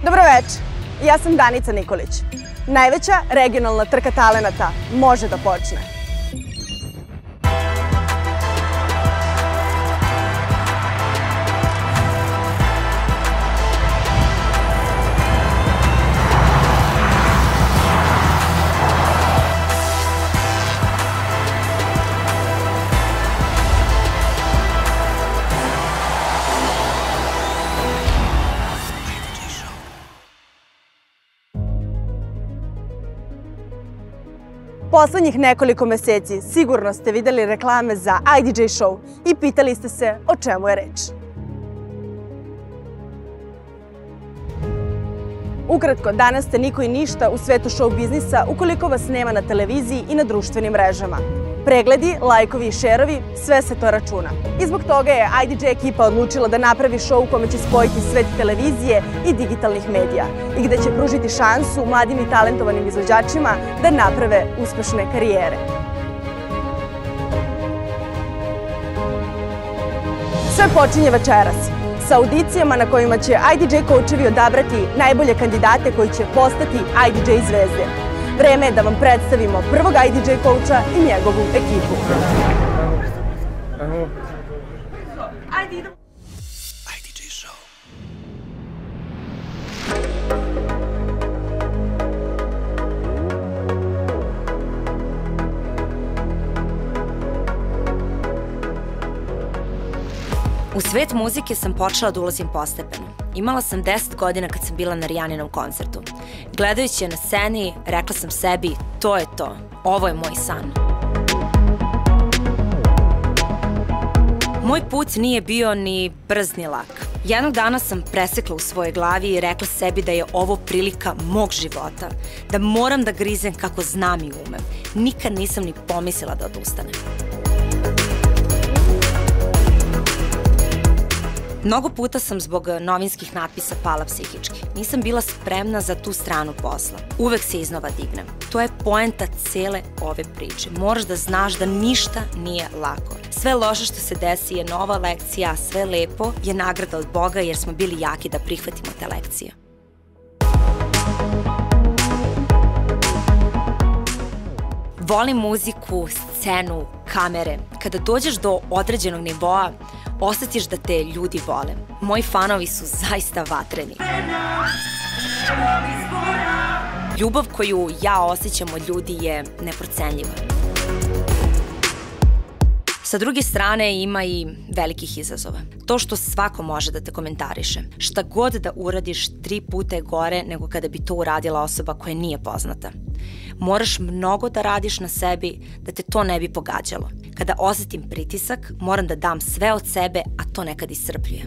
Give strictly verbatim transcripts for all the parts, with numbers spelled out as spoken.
Dobro večer, ja sam Danica Nikolić. Najveća regionalna trka talenata može da počne. Poslednjih nekoliko meseci sigurno ste videli reklame za I D J show i pitali ste se o čemu je reč. Ukratko, danas ste niko i ništa u svetu show biznisa ukoliko vas nema na televiziji i na društvenim mrežama. Pregledi, lajkovi i šerovi, sve se to računa. I zbog toga je I D J ekipa odlučila da napravi show u kome će spojiti svet televizije i digitalnih medija i gde će pružiti šansu mladim i talentovanim izvođačima da naprave uspešne karijere. Sve počinje večeras sa audicijama na kojima će I D J coachevi odabrati najbolje kandidate koji će postati I D J zvezde. Vreme je da vam predstavimo prvog I D J coacha i njegovu ekipu. I D J show. U svet muzike sam počela da ulazim postepeno. Imala sam deset godina kad sam bila na Rijaninom koncertu. Gledajući je na sceni, rekla sam sebi, to je to, ovo je moj san. Moj put nije bio ni brz ni lak. Jednog dana sam presekla u svojoj glavi i rekla sebi da je ovo prilika mog života, da moram da grizem kako znam i umem. Nikad nisam ni pomislila da odustanem. Mnogo puta sam zbog novinskih natpisa pala psihički. Nisam bila spremna za tu stranu posla. Uvek se iznova dignem. To je poenta cele ove priče. Moraš da znaš da ništa nije lako. Sve loše što se desi je nova lekcija, a sve lepo je nagrada od Boga jer smo bili jaki da prihvatimo te lekcije. Volim muziku, scenu, kamere. Kada dođeš do određenog nivoa, osjetiš da te ljudi vole. Moji fanovi su zaista vatreni. Ljubav koju ja osjećam od ljudi je neprocenljiva. Sa druge strane ima i velikih izazova. To što svako može da te komentariše. Šta god da uradiš, tri puta je gore nego kada bi to uradila osoba koja nije poznata. Moraš mnogo da radiš na sebi da te to ne bi pogađalo. Kada osjetim pritisak, moram da dam sve od sebe, a to nekad iscrpljuje.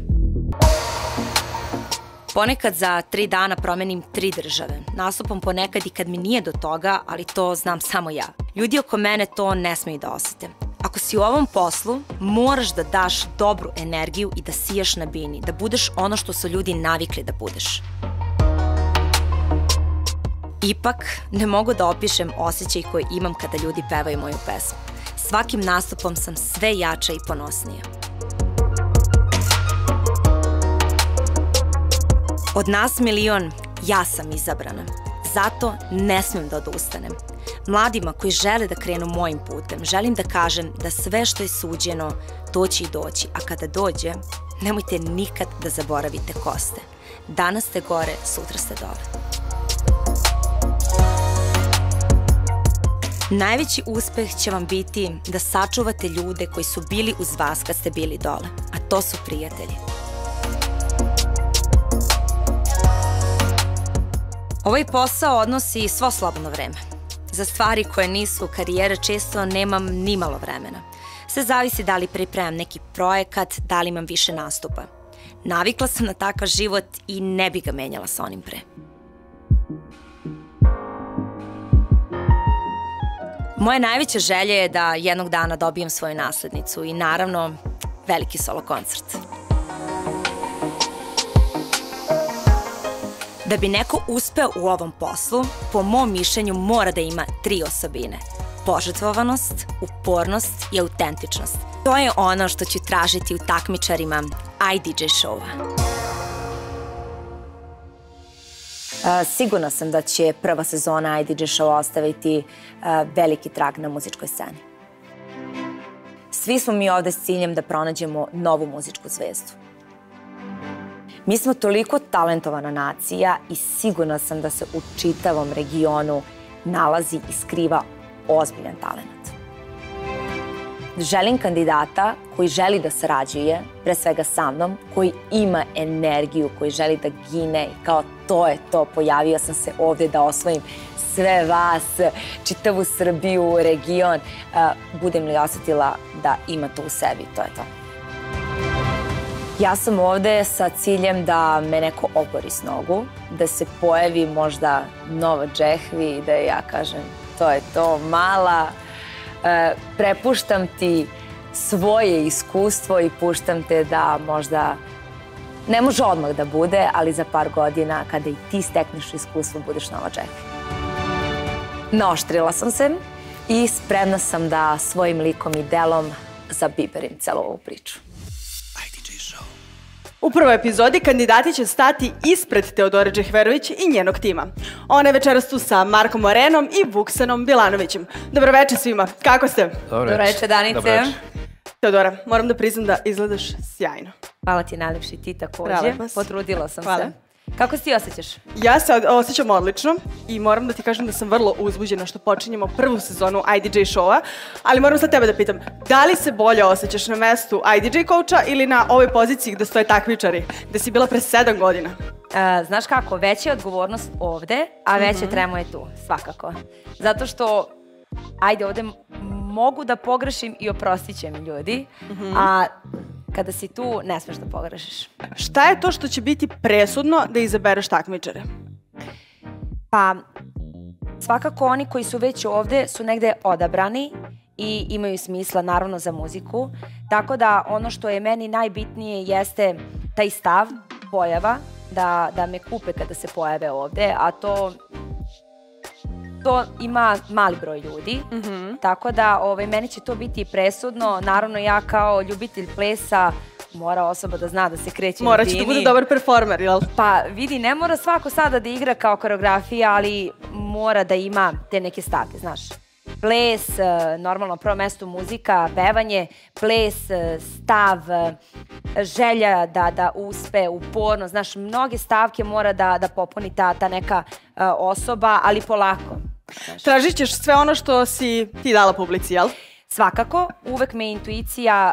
Ponekad za tri dana promenim tri države. Nastupam ponekad i kad mi nije do toga, ali to znam samo ja. Ljudi oko mene to ne smeju da osete. Ako si u ovom poslu, moraš da daš dobru energiju i da sijaš na bini, da budeš ono što su ljudi navikli da budeš. Ipak, ne mogu da opišem osjećaj koji imam kada ljudi pevaju moju pesmu. Svakim nastupom sam sve jača i ponosnija. Od nas milion, ja sam izabrana. Zato ne smem da odustanem. Mladima koji žele da krenu mojim putem, želim da kažem da sve što je suđeno, to će i doći. A kada dođe, nemojte nikad da zaboravite ko ste. Danas ste gore, sutra ste dole. Najveći uspeh će vam biti da sačuvate ljude koji su bili uz vas kad ste bili dole, a to su prijatelji. Ovaj posao odnosi svo slobodno vreme. Za stvari koje nisu karijere često nemam ni malo vremena. Sve zavisi da li pripremam neki projekat, da li imam više nastupa. Navikla sam na takav život i ne bi ga menjala sa onim pre. Moja najveća želja je da jednog dana dobijem svoju naslednicu i naravno veliki solo koncert. Da bi neko uspeo u ovom poslu, po mom mišljenju mora da ima tri osobine. Požrtvovanost, upornost i autentičnost. To je ono što ću tražiti u takmičarima I D J showa. Sigurna sam da će prva sezona I D J Show ostaviti veliki trag na muzičkoj sceni. Svi smo mi ovde s ciljem da pronađemo novu muzičku zvezdu. Mi smo toliko talentovana nacija i sigurna sam da se u čitavom regionu nalazi i skriva ozbiljan talent. Želim kandidata koji želi da sarađuje, pre svega sa mnom, koji ima energiju, koji želi da gine i kao to je to, pojavio sam se ovde da osvojim sve vas, čitavu Srbiju, region. Budem li osetila da ima to u sebi, to je to. Ja sam ovde sa ciljem da me neko obori s nogu, da se pojavi možda nova Džehvi i da ja kažem to je to, mala, prepuštam ti svoje iskustvo i puštam te da možda, ne može odmah da bude, ali za par godina kada i ti stekneš iskustvo budeš nova Džehvi. Naoštrila sam se i spremna sam da svojim likom i delom zabiberim celu ovu priču. U prvoj epizodi kandidati će stati ispred Teodore Džehverović i njenog tima. Ona je večeras tu sa Markom Morenom i Vuksanom Bilanovićem. Dobroveče svima, kako ste? Dobroveče, Danice. Teodora, moram da priznam da izgledaš sjajno. Hvala ti najlepši, ti takođe. Potrudila sam se. Kako se ti osjećaš? Ja se osjećam odlično i moram da ti kažem da sam vrlo uzbuđena što počinjemo prvu sezonu I D J Showa, ali moram sad tebe da pitam, da li se bolje osjećaš na mestu I D J coacha ili na ovoj poziciji gde stoje takmičari, gde si bila pre sedam godina? Znaš kako, veća je odgovornost ovde, a veća trema je tu, svakako. Zato što, ajde, ovde mogu da pogrešim i oprostit će mi ljudi, a kada si tu, ne smeš da pogrešiš. Šta je to što će biti presudno da izabereš takmičare? Pa, svakako oni koji su već ovde su negde odabrani i imaju smisla naravno za muziku. Tako da ono što je meni najbitnije jeste taj stav, pojava, da me kupe kada se pojave ovde, a to... To ima mali broj ljudi, tako da meni će to biti presudno. Naravno, ja kao ljubitelj plesa mora osoba da zna da se kreće na bini. Mora će da bude dobar performer, jel? Pa vidi, ne mora svako sada da igra kao koreografija, ali mora da ima te neke stavke, znaš. Ples, normalno prvo mesto muzika, pevanje, ples, stav, želja da uspe, uporno, znaš, mnoge stavke mora da popuni ta neka osoba, ali polako. Tražit ćeš sve ono što si ti dala publici, jel? Svakako, uvek me intuicija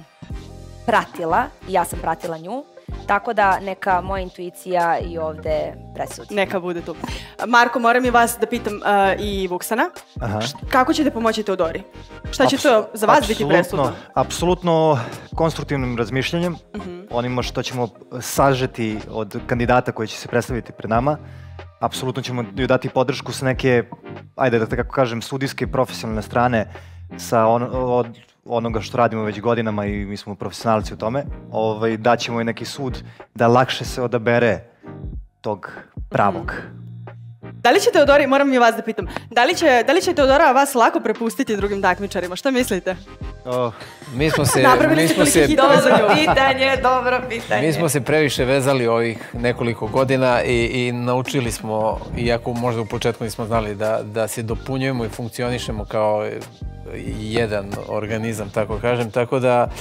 pratila i ja sam pratila nju, tako da neka moja intuicija i ovde presudi. Neka bude tu. Marko, moram i vas da pitam i Vuksana. Kako ćete pomoći Teodori? Šta će to za vas biti presudno? Apsolutno konstruktivnim razmišljanjem, onima što ćemo sažeti od kandidata koji će se predstaviti pred nama. Apsolutno ćemo joj dati podršku sa neke, ajde da tako kažem, sudijske i profesionalne strane sa onoga što radimo već godinama i mi smo profesionalci u tome. Daćemo joj neki sud da lakše se odabere tog pravog. Da li će Teodori, moram i vas da pitam, da li će Teodora vas lako prepustiti drugim takmičarima? Šta mislite? Mi smo se... Napravili ste koliki hitove za nju. Pitanje, dobro pitanje. Mi smo se previše vezali ovih nekoliko godina i naučili smo, iako možda u početku nismo znali, da se dopunjujemo i funkcionišemo kao jedan organizam, tako kažem. Tako da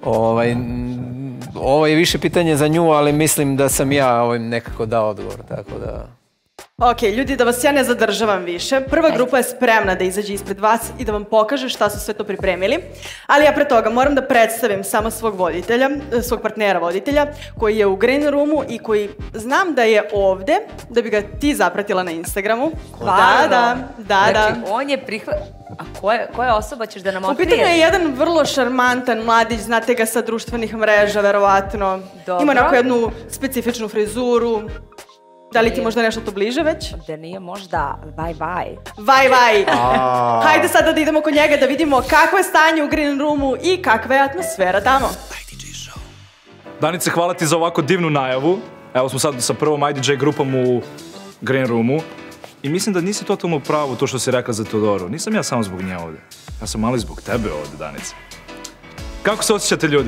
ovo je više pitanje za nju, ali mislim da sam ja ovim nekako dao odgovor, tako da... Ok, ljudi, da vas ja ne zadržavam više. Prva grupa je spremna da izađe ispred vas i da vam pokaže šta su sve to pripremili. Ali ja pre toga moram da predstavim samo svog voditelja, svog partnera voditelja, koji je u Green Roomu i koji znam da je ovde, da bi ga ti zapratila na Instagramu. Da, da, da. Znači, on je prihvat... A koja osoba ćeš da nam otkriješ? U pitanju je jedan vrlo šarmantan mladić, znate ga sa društvenih mreža, verovatno. Ima onako jednu specifičnu frizuru. Da li ti možda nešto to bliže već? Da nije možda vaj vaj. Vaj vaj. Hajde sada da idemo kod njega da vidimo kakvo je stanje u Green Roomu i kakva je atmosfera tamo. Danice, hvala ti za ovako divnu najavu. Evo smo sad sa prvom I D J grupom u Green Roomu. I mislim da nisi totalno u pravu to što si rekla za Teodoru. Nisam ja samo zbog nje ovde. Ja sam mali zbog tebe ovde, Danice. Kako se osjećate, ljudi?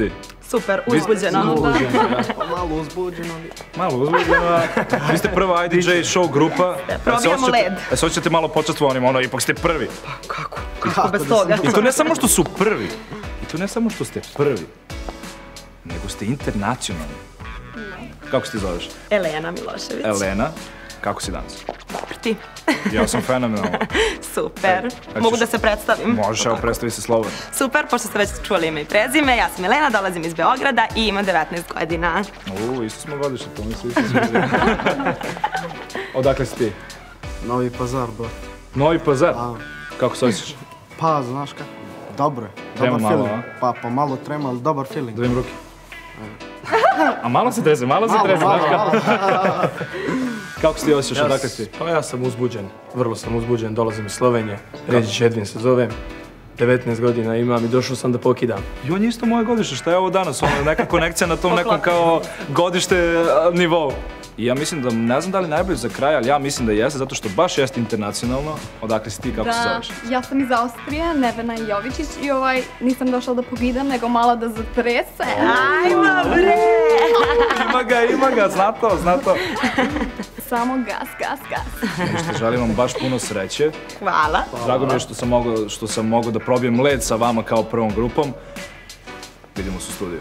Super, uzbuđeno. Malo uzbuđeno. Malo uzbuđeno. Vi ste prva I D J show grupa. Probijamo led. E, se hoćete malo počastvovanim, ono, ipak ste prvi. Pa kako? Kako bez toga? I to ne samo što su prvi. I to ne samo što ste prvi. Nego ste internacionalni. Kako se ti zoveš? Elena Milošević. Elena. Kako si danas? Dobro ti. Ja sam fenomenalan. Super. Mogu da se predstavim? Možeš, evo, predstavi se slobodno. Super, pošto ste već čuli ime i prezime, ja sam Elena, dolazim iz Beograda i imam devetnaest godina. Uuu, isto smo godište, to mi se isto sviđa. Odakle si ti? Novi Pazar, bro. Novi Pazar? Kako se osjećaš? Pa, znaš kako, dobro je. Trema malo, a? Pa, pa malo trema, ali dobar feeling. Da vidim ruke. A malo se treze, malo se treze, znaš kako? Kako si ti osjećaš, odakle si ti? Pa ja sam uzbuđen, vrlo sam uzbuđen, dolazim iz Slovenije, Ređić Edvin se zovem, devetnaest godina imam i došao sam da pokidam. I on je isto moje godište, šta je ovo danas, ono neka konekcija na tom nekom kao godište nivou. I ja mislim da, ne znam da li najbolje za kraj, ali ja mislim da jeste, zato što baš jeste internacionalno. Odakle si ti, kako se zoveš? Ja sam iz Austrije, Nevena Jovičić i ovaj, nisam došla da pogidam, nego malo da zatrese. Ajmo bre! Ima ga, ima ga, zna to, zna to. Samo gas, gas, gas. Ništa, želim vam baš puno sreće. Hvala. Drago mi je što sam mogao, što sam mogao da probijem led sa vama kao prvom grupom. Vidimo se u studiju.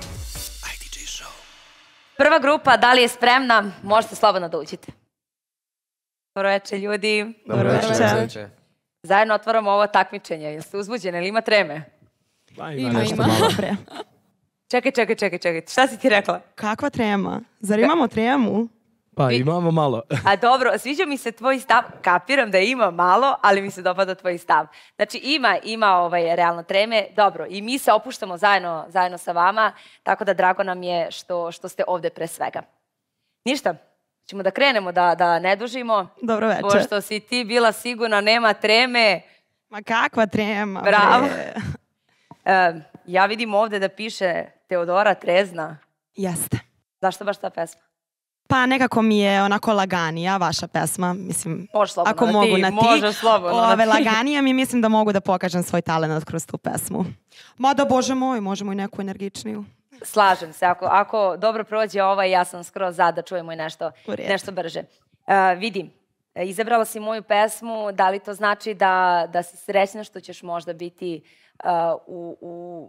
Prva grupa, da li je spremna? Možete slobodno da uđete. Dobro večer, ljudi. Dobro večer. Zajedno otvaramo ovo takmičenje. Jeste uzbuđeni ili ima treme? Ima, ima. Čekaj, čekaj, čekaj, čekaj. Šta si ti rekla? Kakva trema? Zar imamo tremu? Pa imamo malo. A dobro, sviđa mi se tvoj stav. Kapiram da ima malo, ali mi se dopada tvoj stav. Znači ima, ima ovaj, realno treme. Dobro, i mi se opuštamo zajedno, zajedno sa vama, tako da drago nam je što, što ste ovde pre svega. Ništa, ćemo da krenemo, da, da ne dužimo. Dobro večer. Pošto si ti bila sigurna, nema treme. Ma kakva trema? Bravo. E, ja vidim ovde da piše Teodora Trezna. Jeste. Zašto baš ta pesma? Pa nekako mi je onako laganija vaša pesma, mislim, slobodno ako na mogu ti, na ti. može slobodno na Ove, ti. laganija mi mislim da mogu da pokažem svoj talent kroz tu pesmu. Mada, Bože moj, možemo i neku energičniju. Slažem se, ako, ako dobro prođe ovaj, ja sam skroz za da čujemo i nešto, nešto brže. Uh, vidim, izabrala si moju pesmu, da li to znači da, da si srećna što ćeš možda biti uh, u... u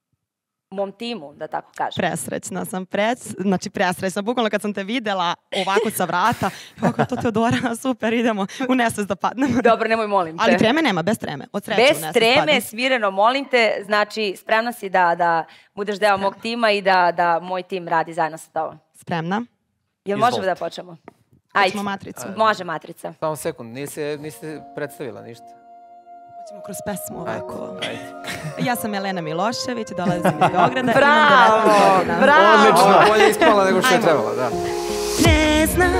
mom timu, da tako kažem. Presrećna sam, prec, znači presrećna. Bukvalno kad sam te videla ovako sa vrata, kako to Teodora, super, idemo u nesvest da padnemo. Dobro, nemoj, molim te. Ali treme nema, bez treme. Od sreće bez u nesvest treme, padnem. smireno, molim te, znači spremna si da, da budeš deo mog tima i da, da moj tim radi zajedno sa tobom. Spremna. Jel možemo da počnemo? Ajde. Hoćemo matricu. Može matrica. Samo sekund, nisi, nisi predstavila ništa. Hoćemo kroz pesmu ovako. Ajde. Ja sam Elena Milošević, dolazim iz Beograda. Bravo, bravo. Odlično, bolje ispala nego što je trebalo, da. Ne znam,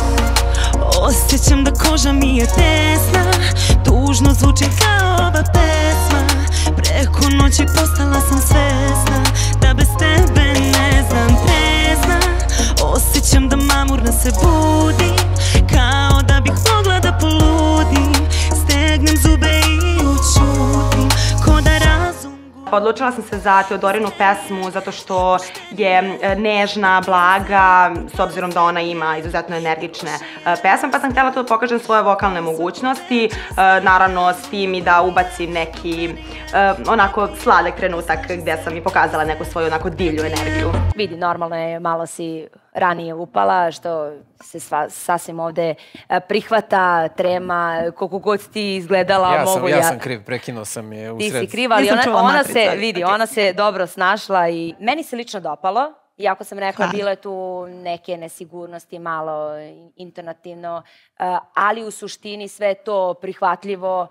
osjećam da koža mi je tesna, tužno zvuči kao ova pesma, preko noći postala sam svesna, da bez tebe ne znam, ne znam, osjećam da mamurna se budi, kao da bih mogla da poludim, stegnem zube i učutim, ko da razum... Odlučila sam se za Teodorinu pesmu zato što je nežna, blaga, s obzirom da ona ima izuzetno energične pesme, pa sam htjela tu da pokažem svoje vokalne mogućnosti, naravno s tim i da ubacim neki onako sladak trenutak gdje sam i pokazala neku svoju onako divlju energiju. Vidi, normalno je, malo si ranije upala, što se sva, sasvim ovde prihvata, trema, koliko god ti izgledala. Ja sam, mogu ja ja... sam kriv, prekinuo sam je u Ti sred. si kriva, ali ona, ona se, vidi, ona se dobro snašla i meni se lično dopalo. Iako sam rekla, bilo je tu neke nesigurnosti, malo internativno, ali u suštini sve je to prihvatljivo,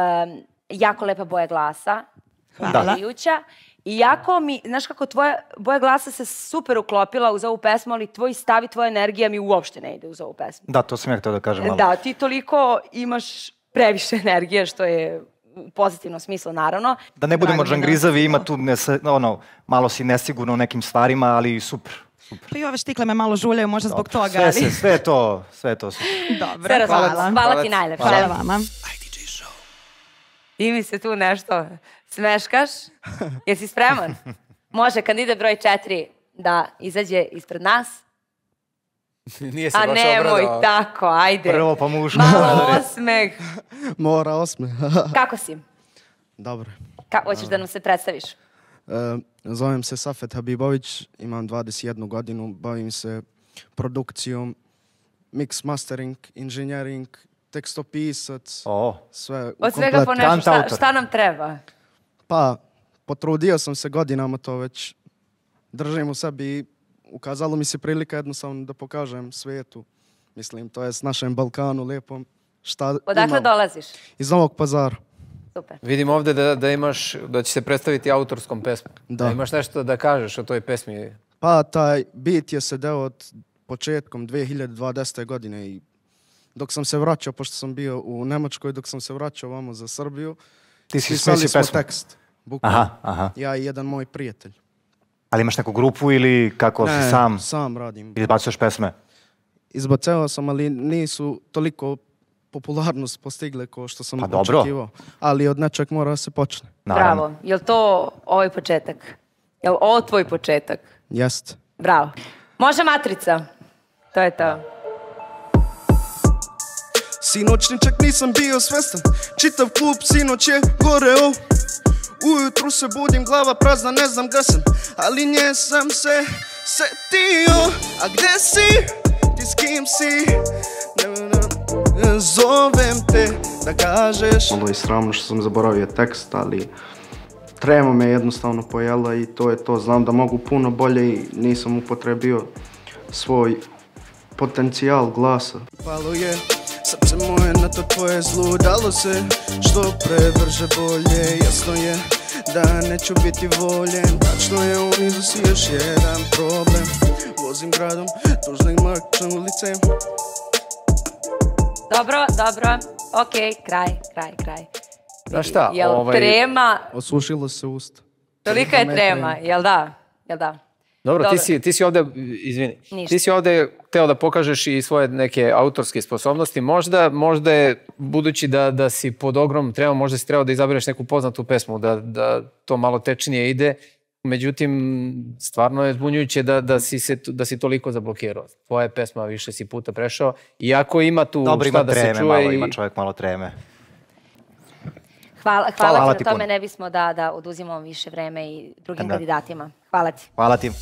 jako lepa boja glasa, umirujuća. Iako mi, znaš kako, tvoja boja glasa se super uklopila uz ovu pesmu, ali tvoj stav i tvoja energija mi uopšte ne ide uz ovu pesmu. Da, to sam ja htio da kažem malo. Da, ti toliko imaš previše energije, što je u pozitivnom smislu, naravno. Da ne budemo džangrizavi, ima tu nese, ono, malo si nesigurno u nekim stvarima, ali super. super. Pa i ove štikle me malo žuljaju, možda zbog toga, sve, ali... sve, sve je to, sve je to super. Dobro, Sve hvala. hvala. Hvala ti najlepše. Hvala vama. Ti mi se tu nešto smeškaš. Jesi spreman? Može kandidat broj četiri da izađe ispred nas. Nije se A baš nemoj obradao. tako, ajde. Prvo pa muško. Malo osmeh. Mora osme. Kako si? Dobro. Ka hoćeš da nam se predstaviš? E, zovem se Safet Habibović, imam dvadeset jednu godinu, bavim se produkcijom, mix mastering, inženjering, tekstopisac, O, sve u Od svega po kompletu. nešto, šta, Kantautor. šta nam treba? Pa, potrudio sam se godinama, to već držim u sebi i ukazalo mi se prilika jednostavno da pokažem svijetu, mislim, to je s našem Balkanu lijepom, šta Odakle imam. dolaziš? Iz Novog Pazara. Super. Vidim ovde da, da imaš, da će se predstaviti autorskom pesmom. Da. Imaš nešto da kažeš o toj pesmi? Pa, taj beat je se deo od početkom dve hiljade dvadesete godine i dok sam se vraćao, pošto sam bio u Nemačkoj, dok sam se vraćao vamo za Srbiju, ti si pisali smislio smo pesmu. tekst. Bukvalno. Aha, aha. Ja i jedan moj prijatelj. Ali imaš neku grupu ili kako si Ne, sam sam radim. izbacuješ pesme? Izbaceo sam, ali nisu toliko popularnost postigle kao što sam Pa dobro. očekivao. Ali od nečeg mora se počne. Naravno. Bravo. Jel to ovaj početak? Jel ovo tvoj početak? Jest. Bravo. Može matrica? To je to. Sinoć ničeg nisam bio svestan, čitav klub sinoć je goreo. Ujutru se budim, glava prazna, ne znam gde sam, ali nje sam se setio. A gde si? Ti s kim si? Zovem te da kažeš. Malo je sramno što sam zaboravio tekst, ali trema me jednostavno pojela i to je to. Znam da mogu puno bolje i nisam upotrebio svoj potencijal glasa. Palo je srce moje na to tvoje zlu, dalo se što pre, brže, bolje. Jasno je da neću biti voljen, tačno je on iznosi još jedan problem. Vozim gradom, tužno i mrčno ulice. Dobro, dobro. Okej, kraj, kraj, kraj. Znaš šta? Jel ovaj- trema, Osušilo se usta. tolika je trema, jel da? Jel da? Dobro, Dobro. ti si, ti si ovde, izvini, Ništa. ti si ovde hteo da pokažeš i svoje neke autorske sposobnosti. Možda, možda je, budući da, da si pod ogrom tremom, možda si trebao da izabereš neku poznatu pesmu, da, da to malo tečnije ide. Međutim, stvarno je zbunjujuće da, da, si se, da si toliko zablokirao. Tvoja pesma više si puta prešao. Iako ima tu Dobro, šta ima da se treme, čuje. malo i... ima čovjek malo treme. Hvala, hvala, Hvala ti ti na tome, puno. ne bismo da, da oduzimamo više vreme i drugim Da. kandidatima. Hvala ti. Hvala ti.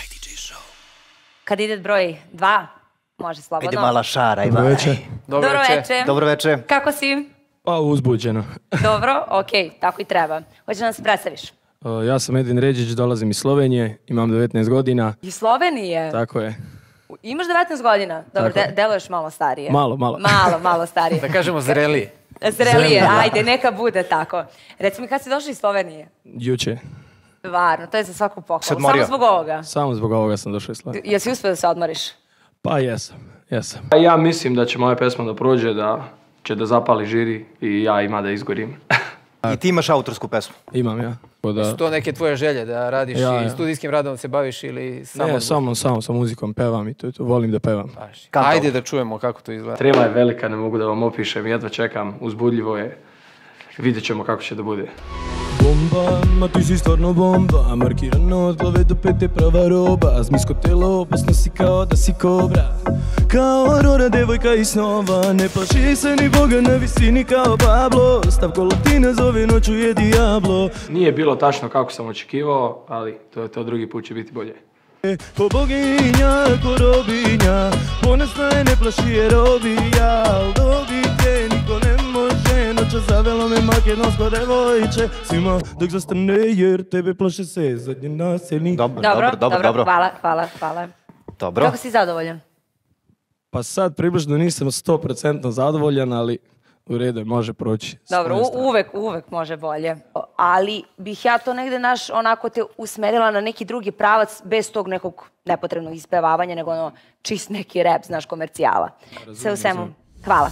Kandidat broj dva, može slobodno. Vidi mala šara ima. Dobro večer. Dobro Dobro večer. večer. Dobro večer. Kako si? Pa uzbuđeno. Dobro, okej, tako i treba. Hoćeš da nam se predstaviš? Uh, ja sam Edin Ređić, dolazim iz Slovenije, imam devetnaest godina. Iz Slovenije? Tako je. Imaš devetnaest godina? Dobro, Tako je. de, deluješ malo starije. Malo, malo. Malo, malo starije. Da kažemo zreli. Zrelije, ajde, neka bude tako. Reci mi, kad si došao iz Slovenije? Juče. Stvarno, to je za svaku Se pohvalu. odmorio? Samo zbog ovoga. Samo zbog ovoga sam došao iz Slovenije. Jesi uspio da se odmoriš? Pa jesam, jesam. Pa ja mislim da će moja pesma da prođe, da će da zapali žiri i ja ima da izgorim. I ti imaš autorsku pesmu. Imam ja. Tako da, Su to neke tvoje želje da radiš Ja, i ja. studijskim radom se baviš ili samo... ne, samo, samo sa muzikom pevam i to je to. Volim da pevam. Baš. Kantao. Ajde da čujemo kako to izgleda. Trema je velika, ne mogu da vam opišem, jedva čekam, uzbudljivo je. Vidjet ćemo kako će da bude. Bomba, ma ti si stvarno bomba, markirano od glave do pete prava roba, zmijsko telo, opasno si kao da si kobra, kao aurora, devojka iz snova, ne plaši se ni Boga na visini kao Pablo, stav kolotina zove noću je Diablo. Nije bilo tačno kako sam očekivao, ali to je to, drugi put će biti bolje. Po boginja, ko robinja, ponesna ne plaši je robija, al dobit je niko ne može, noća zavelo me makedonsko devojče, svima dok zastane jer tebe plaše se zadnje naselnik. Dobro, Dobro, dobro, dobro, dobro. hvala, hvala, hvala. Dobro. Kako si zadovoljan? Pa sad približno nisam sto posto zadovoljan, ali u redu je, može proći. s Dobro, moje u- strane. uvek, uvek može bolje. Ali bih ja to negde, naš, onako te usmerila na neki drugi pravac bez tog nekog nepotrebnog ispevavanja, nego ono čist neki rap, znaš, komercijala. Sve u svemu, hvala.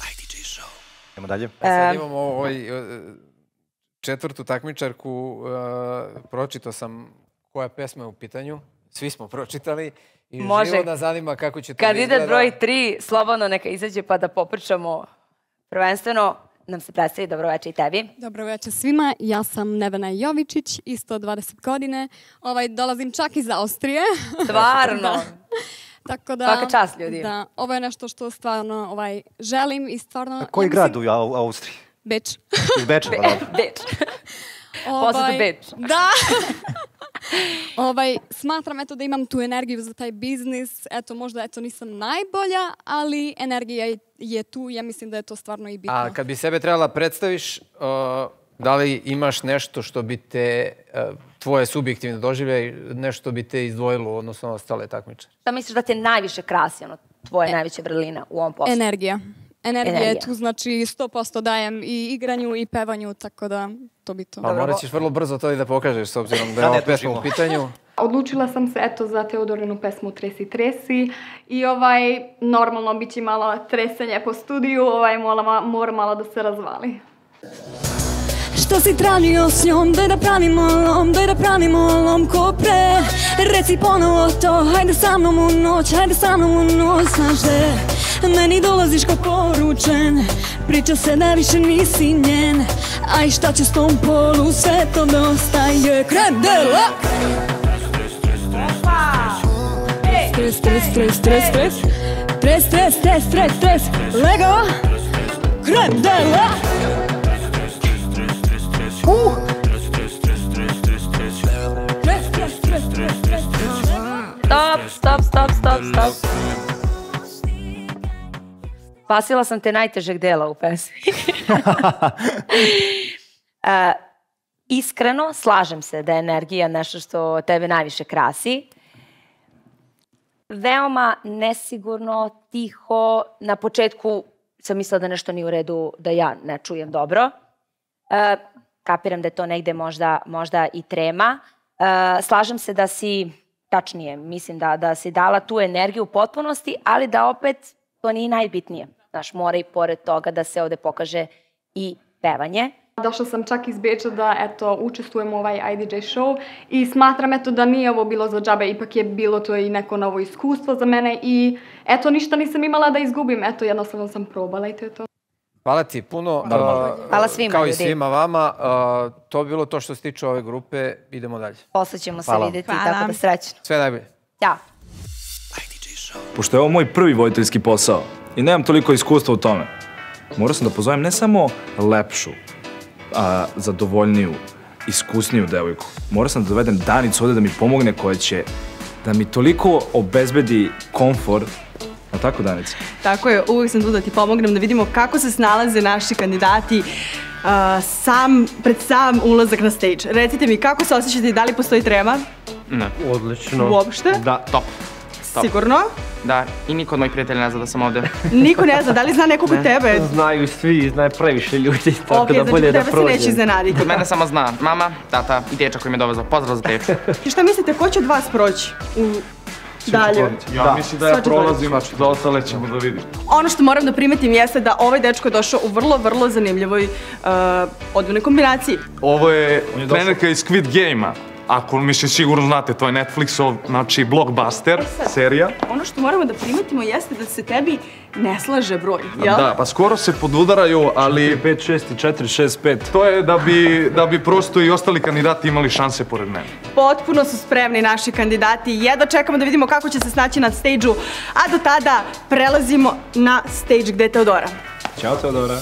Idemo dalje. Sad imamo ovaj, e, četvrtu takmičarku, e, pročitao sam koja pesma je u pitanju, svi smo pročitali i Može. živo nas zanima kako će to da Kandidat izgleda. broj tri, slobodno neka izađe pa da popričamo prvenstveno nam se predstavi. Dobro večer i tebi. Dobro večer svima, ja sam Nevena Jovičić, isto dvadeset godine, ovaj, dolazim čak iz Austrije. Stvarno? Tako da, svaka čast ljudi. Da, ovo je nešto što stvarno ovaj, želim i stvarno... A koji ja grad mislim, u Austriji? Beč. Iz Beča, Be, bravo. Beč. Poslata Beč. Da. ovaj, smatram eto da imam tu energiju za taj biznis. Eto, možda eto nisam najbolja, ali energija je, je tu. Ja mislim da je to stvarno i bitno. A kad bi sebe trebala predstaviš, uh, da li imaš nešto što bi te, uh, tvoje subjektivne doživljaje, nešto bi te izdvojilo, odnosno ostale takmičare? Šta misliš da te najviše krasi, ono, tvoje najveća vrlina u ovom poslu? Energija. Energija Energija. je tu, znači sto posto dajem i igranju i pevanju, tako da to bi to. Pa morat ćeš vrlo brzo to i da pokažeš, s obzirom da je ova pesma u pitanju. Odlučila sam se eto za Teodorinu pesmu Tresi Tresi i ovaj, normalno bit će malo tresenje po studiju, ovaj, mora, mora malo da se razvali. Što si tražio s njom, daj da pravimo lom, daj da pravimo lom ko pre. Reci ponovo to, hajde sa mnom u noć, hajde sa mnom u noć. Znaš da meni dolaziš kao poručen, priča se da više nisi njen. Aj šta će s tom polu, sve to dostaje krem de la. Stres, stres, stres, stres, stres. Stres, stres, stres, stres, stres. Lego, krem de la. Uh! Stop, stop, stop, stop, stop. Spasila sam te najtežeg dela u pesmi. uh, iskreno, slažem se da je energija nešto što tebe najviše krasi. Veoma nesigurno, tiho. Na početku sam mislila da nešto nije u redu, da ja ne čujem dobro. Uh, kapiram da je to negde možda, možda i trema. Uh, slažem se da si, tačnije, mislim da, da si dala tu energiju u potpunosti, ali da opet to nije najbitnije. Znaš, mora i pored toga da se ovde pokaže i pevanje. Došla sam čak iz Beča da eto, učestvujem u ovaj I D J show i smatram eto, da nije ovo bilo za džabe, ipak je bilo to i neko novo iskustvo za mene i eto, ništa nisam imala da izgubim, eto, jednostavno sam probala i to je to. Hvala ti puno. Hvala svima, kao ljudi. i svima vama. Uh, to bi bilo to što se tiče ove grupe. Idemo dalje. Posle ćemo se Hvala. vidjeti, Hvala. tako da srećno. Sve najbolje. Ćao. Pošto je ovo moj prvi voditeljski posao i nemam toliko iskustva u tome, morao sam da pozovem ne samo lepšu, a, zadovoljniju, iskusniju devojku. Morao sam da dovedem Danicu ovde da mi pomogne, koja će da mi toliko obezbedi komfor. A tako, Danica? Tako je, uvijek sam tu da ti pomognem da vidimo kako se snalaze naši kandidati uh, sam, pred sam ulazak na stage. Recite mi, kako se osjećate i da li postoji trema? Ne. Odlično. Uopšte? Da, top. Top. Sigurno? Da, i niko od mojih prijatelja ne zna da sam ovde. Niko ne zna, da li zna neko kod tebe? Znaju svi, znaju previše ljudi, tako Ok, da znači bolje kod da tebe se prođem. neće iznenaditi. Kod mene samo zna mama, tata i dečak koji me dovezao. Pozdrav za teču. I šta mislite, ko će od vas proći u dalje? Ja mislim da ja prolazim, a za ostale ćemo da vidimo. Ono što moram da primetim jeste da ovaj dečko je došao u vrlo, vrlo zanimljivoj uh, odvojnoj kombinaciji. Ovo je trenerka iz Squid Game-a. Ako, mislim, sigurno znate, to je Netflixov, znači, blockbuster, serija. Ono što moramo da primetimo jeste da se tebi ne slaže broj, jel? Da, pa skoro se podudaraju, ali pet šest i četiri šest pet. to je da bi, da bi prosto i ostali kandidati imali šanse pored mene. Potpuno su spremni naši kandidati. Jedva čekamo da vidimo kako će se snaći na stage-u, a do tada prelazimo na stage gde je Teodora. Ćao, Teodora.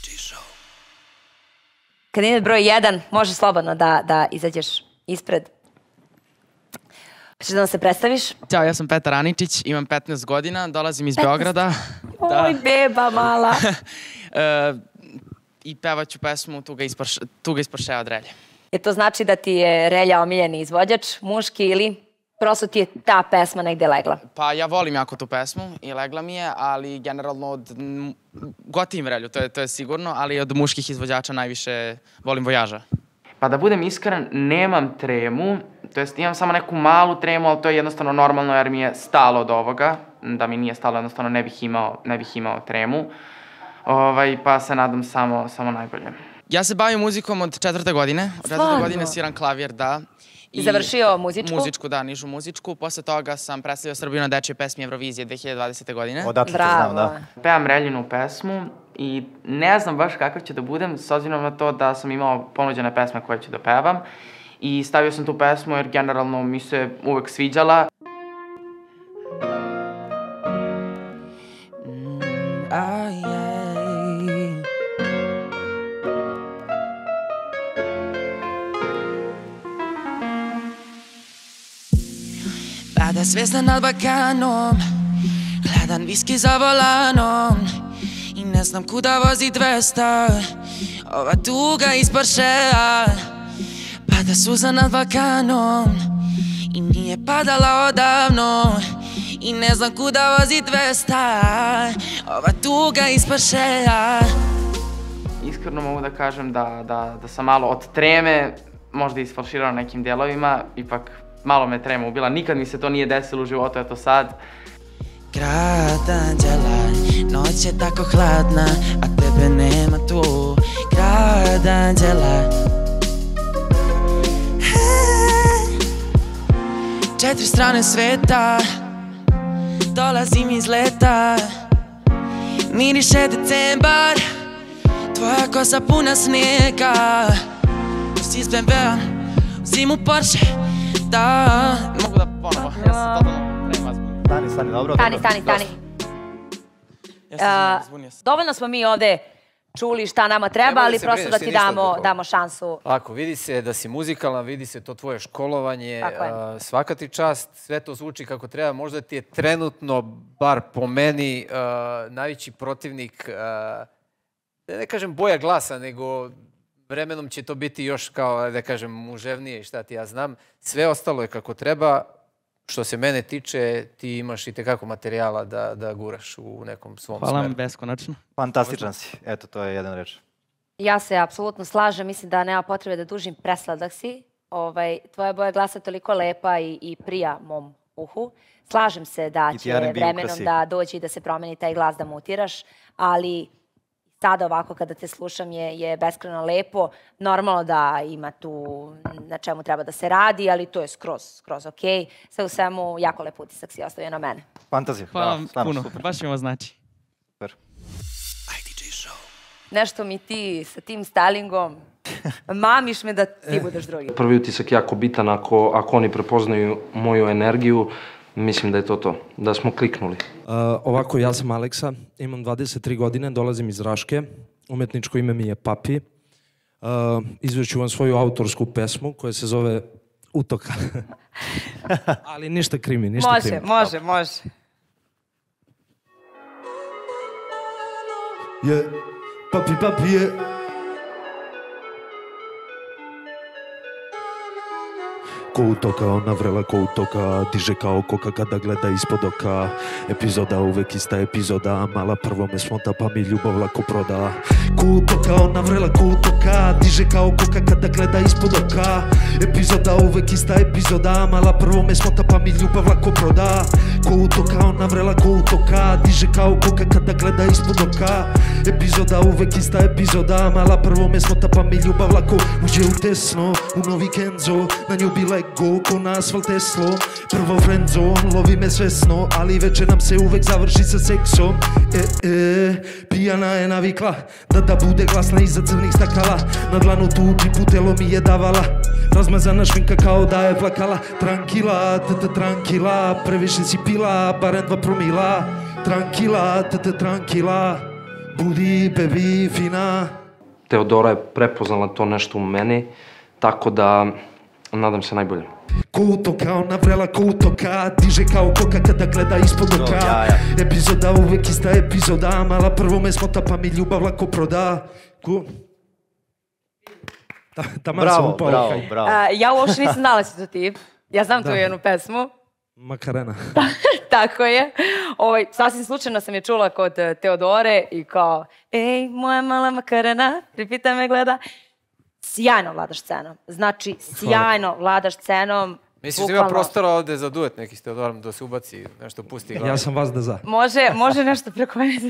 Kandidat broj jedan, može slobodno da, da izađeš ispred. Hoćeš da nam se predstaviš? Ćao, ja sam Petar Aničić, imam petnaest godina, dolazim iz Beograda. Oj, beba mala. E, I pevaću pesmu Tuga ispod, Tuga ispod šeja od Relje. Je to znači da ti je Relja omiljeni izvođač, muški, ili prosto ti je ta pesma negde legla? Pa ja volim jako tu pesmu i legla mi je, ali generalno od... m, Gotivim Relju, to je, to je sigurno, ali od muških izvođača najviše volim Vojaža. Pa da budem iskren, nemam tremu, to jest imam samo neku malu tremu, ali to je jednostavno normalno jer mi je stalo od ovoga. Da mi nije stalo, jednostavno ne bih imao, ne bih imao tremu. Ovaj, pa se nadam samo, samo najbolje. Ja se bavim muzikom od četvrte godine. Od četvrte Stvarno? godine sviram klavir, da. I završio muzičku? Muzičku, da, nižu muzičku. Posle toga sam predstavio Srbiju na dečje pesmi Eurovizije dve hiljade dvadesete godine. Odatle te Bravo. znam, da. Pevam Reljinu pesmu i ne znam baš kakav će da budem, s obzirom na to da sam imao ponuđene pesme koje ću da pevam i stavio sam tu pesmu jer generalno mi se uvek sviđala. Pada svjesna nad Balkanom, hladan viski za volanom i ne znam kuda vozi dvesta, ova tuga iz Porschea. Pada suza nad Balkanom i nije padala odavno i ne znam kuda vozi dvesta, ova tuga iz Porschea. Iskreno mogu da kažem da, da, da sam malo od treme možda isfalširao nekim dijelovima, ipak malo me trema ubila, nikad mi se to nije desilo u životu, eto sad. Grad anđela, noć je tako hladna, a tebe nema tu. Grad anđela, četiri strane sveta, dolazim iz leta, miriše decembar, tvoja kosa puna snijega, si s B M W-a, zimu Porsche, da. Mogu da ponovo, ja sam totalno trema zbunio. Stani, stani, dobro. Stani, stani, stani. Ja sam zbunio. Dovoljno smo mi ovde čuli šta nama treba, ali prosto da ti damo šansu. Ako vidi se da si muzikalna, vidi se to tvoje školovanje, svaka ti čast, sve to zvuči kako treba. Možda ti je trenutno, bar po meni, najveći protivnik, ne kažem boja glasa, nego vremenom će to biti još kao, da kažem, muževnije i šta ti ja znam. Sve ostalo je kako treba. Što se mene tiče, ti imaš i tekako materijala da guraš u nekom svom smeru. Hvala vam beskonačno. Fantastičan si. Eto, to je jedan reč. Ja se apsolutno slažem. Mislim da nema potrebe da dužim, presladak si. Tvoja boja glasa je toliko lepa i prija mom uhu. Slažem se da će vremenom da dođe i da se promeni taj glas, da mutiraš, ali sada ovako kada te slušam je beskrajno lepo. Normalno da ima tu na čemu treba da se radi, ali to je skroz, skroz okej. Sve u svemu, jako lep utisak si ostavio na mene. Fantazija. Hvala vam puno, baš mi ovo znači. Super. Nešto mi ti sa tim stylingom, mamiš me da ti budeš drugi. Prvi utisak je jako bitan, ako oni prepoznaju moju energiju, mislim da je to to, da smo kliknuli. Ovako, ja sam Aleksa, imam dvadeset tri godine, dolazim iz Raške, umetničko ime mi je Papi. Izveću vam svoju autorsku pesmu koja se zove Utoka. Ali ništa krimi, ništa krimi. Može, može, može. Je, papi, papi je. Ko utoka, ona vrela ko utoka, diže kao koka kada gleda ispod oka. Epizoda uvek ista epizoda, mala prvo me smota pa mi ljubav lako proda. Ko utoka, ona vrela ko utoka, diže kao koka kada gleda ispod oka. Epizoda uvek ista epizoda, mala prvo me smota pa mi ljubav lako proda. Ko utoka, ona vrela ko utoka, diže kao koka kada gleda ispod oka. Epizoda uvek ista epizoda, mala prvo me smota pa mi ljubav lako uđe u tesno, u novi Kenzo, na nju bi lego ko na asfalt Teslo. Prvo friendzone, lovi me svesno, ali večer nam se uvek završi sa seksom. E, e, pijana je navikla da da bude glasna iza crnih stakala. Na dlanu tuči putelo mi je davala, razmazana šminka kao da je plakala. Tranquila, tata tranquila, previše si pila, barem dva promila. Tranquila, tata tranquila, budi baby fina. Teodora je prepoznala to nešto u meni, tako da nadam se najbolje. Ko utoka, ona vrela ko utoka, diže kao koka kada gleda ispod oka. Epizoda uvek ista epizoda, mala prvo me smota pa mi ljubav lako proda. Bravo, bravo, bravo. Ja uopšte nisam znala si to ti. Ja znam tu jednu pesmu. Makarena. Tako je. Sasvim slučajno sam je čula kod Teodore i kao, ej, moja mala Makarena, pripita me gleda. Sjajno vladaš scenom. Znači, sjajno vladaš scenom. Misliš da ima prostora ovde za duet neki s Teodorom, da se ubaci, nešto pusti glavu? Ja sam vas da za. Može nešto preko mene.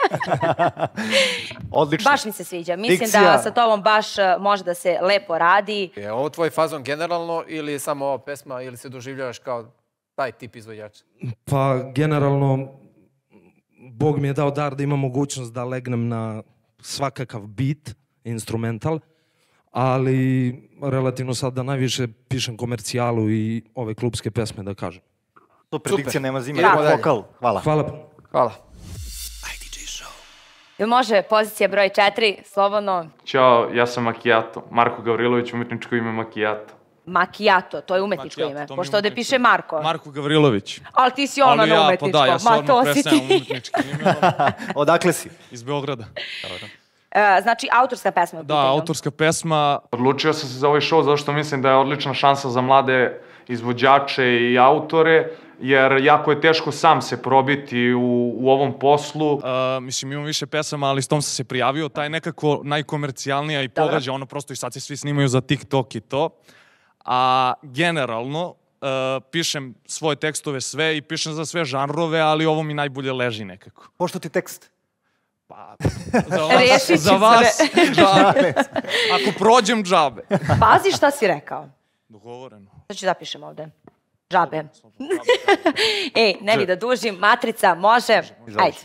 Odlično. Baš mi se sviđa. Mislim da sa tobom baš može da se lepo radi. Je ovo tvoj fazon generalno ili je samo ova pesma ili se doživljavaš kao taj tip izvođača? Pa, generalno, Bog mi je dao dar da imam mogućnost da legnem na svakakav beat, instrumental, ali relativno sad da najviše pišem komercijalu i ove klubske pesme, da kažem. To predikcija nema zime, vokal. Hvala. Hvala. Hvala. Jel može pozicija broj četiri, slobodno? Ćao, ja sam Macchiato. Marko Gavrilović, umetničko ime Macchiato. Macchiato, to je umetničko ime, pošto ovde piše Marko. Marko Gavrilović. Ali ti si ono na umetničko, ma to si ti. Odakle si? Iz Beograda. Znači, autorska pesma. Da, autorska pesma. Odlučio sam se za ovaj show zato što mislim da je odlična šansa za mlade izvođače i autore, jer jako je teško sam se probiti u, u ovom poslu. Uh, mislim, imam više pesama, ali s tom sam se prijavio. Taj nekako najkomercijalnija i pogađa, ono prosto i sad se svi snimaju za TikTok i to. A generalno, uh, pišem svoje tekstove sve i pišem za sve žanrove, ali ovo mi najbolje leži nekako. Pošto ti tekst? Pa, za vas, za vas džabe. Ako prođem džabe. Pazi šta si rekao. Dogovoreno. Sad ću zapišem ovde. Džabe. Ej, ne bi da dužim, matrica, može. Ajde.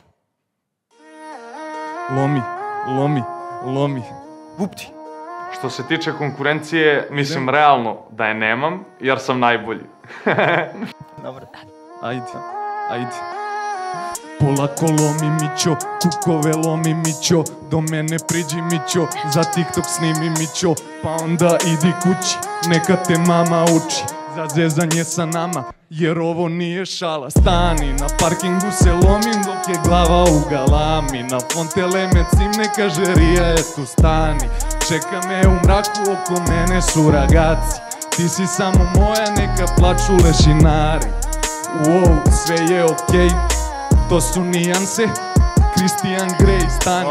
Lomi, lomi, lomi. Vupti. Što se tiče konkurencije, mislim realno da je nemam, jer sam najbolji. Dobro. Ajde, ajde. Polako lomi Mićo, kukove lomi Mićo, do mene priđi Mićo, za TikTok snimi Mićo, pa onda idi kući, neka te mama uči, za zezanje sa nama, jer ovo nije šala. Stani, na parkingu se lomim dok je glava u galami, na Fontele cim neka žerija je tu stani, čeka me u mraku, oko mene su ragaci, ti si samo moja, neka plaču lešinari. Wow, sve je okej, to su nijanse, Christian Grey, stani.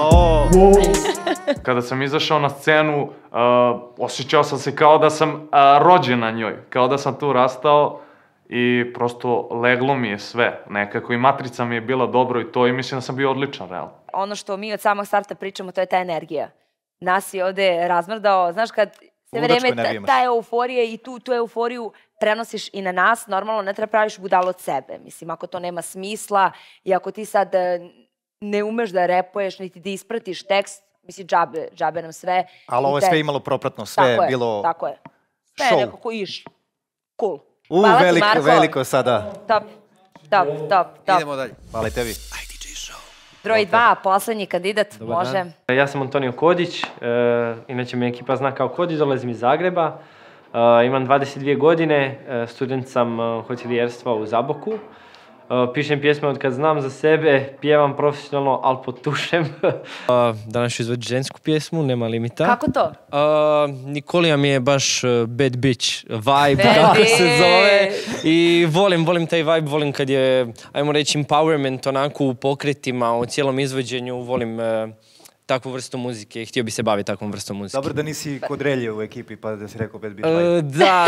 Kada sam izašao na scenu, osjećao sam se kao da sam rođen na njoj, kao da sam tu rastao i prosto leglo mi je sve. Nekako i matrica mi je bila dobro i to i mislim da sam bio odličan, realno. Ono što mi od samog starta pričamo, to je ta energija. Nas je ovde razmrdao, znaš kad sve vreme ta euforija i tu, tu euforiju prenosiš i na nas, normalno ne treba praviš budalo od sebe. Mislim, ako to nema smisla i ako ti sad ne umeš da repuješ, niti da ispratiš tekst, mislim, džabe, džabe nam sve. Ali ovo je sve imalo propratno, sve je bilo tako je. Sve je nekako iš. Cool. U, veliko, veliko sada. Top, top, top, top. Idemo dalje. Hvala i tebi. Broj dva, poslednji kandidat, može. Ja sam Antonio Kodić, inače me ekipa zna kao Kodić, dolazim iz Zagreba. Imam dvadeset dvije godine, student sam hotelijerstva u Zaboku. Pišem pjesme od kad znam za sebe, pjevam profesionalno, ali potušem. Danas ću izvati žensku pjesmu, nema limita. Kako to? Nikolija mi je baš bad bitch vibe, kako se zove. I volim, volim taj vibe, volim kad je, ajmo reći, empowerment onako u pokretima, u cijelom izvođenju, volim takvu vrstu muzike i htio bi se baviti takvom vrstom muzike. Dobro da nisi kod Relje u ekipi pa da si rekao bad bitch vibe. Da,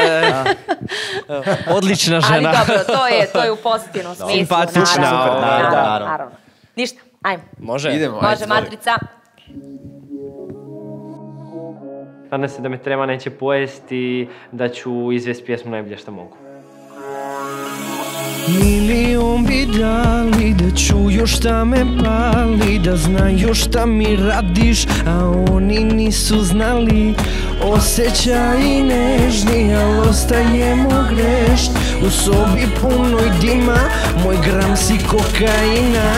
odlična žena. Ali dobro, to je, to je u pozitivnom smislu. Simpatična. Naravno. Ništa, ajmo. Može. Idemo. Može, matrica. Nadam se da me trema neće pojesti, da ću izvesti pjesmu najbolje što mogu. Milion bi dali da čuju šta me pali, da znaju šta mi radiš, a oni nisu znali. Osjećaj nežni, al ostajemo grešni, u sobi punoj dima, moj gram si kokaina.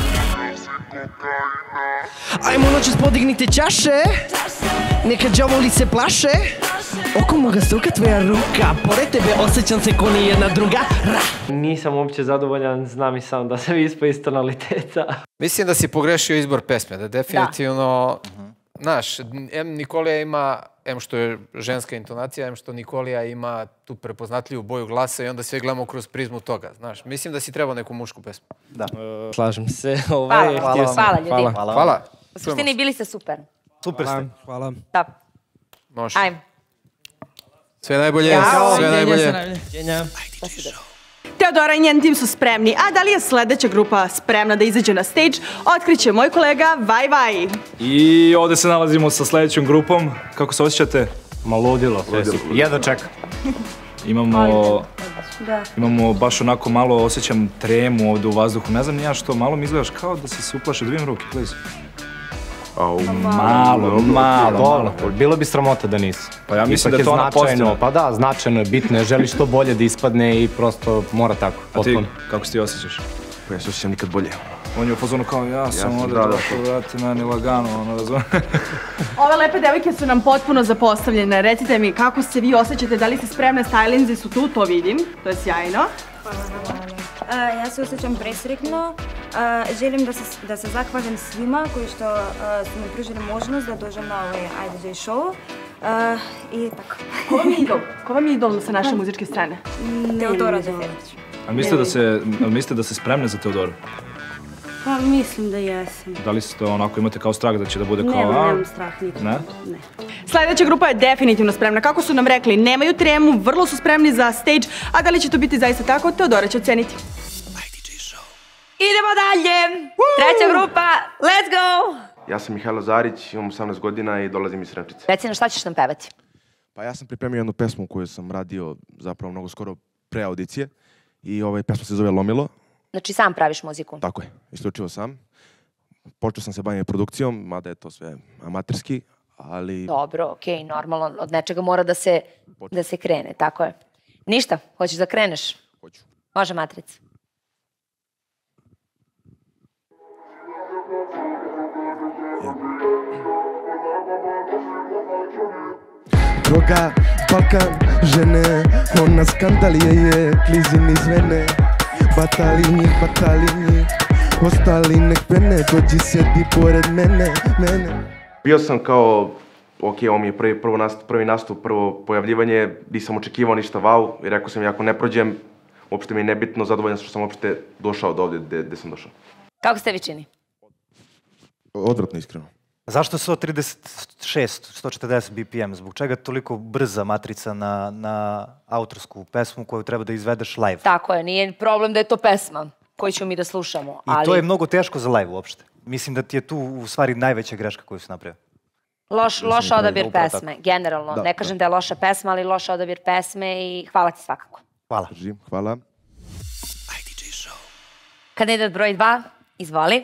Ajmo noćas podignite čaše, neka đavoli se plaše. Oko moga struka tvoja ruka, pored tebe osjećam se ko ni jedna druga. Nisam uopće zadovoljan, znam i sam da sam ispao iz tonaliteta. Mislim da si pogrešio izbor pesme, da definitivno, znaš, em Nikolija ima, em što je ženska intonacija, em što Nikolija ima tu prepoznatljivu boju glasa i onda sve gledamo kroz prizmu toga, znaš. Mislim da si trebao neku mušku pesmu. Da. Slažem se. Hvala, hvala ljudi. Hvala. U suštini bili ste super. Super ste. Hvala. Top. Može. Ajmo. Sve najbolje, sve najbolje. Teodora i njen tim su spremni, a da li je sledeća grupa spremna da izađe na stage, otkriće moj kolega Vaj Vaj. I ovde se nalazimo sa sledećom grupom. Kako se osjećate? Ma ludilo. Jedno čeka. Imamo Da. Imamo baš onako malo, osjećam tremu ovde u vazduhu. Ne znam ni ja što, malo mi izgledaš kao da si se uplaše. Da vidim ruke, please. Au, malo, malo, malo. Bilo bi sramota da nisi. Pa ja mislim da je to ona pozitivna. Pa da, značajno je, bitno je, želiš što bolje da ispadne i prosto mora tako. A ti, kako se ti osjećaš? Pa ja se osjećam nikad bolje. On je u fazonu kao, ja sam ovde došao, vrati meni lagano, ono, razumije. Ove lepe devojke su nam potpuno zapostavljene. Recite mi, kako se vi osjećate, da li ste spremne, stylinzi su tu, to vidim, to je sjajno. Ja se osjećam presretno. Želim da se zahvalim svima koji što su mi pružili možnost da dođem na ovaj I D J show. I tako. Ko vam je idol? Ko vam je idol sa naše muzičke strane? Teodora Đeferić. A mislite da ste spremne za Teodoru? Pa mislim da jesam. Da li ste onako, imate kao strah da će da bude kao... Nemam, nemam strah nikad. Ne? Ne. Sljedeća grupa je definitivno spremna. Kako su nam rekli, nemaju tremu, vrlo su spremni za stage, a da li će to biti zaista tako, Teodora će oceniti. Idemo dalje! Treća grupa, let's go! Ja sam Mihajlo Zarić, imam osamnaest godina i dolazim iz Sremčice. Reci na šta ćeš nam pevati? Pa ja sam pripremio jednu pesmu koju sam radio zapravo mnogo skoro pre audicije i ovaj pesma se zove Lomilo. Znači sam praviš muziku? Tako je, isključivo sam. Počeo sam se baviti produkcijom, mada je to sve amaterski, ali... Dobro, okej, normalno, od nečega mora da se, da se krene, tako je. Ništa, hoćeš da kreneš? Hoću. Može, Matrica. Droga, Balkan, žene, ona skandalije je, klizini iz vene. Batali njih, batali njih, ostali nek pene, dođi sjedi pored mene, mene. Bio sam kao, ok, ovo mi je prvi, prvo nastup, prvi nastup, prvo pojavljivanje, nisam očekivao ništa wow i rekao sam, ako ne prođem, uopšte mi je nebitno, zadovoljan što sam uopšte došao do ovdje gde sam došao. Kako se tebi čini? Odvratno, iskreno. Zašto sto trideset šest, sto četrdeset B P M? Zbog čega toliko brza matrica na, na autorsku pesmu koju treba da izvedeš live? Tako je, nije problem da je to pesma koju ćemo mi da slušamo. I to je mnogo teško za live uopšte. Mislim da ti je tu u stvari najveća greška koju si napravio. Loš, loš odabir pesme, generalno. Ne kažem da je loša pesma, ali loš odabir pesme i hvala ti svakako. Hvala. Hvala. Kandidat broj dva, izvoli.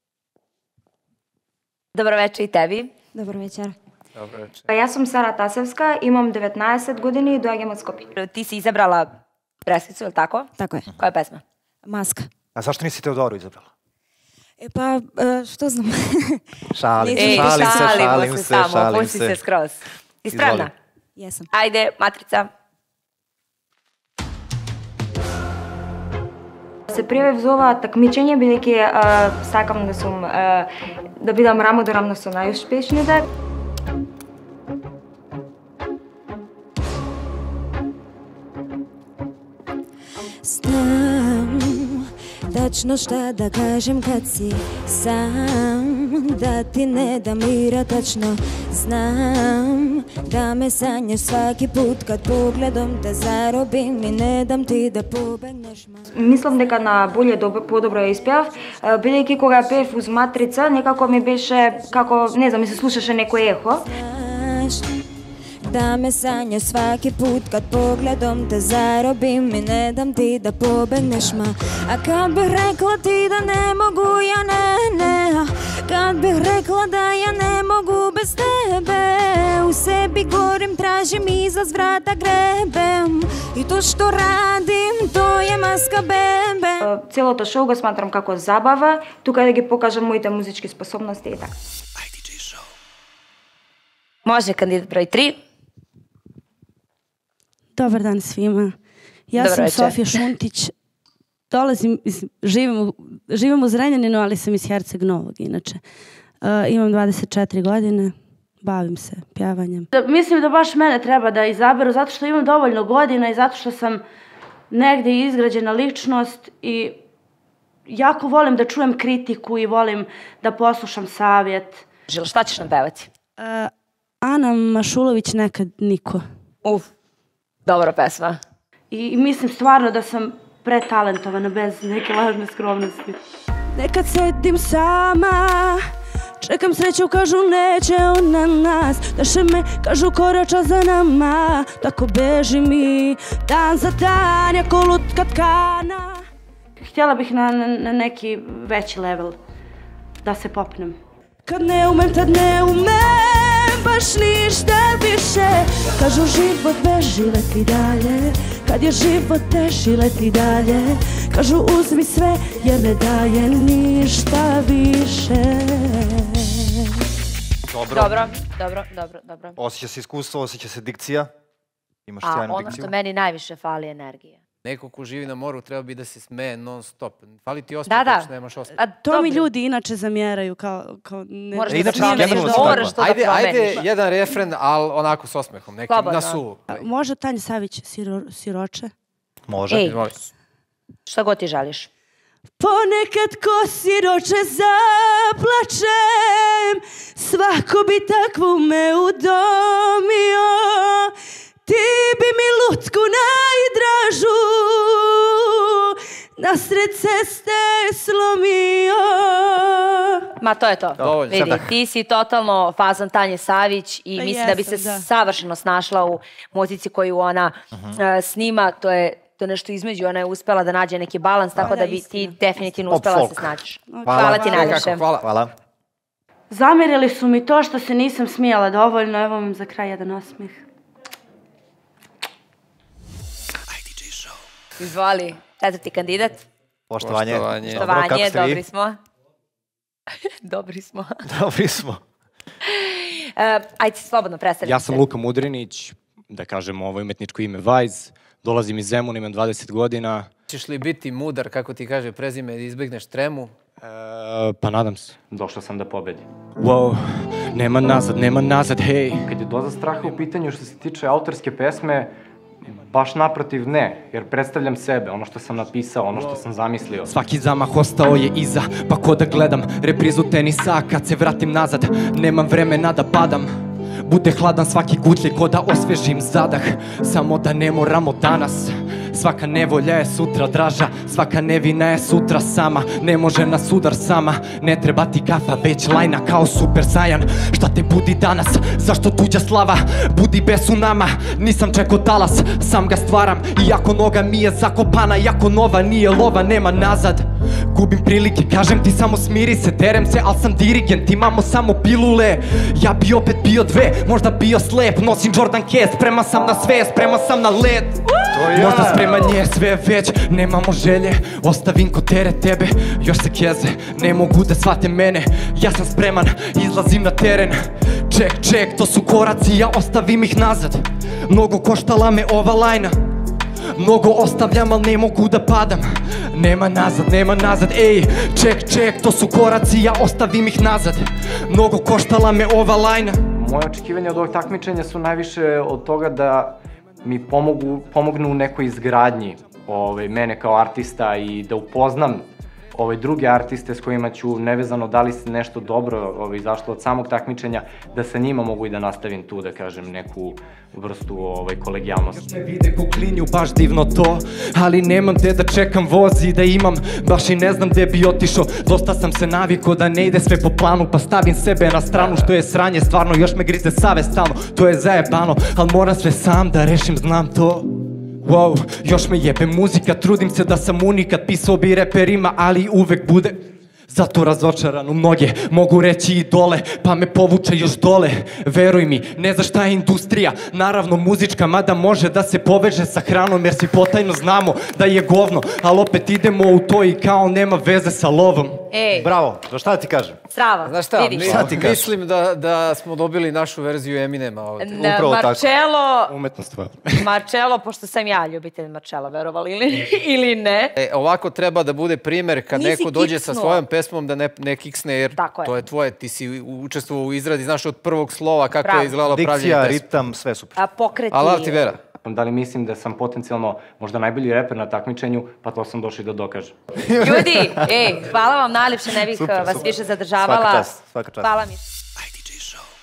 Dobro večer i tebi. Dobro večer. Dobro večer. Pa ja sam Sara Tasevska, imam devetnaest godina i dođem od Skopje. Ti si izabrala preskicu, je li tako? Tako je. Koja je pesma? Maska. A zašto nisi Teodoru izabrala? E pa, što znam? Šalim se, šalim se, šalim se, šalim pusti se skroz. I spremna? Jesam. Ajde, Matrica. Се пријавив за ова такмичење бидејќи сакам да сум да бидам рамо до рамно со најуспешните. Знам тачно шта да кажем кад си сам, да ти не дам мира тачно. Знам да ме сањаш сваки пут кад погледом те заробим и не дам ти да побегнеш. Мислам дека на боле подобро ја испеав, бидејќи кога пеев уз Матрица, некако ми беше како, не знам, ми се слушаше некој ехо. Да ме сањаш сваки пут кад погледом те заробим и не дам ти да побегнеш, ма. А кад бих рекла ти да не могу, ја не, не. Кад бих рекла да ја не могу без тебе. У sebi gorim, tražim izlaz, vrata grebem. И то што радим, то е маска бебе. Целото шоу го сматрам како забава, тука да ги покажам моите музички способности и така. Може, кандидат број три. Dobar dan svima. Ja Dobar sam večer. Sofija Šuntić. Dolazim, iz, živim, u, živim u Zrenjaninu, ali sam iz Herceg Novog, inače. Uh, imam dvadeset četiri godine, bavim se pjevanjem. Da, mislim da baš mene treba da izaberu zato što imam dovoljno godina i zato što sam negde izgrađena ličnost i jako volim da čujem kritiku i volim da poslušam savjet. Žil, šta ćeš nam pevati? Uh, Ana Mašulović, Nekad niko. Uf, dobra pesma. I, I mislim stvarno da sam pretalentovana bez neke lažne skromnosti. Nekad sedim sama, Čekam sreću, kažu neće on na nas. Deše me, kažu korača za nama. Tako beži mi dan za dan, jako lutka tkana. Htjela bih na, na, na neki veći level da se popnem. Kad ne umem, tad ne umem baš ništa više. Kažu život beži, leti dalje. Kad je život teži, leti dalje. Kažu uzmi sve jer ne daje ništa više. Dobro. Dobro, dobro, dobro, dobro. Osjeća se iskustvo, osjeća se dikcija. Imaš A sjajnu ono dikciju. što meni najviše fali je energija. Neko ko živi na moru treba bi da se smeje non stop. Fali ti osmeh, Da, da. ako nemaš osmeh. A to mi ljudi inače zamjeraju kao... kao ne, Moraš ne da smijem promeniš, nešto moraš to da Ajde, ajde promeniš. jedan refren, ali onako s osmehom, neki Slobodno. na suvo. A, Može Tanja Savić, siro, siroče? Može. Ej, šta god ti želiš. Ponekad ko siroče zaplačem, svako bi takvu me udomio. Ti bi mi lutku najdražu nasred ceste slomio. Ma to je to. Dovoljno. Vidi, Sad ti si totalno fazon Tanje Savić i Pa mislim da bi se jesam, da. savršeno snašla u muzici koju ona e, snima. To je to je nešto između, ona je uspela da nađe neki balans, tako da bi ti definitivno Pop uspela da se folk. snađeš. Hvala. Hvala ti najviše. Nekako, hvala. Hvala. Zamjerili su mi to što se nisam smijala dovoljno, evo vam za kraj jedan osmijeh. Izvoli, četvrti kandidat. Poštovanje. Poštovanje. Dobro, kako Poštovanje, ste vi? dobri smo. Dobri smo. Dobri smo. E, ajde se slobodno predstaviti. Ja sam Luka Mudrinić, da kažem ovo umetničko ime Vajz, dolazim iz Zemuna, imam dvadeset godina. Ćeš li biti mudar, kako ti kaže prezime, da izbjegneš tremu? E, pa nadam se. Došao sam da pobedim. Wow, nema nazad, nema nazad, hej. Kad je doza straha u pitanju što se tiče autorske pesme, baš naprotiv ne, jer predstavljam sebe, ono što sam napisao, ono što sam zamislio. Svaki zamah ostao je iza, pa ko da gledam reprizu tenisa, kad se vratim nazad, nemam vremena da padam. Bude hladan svaki gutlje ko da osvežim zadah, samo da ne moramo danas. Svaka nevolja je sutra draža, svaka nevina je sutra sama. Ne može nas udar sama, ne treba ti kafa, već lajna kao Super Saiyan. Šta te budi danas, zašto tuđa slava budi bes u nama? Nisam čekao talas, sam ga stvaram. Iako noga mi je zakopana, iako nova nije lova, nema nazad. Gubim prilike, kažem ti samo smiri se, terem se, al sam dirigent, imamo samo pilule. Ja bi opet bio dve, možda bio slep, nosim Jordan Case, spreman sam na sve, spreman sam na led. Možda spreman je sve već, nemamo želje, ostavim ko teret tebe, još se keze, ne mogu da shvate mene. Ja sam spreman, izlazim na teren, ček, ček, to su koraci, ja ostavim ih nazad. Mnogo koštala me ova lajna, mnogo ostavljam, al ne mogu da padam. Nema nazad, nema nazad, ej, ček, ček, to su koraci, ja ostavim ih nazad. Mnogo koštala me ova lajna. Moje očekivanja od ovog takmičenja su najviše od toga da mi pomogu, pomognu u nekoj izgradnji ovaj, mene kao artista i da upoznam ovaj, druge artiste s kojima ću, nevezano da li se nešto dobro ovaj, izašlo od samog takmičenja, da sa njima mogu i da nastavim tu, da kažem, neku vrstu ovaj, kolegijalnosti. Me vide ko klinju, baš divno to, ali nemam te da čekam voz i da imam, baš i ne znam gde bi otišao. Dosta sam se naviko da ne ide sve po planu, pa stavim sebe na stranu, što je sranje stvarno, još me grize savest stalno, to je zajebano, al moram sve sam da rešim, znam to. Wow, još me jebe muzika, trudim se da sam unikat, pisao bi reperima, ali uvek bude zato razočaran u mnoge, mogu reći i dole, pa me povuče još dole. Veruj mi, ne znaš šta je industrija, naravno muzička, mada može da se poveže sa hranom, jer svi potajno znamo da je govno, ali opet idemo u to i kao nema veze sa lovom. Ej. Bravo, da šta ti kažem? Strava, Znaš šta, vidi. mi, Šta ti kažeš? mislim da, da smo dobili našu verziju Eminema ovdje. Na Upravo tako. Marcello, Umetnost tvoja. Marcello, pošto sam ja ljubitelj Marcella, verovali ili, ili ne. E, ovako treba da bude primer kad Nisi neko dođe sa kiksnuo. svojom pesmom da ne, ne kiksne, jer Tako je. to je tvoje, ti si učestvovao u izradi, znaš od prvog slova kako Bravo. je izgledalo pravljenje Dikcija, pesme. ritam, sve super. A pokreti... Ali ali ti vera? Da li mislim da sam potencijalno možda najbolji reper na takmičenju, pa to sam došao i da dokažem. Ljudi, ej, hvala vam najljepše, ne bih Super, vas super. više zadržavala. Svaka čast, svaka čast. Hvala mi.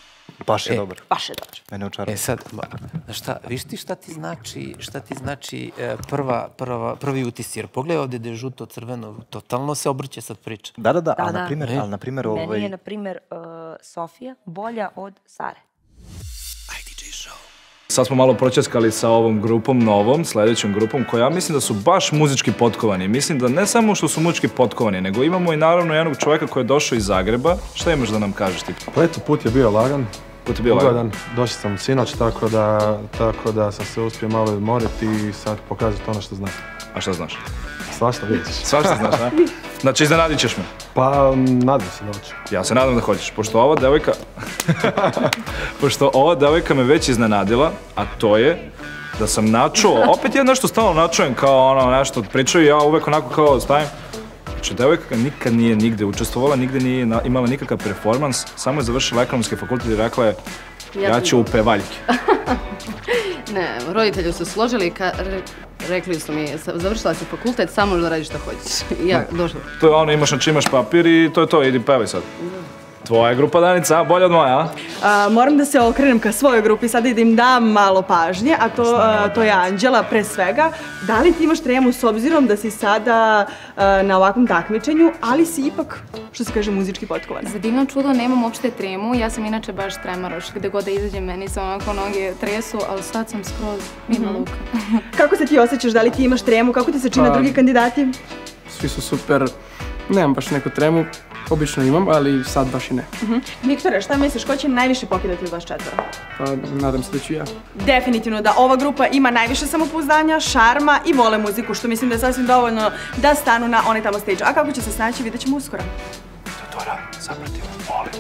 Baš je dobar. Baš je dobar. Mene očarao. E sad, znaš šta, viš ti šta ti znači, šta ti znači prva, prva, prvi utis, jer pogledaj ovdje da je žuto, crveno, totalno se obrće sad priča. Da, da, da, ali na primjer, ali na primjer ovaj... Meni je, na primjer, Sofija bolja od Sare. Sad smo malo pročeskali sa ovom grupom novom, sljedećom grupom, koja ja mislim da su baš muzički potkovani. Mislim da ne samo što su muzički potkovani, nego imamo i naravno jednog čovjeka koji je došao iz Zagreba. Šta imaš da nam kažeš ti? Pa eto, put je bio lagan. Put je bio lagan. Došao sam sinoć, tako da, tako da sam se uspio malo odmoriti i sad pokazati ono što znam. A šta znaš? Svašta vidiš. Svašta znaš, a? Znači, iznenadit ćeš me? Pa, nadam se da hoću. Ja se nadam da hoćeš, pošto ova devojka... pošto ova devojka me već iznenadila, a to je da sam načuo, opet ja nešto stalno načujem kao ono nešto pričaju, ja uvek onako kao stavim. Znači, devojka nikad nije nigde učestvovala, nigde nije imala nikakav performans, samo je završila ekonomski fakultet i rekla je ja ću u pevaljke. Ne, roditelji su složili, rekli su mi, završila si fakultet, samo da radiš što hoćeš. I ja došla. To je ono, imaš na imaš papir i to je to, idi pevaj sad. Tvoja grupa, Danica, bolja od moja, a? Moram da se okrenem ka svojoj grupi, sada da im dam malo pažnje, a to je Anđela pre svega. Da li ti imaš tremu s obzirom da si sada na ovakvom takmičenju, ali si ipak, što se kaže, muzički potkovana? Za divno čudo nemam uopšte tremu, ja sam inače baš tremaroš, gde god da izađem meni se onako noge tresu, ali sad sam skroz mirna luka. Kako se ti osjećaš, da li ti imaš tremu, kako ti se čine drugi kandidati? Svi su super, nemam baš neku tremu. Obično imam, ali sad baš i ne. Viktore, šta misliš, ko će najviše pokidati od vas četvora? Pa, nadam se da ću ja. Definitivno da ova grupa ima najviše samopouzdanja, šarma i vole muziku, što mislim da je sasvim dovoljno da stanu na onaj tamo stage. A kako će se snaći, vidjet ćemo uskoro. Teodora, zaprati vam, molim.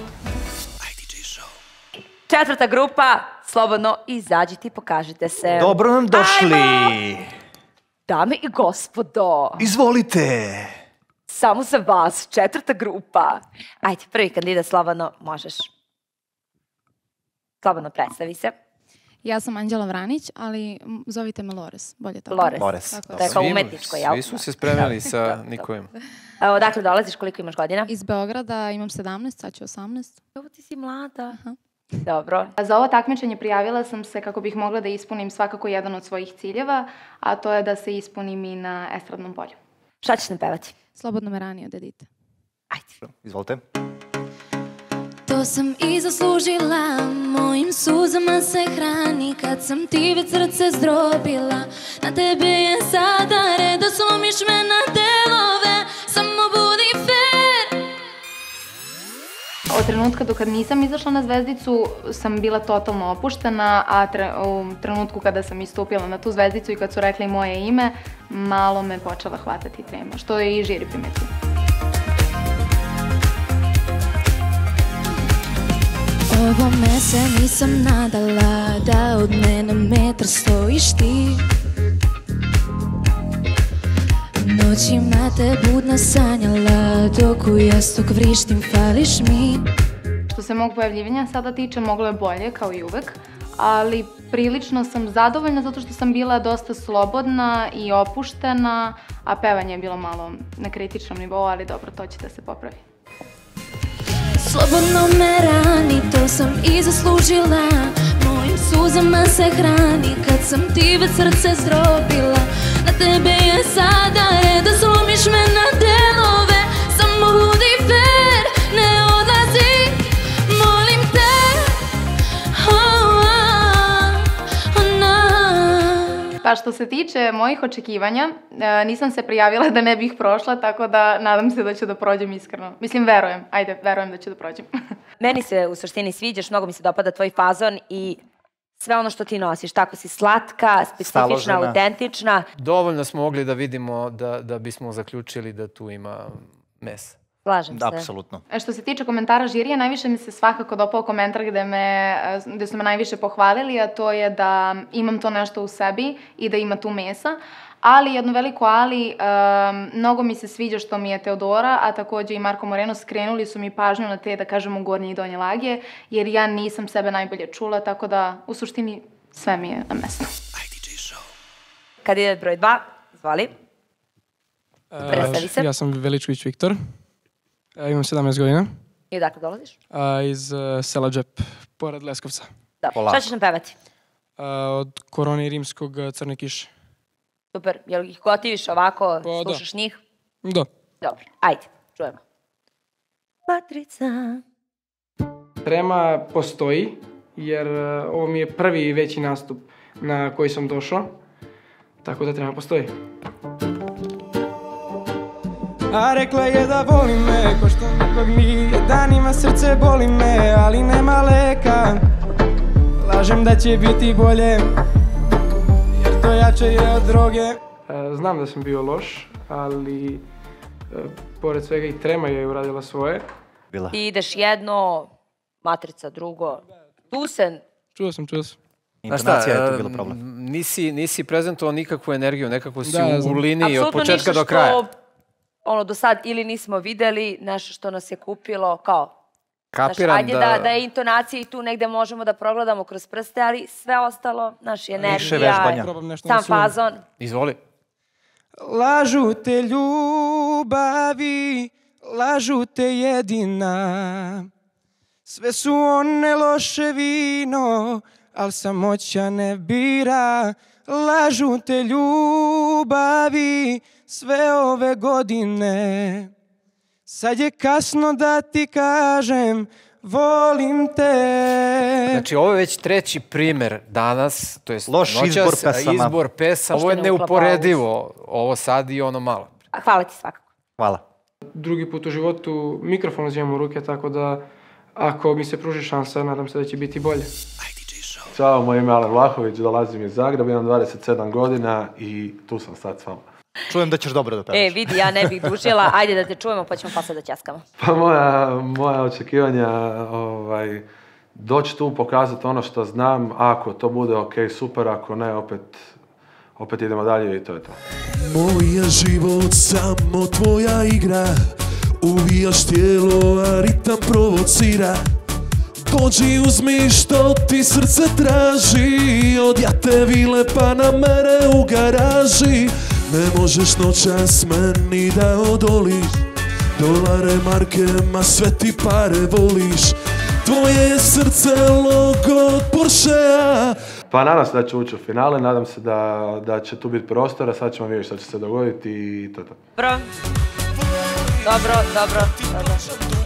Četvrta grupa, slobodno izađite i pokažite se. Dobro nam došli. Dame i gospodo. Izvolite. Samo za vas, četvrta grupa. Ajde, prvi kandidat, slobodno, možeš. Slobodno predstavi se. Ja sam Anđela Vranić, ali zovite me Lores, bolje tako. Lores, Lores. To je kao umetničko, jel? Svi su se spremili sa Nikojem. Odakle dolaziš, koliko imaš godina? Iz Beograda, imam sedamnaest, sad ću osamnaest. Evo ti si mlada. Dobro. Za ovo takmičenje prijavila sam se kako bih mogla da ispunim svakako jedan od svojih ciljeva, a to je da se ispunim i na estradnom polju. Šta ćeš nam pevati? Slobodno me ranije od Edite. Ajde. Izvolite. To sam i zaslužila, mojim suzama se hrani, kad sam ti već srce zdrobila. Na tebe je sada red da slomiš me na delove, samo budi fair. Od trenutka do kad nisam izašla na Zvezdicu sam bila totalno opuštena, a u trenutku kada sam istupila na tu Zvezdicu i kad su rekli moje ime, malo me počela hvatati trema, što je i žiri primetio. Ovome se nisam nadala, da od mene metar stojiš ti. Noćima te budna sanjala, dok u jastuk vrištim fališ mi. Što se mog pojavljivanja sada tiče, moglo je bolje, kao i uvek, ali prilično sam zadovoljna zato što sam bila dosta slobodna i opuštena, a pevanje je bilo malo na kritičnom nivou, ali dobro, to će da se popravi. Slobodno me rani, to sam i zaslužila, mojim suzama se hrani, kad sam ti već srce zdrobila. Na tebe je sada red da slomiš me na delove, samo budi fair, ne odlazi, molim te. Oh, oh, oh, no. Pa što se tiče mojih očekivanja, nisam se prijavila da ne bih prošla, tako da nadam se da ću da prođem iskreno. Mislim, verujem, ajde, verujem da ću da prođem. Meni se u suštini sviđaš, mnogo mi se dopada tvoj fazon i sve ono što ti nosiš, tako si slatka, specifična, autentična. Dovoljno smo mogli da vidimo da bismo zaključili da tu ima mesa. Slažem se. Apsolutno. Što se tiče komentara žirija, najviše mi se svakako dopao komentar gde su me najviše pohvalili, a to je da imam to nešto u sebi i da ima tu mesa. Ali, jedno veliko ali, mnogo mi se sviđa što mi je Teodora, a takođe i Marko Moreno skrenuli su mi pažnju na te, da kažemo, gornje i donje lage, jer ja nisam sebe najbolje čula, tako da u suštini sve mi je na mestu. Kad ide broj dva, zvoli. Predstavi se. Ja sam Veličković Viktor, imam sedamnaest godina. I odakle dolaziš? Iz sela Džep, pored Leskovca. Dobro, šta ćeš nam pevati? Od Korone i Rimskog Crne kiše. Super, jel ih gotiviš ovako, Pa, slušaš njih? Da. Dobro, ajde, čujemo. Matrica. Trema postoji, jer ovo mi je prvi veći nastup na koji sam došao, tako da trema postoji. A rekla je da voli me, ko što nikog nije, danima srce boli me, ali nema leka. Lažem da će biti bolje, jer to jače je od droge. Znam da sam bio loš, ali pored svega i trema je uradila svoje. Ti ideš jedno, Matrica drugo. Tu se... Čuo sam, čuo sam. Intonacija je tu bila problem. Nisi, nisi prezentovao nikakvu energiju, nekako si Da, u, znam. u liniji od Apsolutno početka ništa do kraja. što, ono, do sad ili nismo videli, nešto što nas je kupilo, kao... Znaš, Kapiram ajde da... da, da je intonacija i tu negde možemo da progledamo kroz prste, ali sve ostalo, naš Više energija, vežbanja. Probam nešto na sam suvo. fazon. Izvoli. Lažu te ljubavi, lažu te jedina. Sve su one loše vino, al samoća ne bira. Lažu te ljubavi, sve ove godine. Sad je kasno da ti kažem, volim te. Znači, ovo je već treći primer danas, to je Loš izbor pesama. izbor pesama. Ovo je Što ne uklapa neuporedivo, ovo sad i ono malo. A hvala ti svakako. Hvala. Drugi put u životu mikrofon uzimam u ruke, tako da ako mi se pruži šansa, nadam se da će biti bolje. Ćao, moje ime je Alen Vlahović, dolazim iz Zagreba, imam dvadeset sedam godina i tu sam sad s vama. Čujem da ćeš dobro da pevaš. E, vidi, ja ne bih dužila, ajde da te čujemo pa ćemo posle da ćaskamo. Pa moja, moja očekivanja, ovaj, doći tu pokazati ono što znam, ako to bude ok, super, ako ne, opet, opet idemo dalje i to je to. Moj je život samo tvoja igra, uvijaš tijelo, a ritam provocira. Dođi uzmi što ti srce traži, od jate vile pa na mene u garaži. Ne možeš noćas meni da odoliš, dolare, marke, ma sve ti pare voliš. Tvoje je srce logo od Porschea. Pa nadam se da će ući u finale, nadam se da, da će tu biti prostora, sad ćemo vidjeti što će se dogoditi i to je to. Dobro, dobro, dobro, dobro.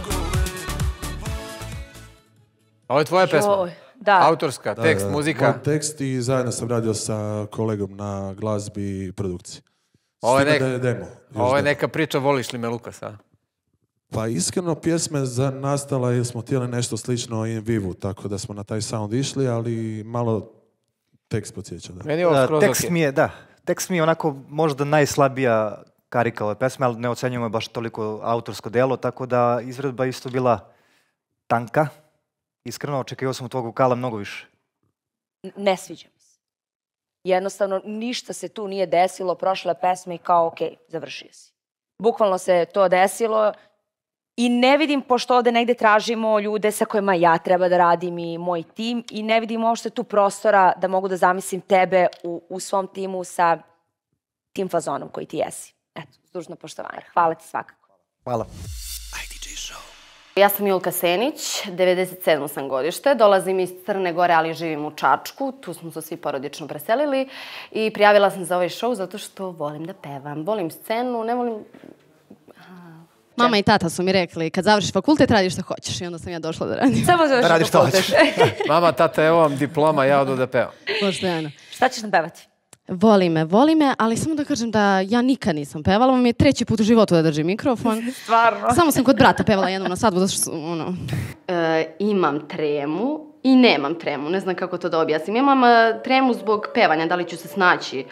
Ovo je tvoja pesma? Joj, da. Autorska, tekst, Da, da, muzika. moj tekst i zajedno sam radio sa kolegom na glazbi i produkciji. Ovo je, S time neka, da je demo, još ovo je demo. neka priča, voliš li me Lukas, a? Pa iskreno pjesma je za- nastala jer smo htjeli nešto slično in vivu, tako da smo na taj sound išli, ali malo tekst podsjeća. Da. Meni je ovo Da, skroz tekst ok. mi je, da, tekst mi je onako možda najslabija karika ove pesme, ali ne ocenjujemo je baš toliko autorsko delo, tako da izvedba isto bila tanka. Iskreno, očekivao sam od tvog vokala mnogo više. N- Ne sviđa mi se. Jednostavno, ništa se tu nije desilo, prošla je pesma i kao, ok, završio si. Bukvalno se to desilo i ne vidim, pošto ovde negde tražimo ljude sa kojima ja treba da radim i moj tim, i ne vidim uopšte tu prostora da mogu da zamislim tebe u, u svom timu sa tim fazonom koji ti jesi. Eto, s dužno poštovanje. Hvala ti svakako. Hvala. Ja sam Julka Senić, devedeset sedmo sam godište, dolazim iz Crne Gore, ali živim u Čačku, tu smo se svi porodično preselili i prijavila sam za ovaj show zato što volim da pevam, volim scenu, ne volim... Mama i tata su mi rekli, kad završiš fakultet radiš što hoćeš i onda sam ja došla da radim. Samo završi fakultet. Mama, tata, evo vam diploma, ja odu da pevam. Poštojano. Šta ćeš nam pevati? Voli me, voli me, ali samo da kažem da ja nikad nisam pevala, ovo mi je treći put u životu da držim mikrofon. Stvarno? Samo sam kod brata pevala jednom na svadbu, zato što su, ono... E, imam tremu i nemam tremu, ne znam kako to da objasnim. Imam e, tremu zbog pevanja, da li ću se snaći.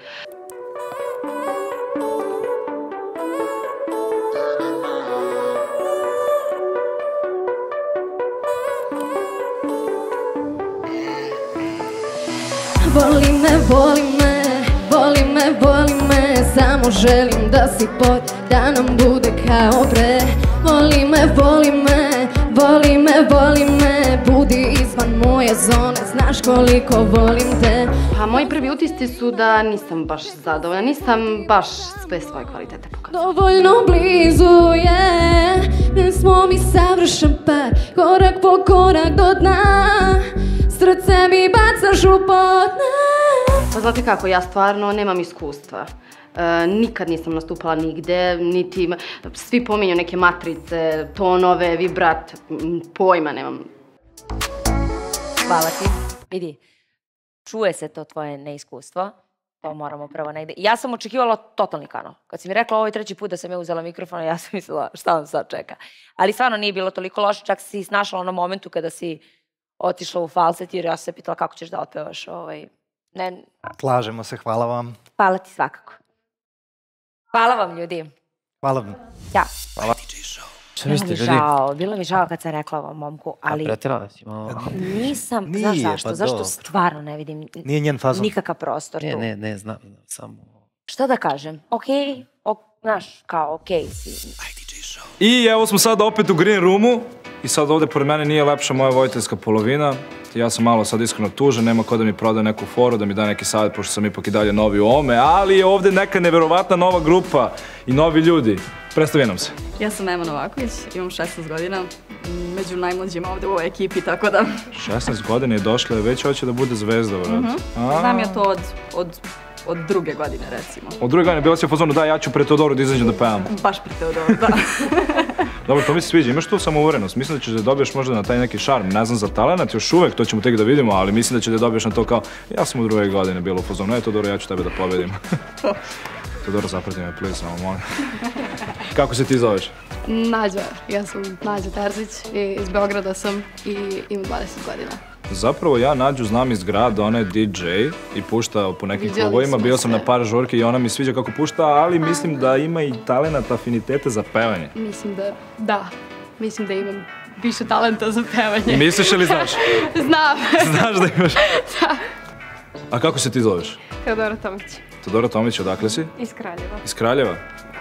Voli me, voli me, voli me, voli me, samo želim da si pod, da nam bude kao pre. Voli me, voli me, voli me, voli me, budi izvan moje zone, znaš koliko volim te. Pa moji prvi utisci su da nisam baš zadovoljna, nisam baš sve svoje kvalitete pokazala. Dovoljno blizu je, smo mi savršen par, korak po korak do dna. srce mi bacaš u podne. Pa znate kako, ja stvarno nemam iskustva. E, nikad nisam nastupala nigde, niti svi pominju neke matrice, tonove, vibrat, pojma nemam. Hvala ti. Vidi, čuje se to tvoje neiskustvo. To moramo prvo negde. Ja sam očekivala totalni kanal. Kad si mi rekla ovo je treći put da sam ja uzela mikrofon, ja sam mislila šta vam sad čeka. Ali stvarno nije bilo toliko loše, čak si snašala na momentu kada si otišla u falset, jer ja sam se pitala kako ćeš da otpevaš. Ovaj... Ne... Slažemo se, hvala vam. Hvala ti svakako. Hvala vam, ljudi. Hvala vam. Ja. Hvala. Šta mislite, ljudi? Žao, bilo mi žao kad sam rekla ovom momku, ali... A pretirala si malo. Nisam, Nije, znaš zašto? pa Zašto dobro. stvarno ne vidim Nije njen fazon. nikakav prostor Ne, tu. ne, ne, znam, samo... Šta da kažem? Okej, ok, znaš, kao okej si. I evo smo sad opet u Green Roomu i sad ovde pored mene nije lepša moja vojiteljska polovina. Ja sam malo sad iskreno tužan, nema ko da mi proda neku foru, da mi da neki savjet, pošto sam ipak i dalje novi u ovome, ali je ovde neka neverovatna nova grupa i novi ljudi. Predstavi nam se. Ja sam Ema Novaković, imam šesnaest godina, među najmlađima ovde u ovoj ekipi, tako da... šesnaest godina je došla, već hoće da bude zvezda, vrat. Mhm. Znam ja to od, od, od druge godine, recimo. Od druge godine bila si u fazonu, da, ja ću pre Teodoru da izađem da pevam. Baš pre Teodoru, da. Dobro, to mi se sviđa, imaš tu samouverenost, mislim da ćeš da dobiješ možda na taj neki šarm, ne znam za talenat, još uvek, to ćemo tek da vidimo, ali mislim da ćeš da dobiješ na to kao, ja sam u druge godine bila u fazonu, e Teodoro, ja ću tebe da pobedim. Teodoro, zaprati me, please, samo molim. Kako se ti zoveš? Nađa, ja sam Nađa Terzić i iz Beograda sam i imam dvadeset godina. Zapravo ja Nađu znam iz grada, ona je D J i pušta po nekim Viđali klubovima, smo bio se. sam na par žurke i ona mi sviđa kako pušta, ali mislim da ima i talenat, afinitete za pevanje. Mislim da, da, mislim da imam više talenta za pevanje. Misliš ili znaš? Znam. Znaš da imaš? Da. A kako se ti zoveš? Teodora Tomić. Teodora Tomić, odakle si? Iz Kraljeva. Iz Kraljeva?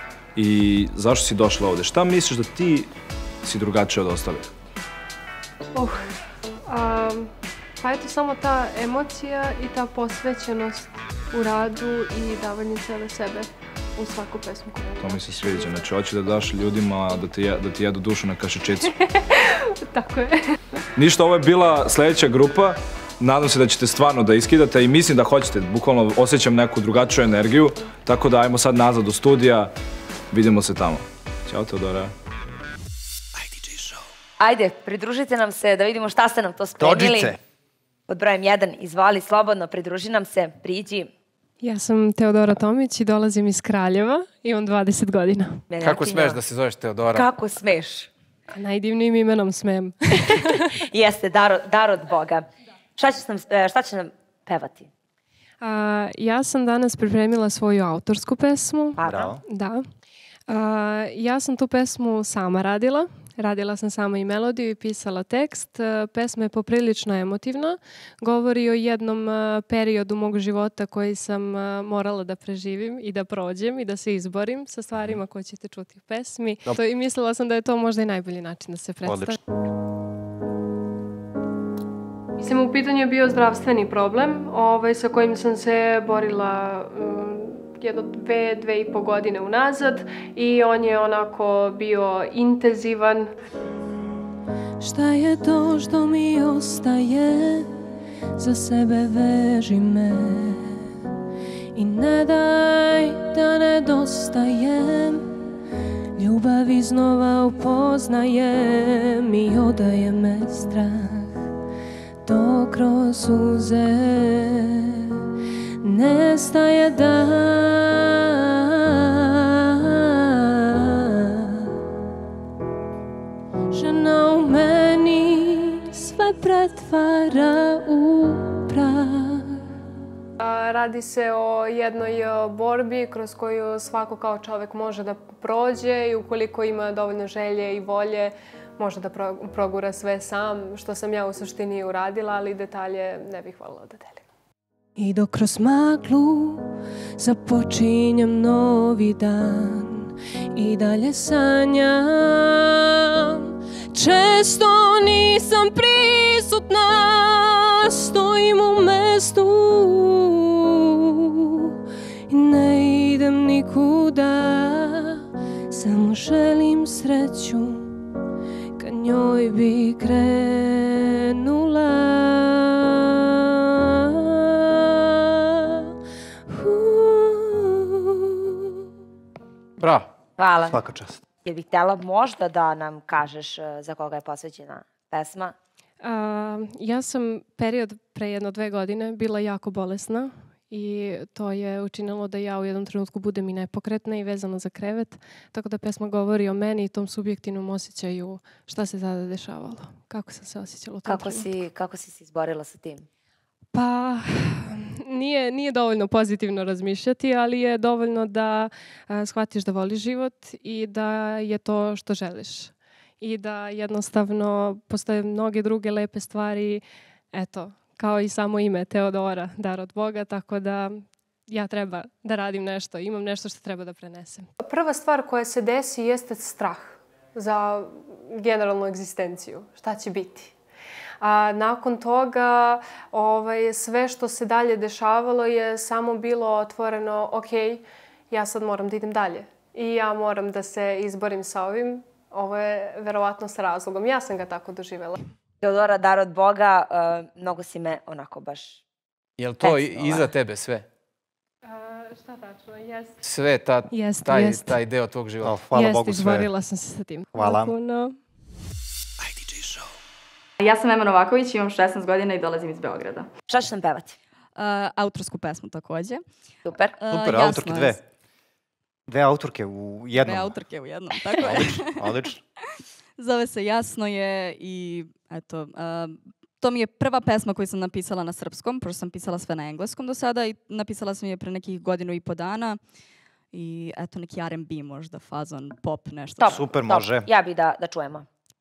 I zašto si došla ovde? Šta misliš da ti si drugačija od ostalih? Uh, um, pa eto samo ta emocija i ta posvećenost u radu i davanje cele sebe u svaku pesmu koju To mi se sviđa. Znači, hoću da daš ljudima da ti, je, da ti jedu dušu na kašičicu. Tako je. Ništa, ovo je bila sledeća grupa. Nadam se da ćete stvarno da iskidate i mislim da hoćete. Bukvalno osjećam neku drugačiju energiju. Tako da ajmo sad nazad do studija. Vidimo se tamo. Ćao, Teodora. Ajde, pridružite nam se da vidimo šta ste nam to spremili. Dođice. Pod brojem jedan, izvoli slobodno, pridruži nam se, priđi. Ja sam Teodora Tomić i dolazim iz Kraljeva, imam dvadeset godina. Kako smeš da se zoveš Teodora? Kako smeš? Najdivnijim imenom smem. Jeste, dar, dar od Boga. Šta će nam, šta će nam pevati? A, ja sam danas pripremila svoju autorsku pesmu. Bravo. Da. A, ja sam tu pesmu sama radila. Radila sam sama i melodiju i pisala tekst. Pesma je poprilično emotivna. Govori o jednom periodu mog života koji sam morala da preživim i da prođem i da se izborim sa stvarima koje ćete čuti u pesmi. To, I mislila sam da je to možda i najbolji način da se predstavi. Mislim, u pitanju je bio zdravstveni problem ovaj, sa kojim sam se borila um, jedno dve, dve i po godine unazad i on je onako bio intenzivan. Šta je to što mi ostaje, za sebe veži me i ne daj da nedostajem, ljubav iznova upoznajem i odaje me strah, dok kroz suze nestaje dan. Žena u meni sve pretvara u prah. Radi se o jednoj borbi kroz koju svako kao čovek može da prođe i ukoliko ima dovoljno želje i volje može da progura sve sam, što sam ja u suštini uradila, ali detalje ne bih voljela da delim. I dok kroz maglu započinjem novi dan i dalje sanjam, često nisam prisutna, stojim u mestu i ne idem nikuda, samo želim sreću kad njoj bi krenula. Hvala. Svaka čast. Jel bih htjela možda da nam kažeš za koga je posvećena pesma? Uh, ja sam period pre jedno dve godine bila jako bolesna i to je učinilo da ja u jednom trenutku budem i nepokretna i vezana za krevet. Tako da pesma govori o meni i tom subjektivnom osjećaju šta se tada dešavalo. Kako sam se osjećala u tom kako trenutku. Si, kako si se izborila sa tim? Pa, nije, nije dovoljno pozitivno razmišljati, ali je dovoljno da a, shvatiš da voliš život i da je to što želiš. I da jednostavno postoje mnoge druge lepe stvari, eto, kao i samo ime Teodora, dar od Boga, tako da ja treba da radim nešto, imam nešto što treba da prenesem. Prva stvar koja se desi jeste strah za generalnu egzistenciju. Šta će biti? A nakon toga ovaj, sve što se dalje dešavalo je samo bilo otvoreno, ok, ja sad moram da idem dalje. I ja moram da se izborim sa ovim. Ovo je verovatno sa razlogom. Ja sam ga tako doživjela. Teodora, dar od Boga, uh, mnogo si me onako baš... Je li to iza tebe sve? Uh, šta tačno? Jest. Sve, ta, jest, taj, jest. taj deo tvog života. Oh, hvala jest, Bogu sve. izborila sam se sa tim. Hvala. Puno. Ja sam Ema Novaković, imam šesnaest godina i dolazim iz Beograda. Šta ćeš nam pevati? Uh, autorsku pesmu takođe. Super. Uh, Super, autorke dve. Dve autorke u jednom. Dve autorke u jednom, tako je. Odlično, odlično. Zove se Jasno je i eto, uh, to mi je prva pesma koju sam napisala na srpskom, pošto sam pisala sve na engleskom do sada i napisala sam je pre nekih godinu i po dana. I eto, neki R and B možda, fazon, pop, nešto. Top, Super, top. može. Ja bi da, da čujemo.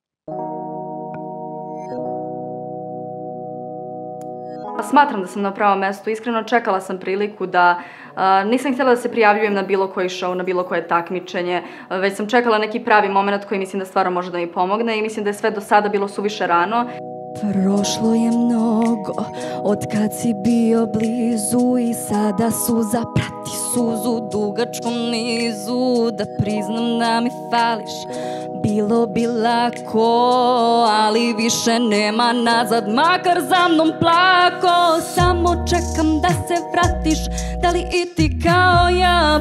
Smatram da sam na pravom mestu. Iskreno čekala sam priliku da uh, nisam htjela da se prijavljujem na bilo koji show, na bilo koje takmičenje. Uh, već sam čekala neki pravi moment koji mislim da stvarno može da mi pomogne i mislim da je sve do sada bilo suviše rano. Prošlo je mnogo od kad si bio blizu i sada suza prati suzu dugačkom nizu. Da priznam da mi fališ, bilo bi lako, ali više nema nazad, makar za mnom plako. Samo čekam da se vratiš, da li i ti kao ja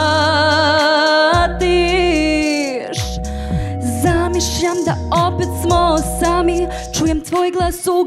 patiš? Zamišljam da opet smo sami, čujem tvoj glas u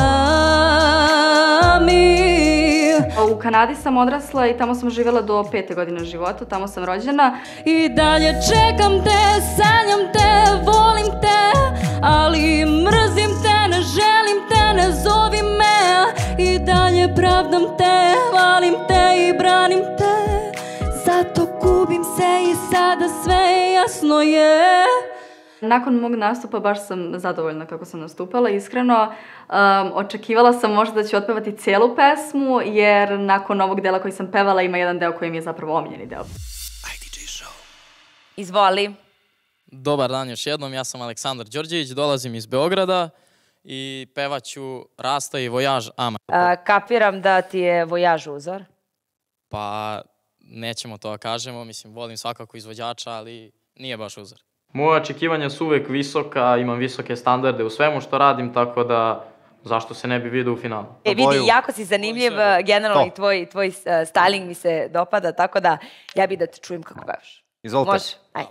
galami. U Kanadi sam odrasla i tamo sam živjela do pete godine života, tamo sam rođena. I dalje čekam te, sanjam te, volim te, ali mrzim te, ne želim te, ne zovi me. I dalje pravdam te, valim te i branim te, zato gubim se i sada sve jasno je. Nakon mog nastupa baš sam zadovoljna kako sam nastupala, iskreno. Um, očekivala sam možda da ću otpevati cijelu pesmu, jer nakon ovog dela koji sam pevala ima jedan deo koji mi je zapravo omiljeni deo. Izvoli. Dobar dan još jednom, ja sam Aleksandar Đorđević, dolazim iz Beograda i pevaću Rasta i Vojaž Ama. A, kapiram da ti je Vojaž uzor. Pa nećemo to da kažemo, mislim volim svakako izvođača, ali nije baš uzor. Moje očekivanja su uvek visoka, imam visoke standarde u svemu što radim, tako da zašto se ne bi vidio u finalu. E, vidi, jako si zanimljiv, generalno i tvoj, tvoj styling mi se dopada, tako da ja bih da te čujem kako pevaš. Izvolite. Može, ajde.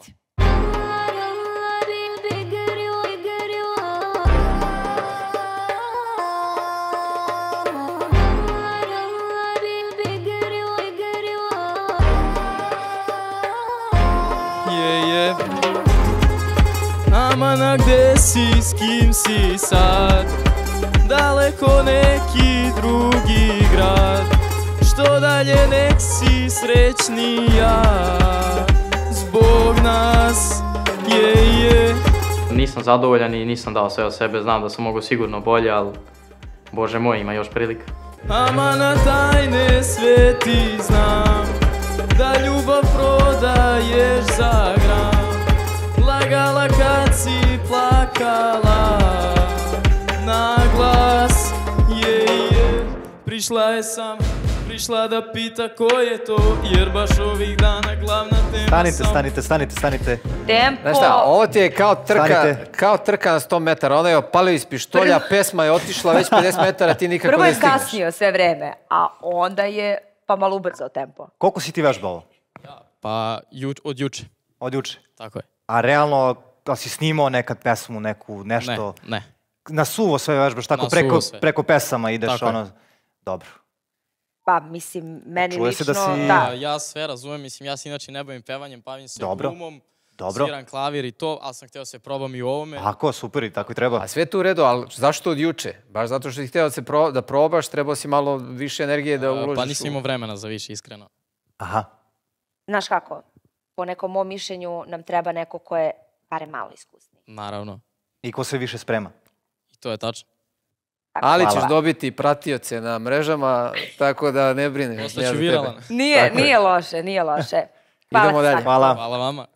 Amana, gde si, s kim si sad? Daleko neki drugi grad. Što dalje nek si srećnija zbog nas, je, je. Nisam zadovoljan i nisam dao sve od sebe, znam da sam mogo sigurno bolje, ali Bože moj, ima još prilika. Amana, tajne sve ti znam, da ljubav prodaješ za gram. Lagala kad si plakala na glas, je, je. Prišla je sam, prišla da pita ko je to, jer baš ovih dana glavna tema. Stanite, stanite, stanite, stanite. Tempo. Znaš šta, ovo ti je kao trka, Stanite. kao trka na sto metara, ona je opalio iz pištolja, pesma je otišla već pedeset metara, ti nikako Prvo ne je stigneš. kasnio sve vreme, a onda je pa malo ubrzao tempo. Koliko si ti vežbao? Pa ju, od juče. Od juče? Tako je. A realno, da si snimao nekad pesmu, neku, nešto? Ne, ne. Na suvo sve vežbaš, tako preko, preko pesama ideš, tako ono... Je. Dobro. Pa, mislim, meni Čuje lično... Se da si... da. Ja sve razumem, mislim, ja se inače ne bavim pevanjem, bavim se Dobro. glumom, Dobro. sviram klavir i to, ali sam hteo se probam i u ovome. Tako, super, i tako i treba. A sve tu u redu, ali zašto od juče? Baš zato što si hteo da, se pro, da probaš, trebao si malo više energije da uložiš. Pa nisam imao vremena za više, iskreno. Aha. Znaš kako, po nekom mom mišljenju nam treba neko ko je bare malo iskusniji. Naravno. I ko se više sprema. I to je tačno. Ali ćeš dobiti pratioce na mrežama, tako da ne brineš. Ostaću viralan. Nije, nije loše, nije loše. Hvala. Idemo dalje. Hvala. Hvala vama.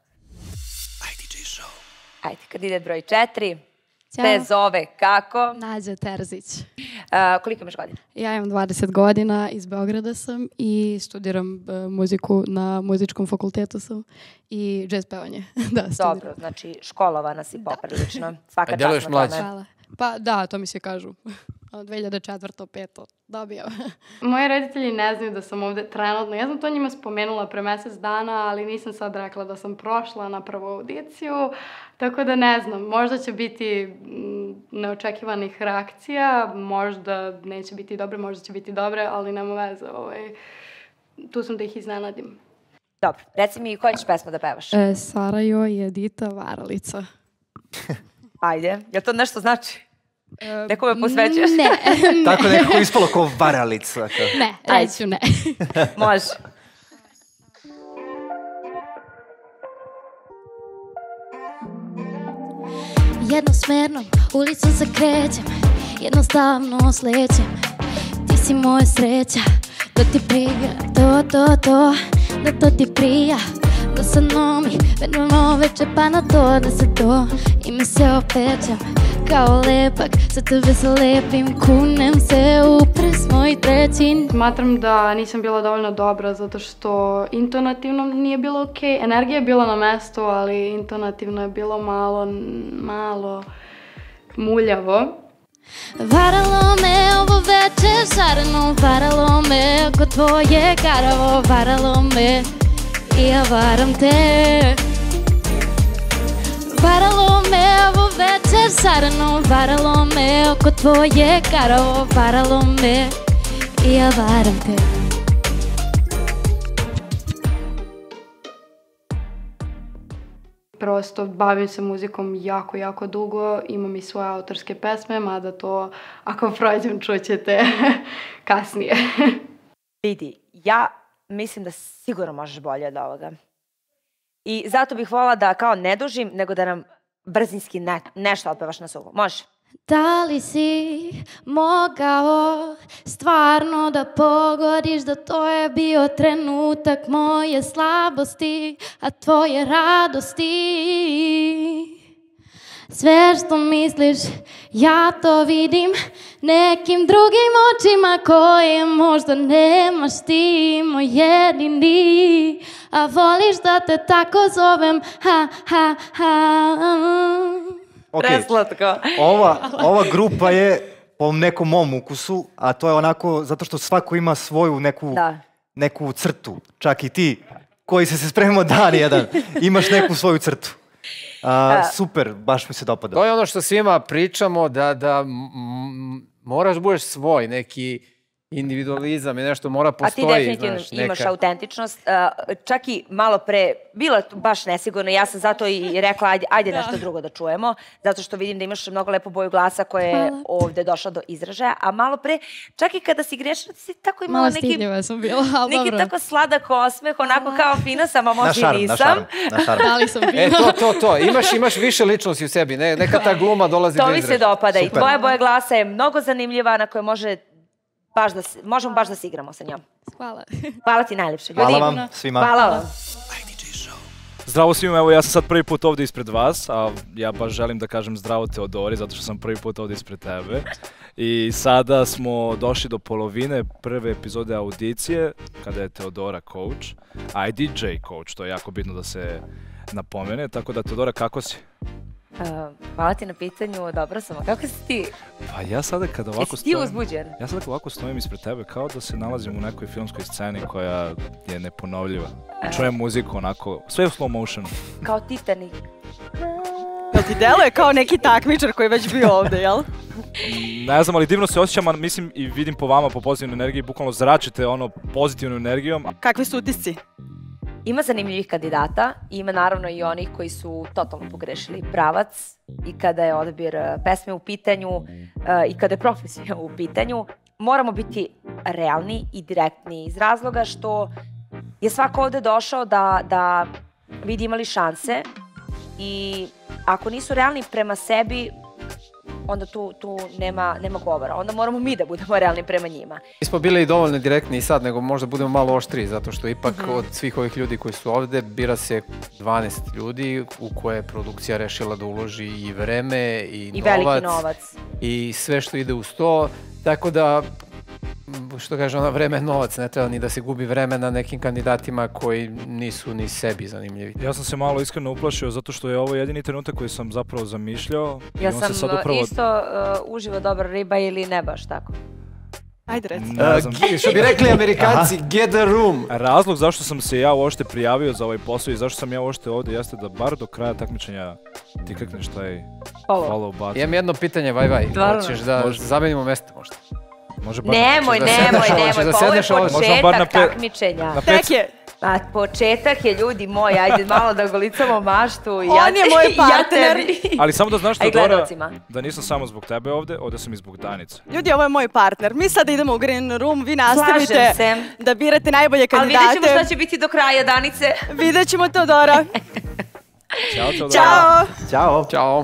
Ajde, kad ide broj četiri, te zove kako? Nađa Terzić. Uh, koliko imaš godina? Ja imam dvadeset godina, iz Beograda sam i studiram uh, muziku na muzičkom fakultetu sam i jazz pevanje. Da, Dobro, znači školovana si poprilično. Svaka čast deluješ na mlađe? tome. Hvala. Pa da, to mi se kažu. Od dve hiljade četvrte. peto dobio. Moji roditelji ne znaju da sam ovde trenutno. Ja sam to njima spomenula pre mesec dana, ali nisam sad rekla da sam prošla na prvu audiciju. Tako da ne znam, možda će biti mm, neočekivanih reakcija, možda neće biti dobre, možda će biti dobre, ali nema veze. Ovaj, tu sam da ih iznenadim. Dobro, reci mi koju ćeš pesmu da pevaš? E, Sarajo i Edita Varalica. Ajde, jel to nešto znači? Neko me posvećuješ? Ne. Tako nekako ispalo kao varalica. Ne, reću ne. Može. Jednosmernom ulicom se krećem, jednostavno slećem. Ti si moja sreća, da ti prija, to, to, to, da to ti prija. Da sa nomi, vedno veče pa na to, da se to ime se opećam. Kao lepak, sa tebe se lepim, kunem se u pres moj trećin. Smatram da nisam bila dovoljno dobra zato što intonativno nije bilo okej. Okay. Energija je bila na mestu, ali intonativno je bilo malo, malo muljavo. Varalo me ovo večer šareno, varalo me oko tvoje karavo, varalo me i ja varam te. Varalo me ovo večer šareno, varalo me oko tvoje karavo, varalo me i ja varam te. Prosto bavim se muzikom jako, jako dugo, imam i svoje autorske pesme, mada to ako prođem čućete kasnije. Vidi, ja mislim da sigurno možeš bolje od ovoga. I zato bih volila da kao ne dužim, nego da nam brzinski ne, nešto otpevaš na suvo. Može? Da li si mogao stvarno da pogodiš da to je bio trenutak moje slabosti, a tvoje radosti? Sve što misliš, ja to vidim nekim drugim očima koje možda nemaš ti, moj jedini. A voliš da te tako zovem, ha, ha, ha. Okay. Preslatko. Ova, ova grupa je po nekom mom ukusu, a to je onako zato što svako ima svoju neku, da. neku crtu. Čak i ti, koji se se spremao dan jedan, imaš neku svoju crtu. A, super, baš mi se dopada. To je ono što svima pričamo, da, da m, moraš budeš svoj, neki individualizam i nešto mora postoji. A ti definitivno znaš, imaš neka... autentičnost. Uh, čak i malo pre, bila baš nesigurno, ja sam zato i rekla ajde, ajde nešto drugo da čujemo, zato što vidim da imaš mnogo lepu boju glasa koja je ovde došla do izražaja, a malo pre, čak i kada si grešila, ti si tako imala malo neki, stidljiva sam bila, ali neki dobro. tako sladak osmeh, onako kao fina sam, a možda i nisam. Na šarm, na šarm. Da li sam fina? E, to, to, to. Imaš, imaš više ličnosti u sebi, ne, neka ta gluma dolazi do To izražaja. mi se dopada. Super. I tvoja boja glasa je mnogo zanimljiva, na kojoj može baš da, možemo baš da se igramo sa njom. Hvala. Hvala ti najljepše. Ljudi, Hvala vam svima. Hvala vam. Zdravo svima, evo ja sam sad prvi put ovde ispred vas, a ja baš želim da kažem zdravo Teodori, zato što sam prvi put ovde ispred tebe. I sada smo došli do polovine prve epizode audicije, kada je Teodora coach, a i D J coach, to je jako bitno da se napomene. Tako da, Teodora, kako si? Hvala ti na pitanju, dobro sam. Kako si ti? Pa ja sada kada ovako Jesi ti uzbuđen? Ja sada kada ovako stojim ispred tebe kao da se nalazim u nekoj filmskoj sceni koja je neponovljiva. Čujem muziku onako, sve u slow motionu. Kao Titanic. Jel ti deluje kao neki takmičar koji je već bio ovde, jel? Ne znam, ali divno se osjećam, a mislim i vidim po vama, po pozitivnoj energiji, bukvalno zračite ono pozitivnom energijom. Kakvi su utisci? Ima zanimljivih kandidata, ima naravno i onih koji su totalno pogrešili pravac i kada je odabir pesme u pitanju i kada je profesija u pitanju. Moramo biti realni i direktni iz razloga što je svako ovde došao da, da vidi imali šanse i ako nisu realni prema sebi, onda tu, tu nema, nema govora. Onda moramo mi da budemo realni prema njima. Mi smo bili dovoljno direktni i sad, nego možda budemo malo oštriji, zato što ipak mm-hmm. od svih ovih ljudi koji su ovde bira se dvanaest ljudi u koje je produkcija rešila da uloži i vreme i, I novac. I veliki novac. I sve što ide uz to. Tako da, što kaže ona, vreme je novac, ne treba ni da se gubi vreme na nekim kandidatima koji nisu ni sebi zanimljivi. Ja sam se malo iskreno uplašio zato što je ovo jedini trenutak koji sam zapravo zamišljao. Ja sam isto uživo dobra riba ili ne baš tako. Ajde reci. Što bi rekli Amerikanci, get the room. Razlog zašto sam se ja uopšte prijavio za ovaj posao i zašto sam ja uopšte ovde jeste da bar do kraja takmičenja ti klikneš taj follow button. Imam jedno pitanje, vaj vaj. Hoćeš da zamenimo mesto možda? Nemoj, nemoj, nemoj, pa ovo je početak takmičenja. Tek je. Pa početak je, ljudi moji, ajde malo da golicamo maštu. On je moj partner. Ali samo da znaš što, Dora, da nisam samo zbog tebe ovde, ovde sam i zbog Danice. Ljudi, ovo je moj partner. Mi sada idemo u green room, vi nastavite da birate najbolje kandidate. Ali vidjet ćemo šta će biti do kraja, Danice. Vidjet ćemo to, Dora. Ćao, Dora. Ćao. Ćao. Ćao.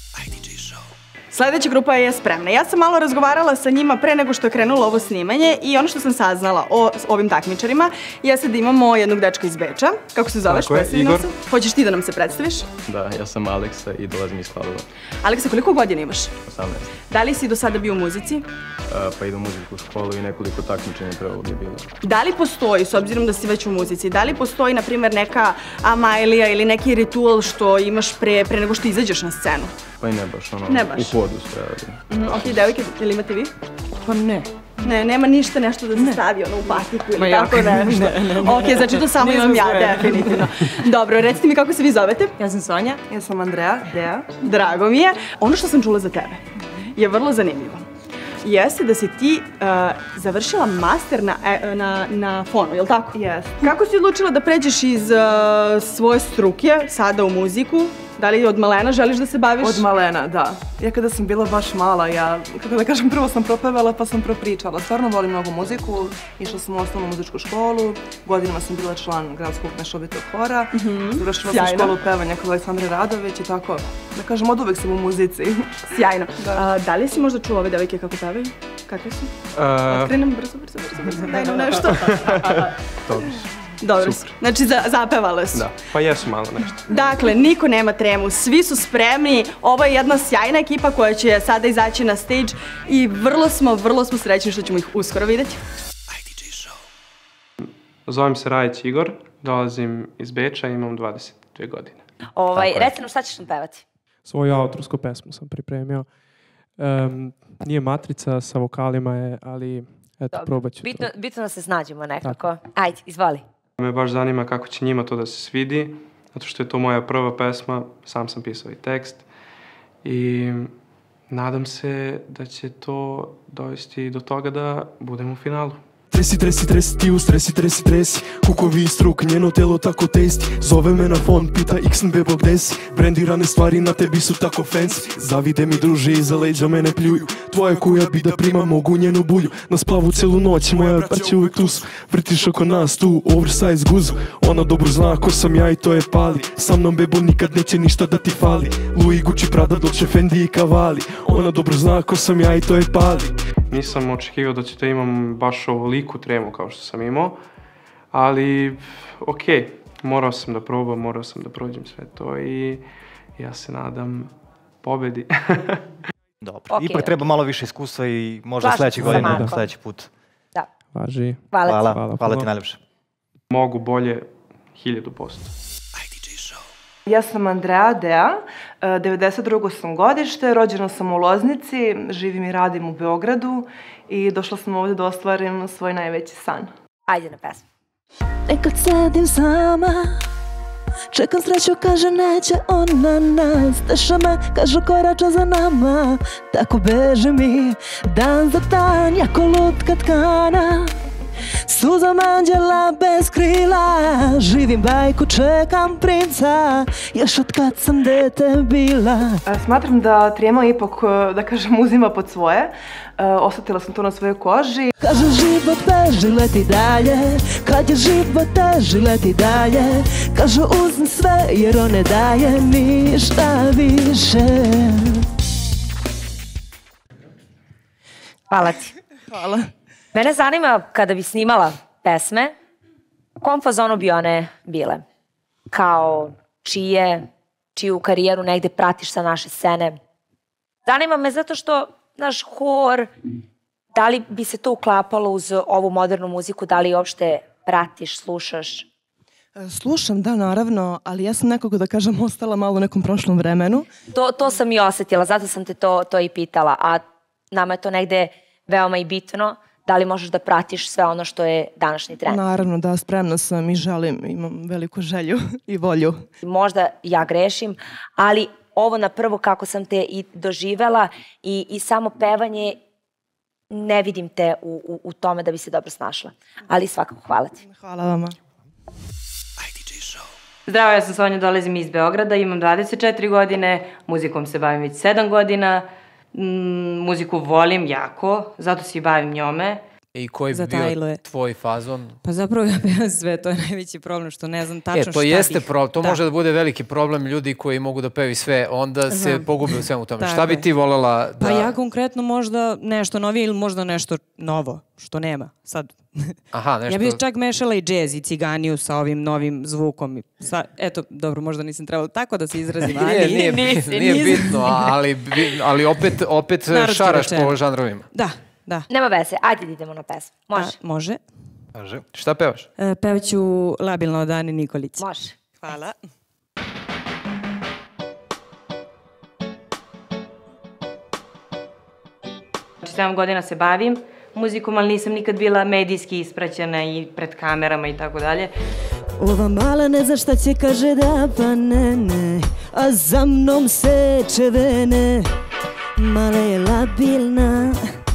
Sljedeća grupa je spremna. Ja sam malo razgovarala sa njima pre nego što je krenulo ovo snimanje i ono što sam saznala o ovim takmičarima jeste da imamo jednog dečka iz Beča. Kako se zoveš? Tako je, Igor. Hoćeš ti da nam se predstaviš? Da, ja sam Aleksa i dolazim iz Kladova. Aleksa, koliko godina imaš? osamnaest. Da li si do sada bio u muzici? Pa idem u muzičku školu i nekoliko takmičenja pre ovog je bilo. Da li postoji, s obzirom da si već u muzici, da li postoji, na primjer, neka amajlija ili neki ritual što imaš pre nego što izađeš na scenu? Pa i ne baš, ono, ne baš. u hodu sve radim. Ok, devojke, ili imate vi? Pa ne. Ne, nema ništa nešto da se stavi ono u patiku ili tako nešto. Ne, ne, ne. Ok, znači to samo imam ja, definitivno. Dobro, recite mi kako se vi zovete? Ja sam Sonja. Ja sam Andreja. Dea. Drago mi je. Ono što sam čula za tebe je vrlo zanimljivo. Jeste da si ti završila master na fonu, je li tako? Jeste. Kako si odlučila da pređeš iz svoje struke sada u muziku? Da li od malena želiš da se baviš? Od malena, da. Ja kada sam bila baš mala, ja, kako da kažem, prvo sam propevala pa sam propričala. Stvarno volim mnogo muziku, išla sam u osnovnu muzičku školu, godinama sam bila član gradskog mešovitog hora, završila sam školu pevanja kod Aleksandre Radović i tako, da kažem, od uvek sam u muzici. Sjajno. Da li si možda čuo ove devojke kako pevaju? Kakve su? Krenem brzo, brzo, brzo, brzo, daj nam nešto. Dobro. Dobro, znači zapevale su. Da, pa jesu malo nešto. Dakle, niko nema tremu, svi su spremni. Ovo je jedna sjajna ekipa koja će sada izaći na stage i vrlo smo, vrlo smo srećni što ćemo ih uskoro vidjeti. Zovem se Rajić Igor, dolazim iz Beča i imam dvadeset dve godine. Reci nam šta ćeš nam pevati? Svoju autorsku pesmu sam pripremio. Nije matrica, sa vokalima je, ali eto, probat ću to. Bitno da se snađemo nekako. Ajde, izvoli. Me baš zanima kako će njima to da se svidi, zato što je to moja prva pesma, sam sam pisao i tekst i nadam se da će to dovesti do toga da budem u finalu. Tresi, tresi, tresi, ti u stresi, tresi, tresi Kukovi i struk, njeno telo tako testi Zove me na fon, pita X N bebo gde si Brendirane stvari na tebi su tako fancy Zavide mi druže, iza leđa mene pljuju Tvoja kuja bi da prima mogu njenu bulju Na splavu celu noć, moja braća uvek tu su Vrtiš oko nas tu, oversize guzu Ona dobro zna ko sam ja i to je pali Sa mnom bebo nikad neće ništa da ti fali Louis, Gucci, Prada, Dolce, Fendi i Cavalli Ona dobro zna ko sam ja i to je pali. Nisam očekivao da ću da imam baš ovoliku tremu kao što sam imao, ali okej, morao sam da probam, morao sam da prođem sve to i ja se nadam pobedi. Dobro, ipak treba malo više iskustva i možda sljedećih godina, sljedeći put. Da. Važi. Hvala, hvala ti najljepše. Mogu bolje hiljadu posto. Ja sam Andrea Dea, devedeset drugo sam godište, rođena sam u Loznici, živim i radim u Beogradu i došla sam ovde da ostvarim svoj najveći san. Ajde na pesmu. Nekad sedim sama, čekam sreću, kaže neće ona nas. Teša me, kaže korača za nama, tako beže mi dan za dan, jako lutka tkana. Suzom anđela bez krila, živim bajku, čekam princa, još od kad sam dete bila. Smatram da Trijema ipak, da kažem, uzima pod svoje. Osetila sam to na svojoj koži. Kaže život beži, leti dalje, kad je život teži, leti dalje. Kaže uzmi sve jer on ne daje ništa više. Hvala ti. Hvala. Mene zanima, kada bi snimala pesme, u kom fazonu bi one bile? Kao čije, čiju karijeru negde pratiš sa naše scene? Zanima me zato što, naš hor, da li bi se to uklapalo uz ovu modernu muziku, da li uopšte pratiš, slušaš? Slušam, da, naravno, ali ja sam nekako, da kažem, ostala malo u nekom prošlom vremenu. To, to sam i osetila, zato sam te to, to i pitala, a nama je to negde veoma i bitno. Da li možeš da pratiš sve ono što je današnji trend? Naravno, da, spremna sam i želim, imam veliku želju i volju. Možda ja grešim, ali ovo na prvo kako sam te i doživela i, i samo pevanje, ne vidim te u, u, u tome da bi se dobro snašla. Ali svakako hvala ti. Hvala vama. Zdravo, ja sam Sonja, dolazim iz Beograda, imam dvadeset četiri godine, muzikom se bavim već sedam godina. Mm, muziku volim jako, zato se i bavim njome. I koji bi bio tvoj fazon? Pa zapravo ja pevam sve, to je najveći problem što ne znam tačno šta bih. E, to jeste problem, to može da bude veliki problem ljudi koji mogu da pevaju sve, onda se pogube u svemu tome. Šta bi ti voljela da... Pa ja konkretno možda nešto novije ili možda nešto novo, što nema sad. Aha, nešto... Ja bih čak mešala i džez i ciganiju sa ovim novim zvukom. Eto, dobro, možda nisam trebala tako da se izrazim, ali... Nije bitno, ali opet šaraš po žanrovima. Da. Da. Nema veze, ajde da idemo na pesmu. Može? A, može. Može. Šta pevaš? E, pevaću Labilno od Ane Nikolić. Može. Hvala. sedam godina se bavim muzikom, ali nisam nikad bila medijski ispraćena i pred kamerama i tako dalje. Ova mala ne zna šta će, kaže da pa ne, ne, a za mnom seče vene. Mala je labilna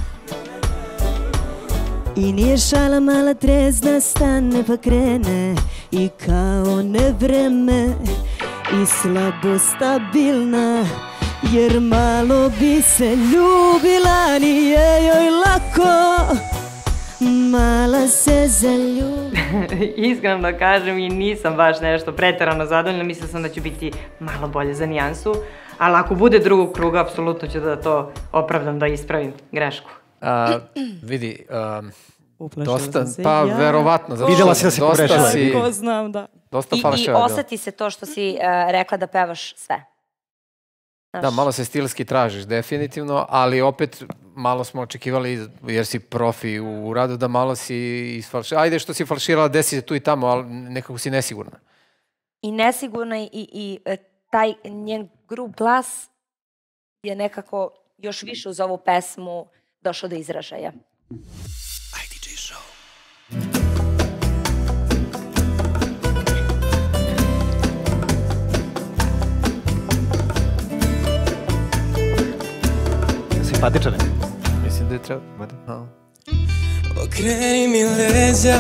i nije šala, mala trezna, stane pa krene i kao nevreme i slabo stabilna, jer malo bi se ljubila, nije joj lako, mala se zaljubi. Iskreno da kažem, i nisam baš nešto preterano zadovoljna, mislila sam da ću biti malo bolje za nijansu, ali ako bude drugog kruga, apsolutno ću da to opravdam, da ispravim grešku. A, vidi, um, dosta, pa ja. Verovatno. Vidjela si da si pogrešila. Ko znam, da. Dosta I, I osjeti se to što si uh, rekla da pevaš sve. Znaš. Da, malo se stilski tražiš, definitivno, ali opet malo smo očekivali, jer si profi u radu, da malo si isfalširala. Ajde što si falširala, desi se tu i tamo, ali nekako si nesigurna. I nesigurna i, i taj njen grub glas je nekako još više uz ovu pesmu došao do izražaja. I D J Show. Simpatičan je. Mislim da je treba. Okreni mi leđa,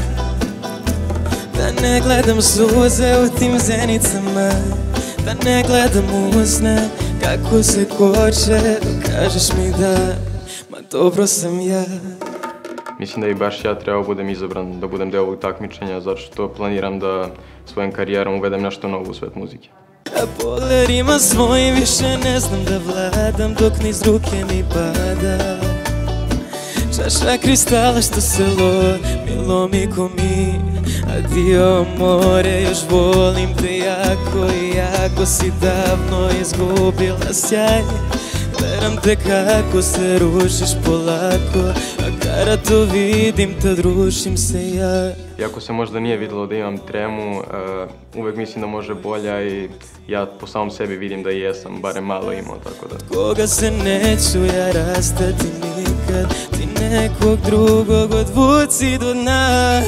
da ne gledam suze u tim zenicama, da ne gledam usne kako se koče, dok kažeš mi da, ma dobro sam ja. Mislim da i baš ja trebao budem izabran da budem deo ovog takmičenja, zato što planiram da svojim karijerom uvedem nešto novo u svet muzike. A polerima svojim više ne znam da vladam, dok niz ruke mi pada. Čaša kristala što se lomi, lomi ko mi. Adio more, još volim te jako i jako si davno izgubila sjaj. Gledam te kako se rušiš polako, a Kada to vidim, tad rušim se ja. Iako se možda nije videlo da imam tremu, uh, uvek mislim da može bolja i ja po samom sebi vidim da jesam, barem malo imao, tako da... Koga se neću ja rastati nikad, ti nekog drugog odvuci do dna.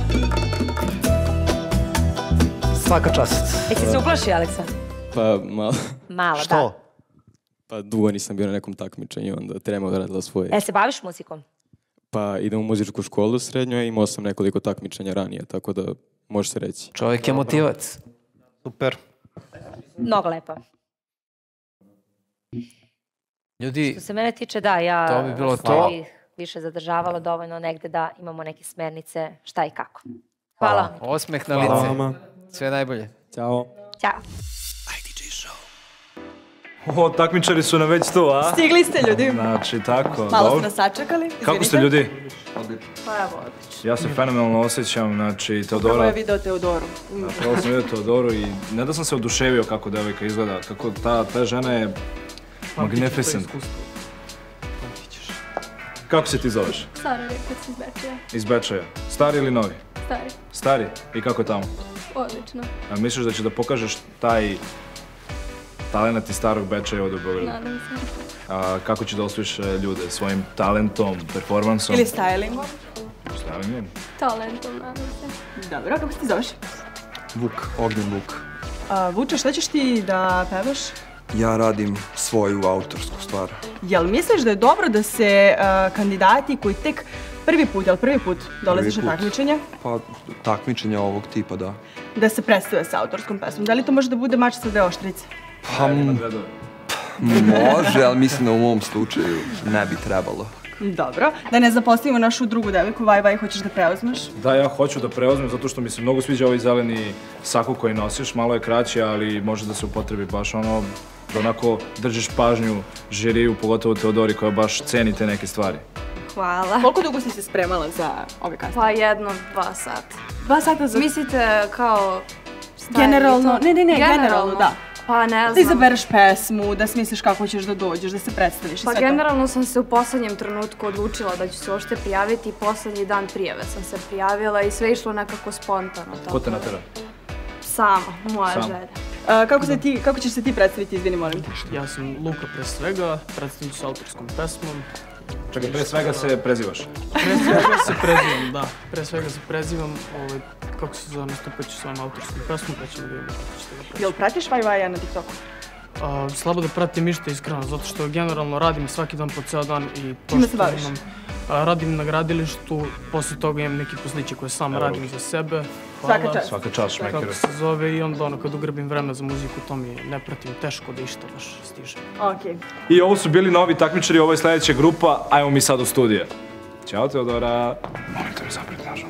Svaka čast. Jesi se uplašio, Aleksa? Pa, malo. Malo, da. Što? Pa dugo nisam bio na nekom takmičenju, onda trema odradila svoje. E, se baviš muzikom? Pa idem u muzičku školu srednju i imao sam nekoliko takmičenja ranije, tako da može se reći. Čovjek je motivac. Super. Mnogo lepo. Ljudi, što se mene tiče, da, ja to bi bilo to. to. Više zadržavalo dovoljno negde da imamo neke smernice šta i kako. Hvala. Osmeh na lice. Sve najbolje. Ćao. Ćao. O, takmičari su nam već tu, a? Stigli ste, ljudi. Znači, tako. Malo ste nas sačekali. Kako ste, ljudi? Pa evo, odlično. Ja se fenomenalno osjećam, znači, Teodora... Upravo je video Teodoru. Prvo sam vidio Teodoru i ne da sam se oduševio kako devojka izgleda, kako ta, ta žena je magnificent. Kako se ti zoveš? Sara Rekac iz Bečeja. Iz Bečeja. Stari ili novi? Stari. Stari? I kako je tamo? Odlično. A misliš da će da pokažeš taj talenat iz starog Bečeja ovdje u Beogradu? Nadam se. A kako će da osvojiš ljude? Svojim talentom, performansom? Ili stylingom? Stylingom? Talentom, nadam se. Dobro, kako se ti zoveš? Vuk, Ognjen Vuk. A, Vuče, šta ćeš ti da pevaš? Ja radim svoju autorsku stvar. Jel misliš da je dobro da se uh, kandidati koji tek prvi put, jel prvi put dolaziš na takmičenje? Pa, takmičenja ovog tipa, da. Da se predstave sa autorskom pesmom. Da li to može da bude mač sa dve oštrice? Pa, može, ali mislim da u mom slučaju ne bi trebalo. Dobro. Da ne zapostavimo našu drugu devojku, Vaj Vaj, hoćeš da preuzmeš? Da, ja hoću da preuzmem zato što mi se mnogo sviđa ovaj zeleni sako koji nosiš. Malo je kraći, ali može da se upotrebi baš ono da onako držiš pažnju žiriju, pogotovo Teodori koja baš ceni te neke stvari. Hvala. Koliko dugo si se spremala za ove kasne? Pa jedno, dva sata. Dva sata za... Mislite kao... Generalno, ne, ne, ne, generalno, da. Pa ne znam. Da izabereš pesmu, da smisliš kako ćeš da dođeš, da se predstaviš i sve Pa to. generalno sam se u poslednjem trenutku odlučila da ću se uopšte prijaviti i poslednji dan prijave sam se prijavila i sve išlo nekako spontano. Ko te natera? Sama, moja želja. A, kako, se ti, kako ćeš se ti predstaviti, izvini, molim te? Ja sam Luka pre svega, predstavit ću se autorskom pesmom. Čekaj, pre svega se prezivaš? Pre svega se prezivam, da. Pre svega se prezivam, ovaj, kako se zove, nastupat ću svojom autorskom pesmom, pa ćemo vidjeti kako ćete ga prezivam. Jel pratiš Vaj Vaja na TikToku? A, slabo da pratim ništa iskreno, zato što generalno radim svaki dan po ceo dan i to Čime se što baviš? imam. A, radim na gradilištu, posle toga imam neki posliće koje sam radim za sebe. Hvala. Svaka čast. Svaka čast, šmekeru. Kako se zove i onda ono, kad ugrbim vreme za muziku, to mi je ne pratim teško da išta baš stiže. Okej. I ovo su bili novi takmičari, ovo je sljedeća grupa, ajmo mi sad u studije. Ćao Teodora. Molim te mi zapreti nažal.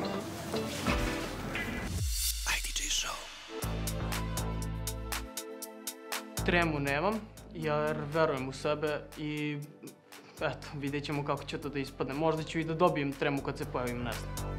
Tremu nemam, jer verujem u sebe i eto, vidjet ćemo kako će to da ispadne. Možda ću i da dobijem tremu kad se pojavim, ne znam.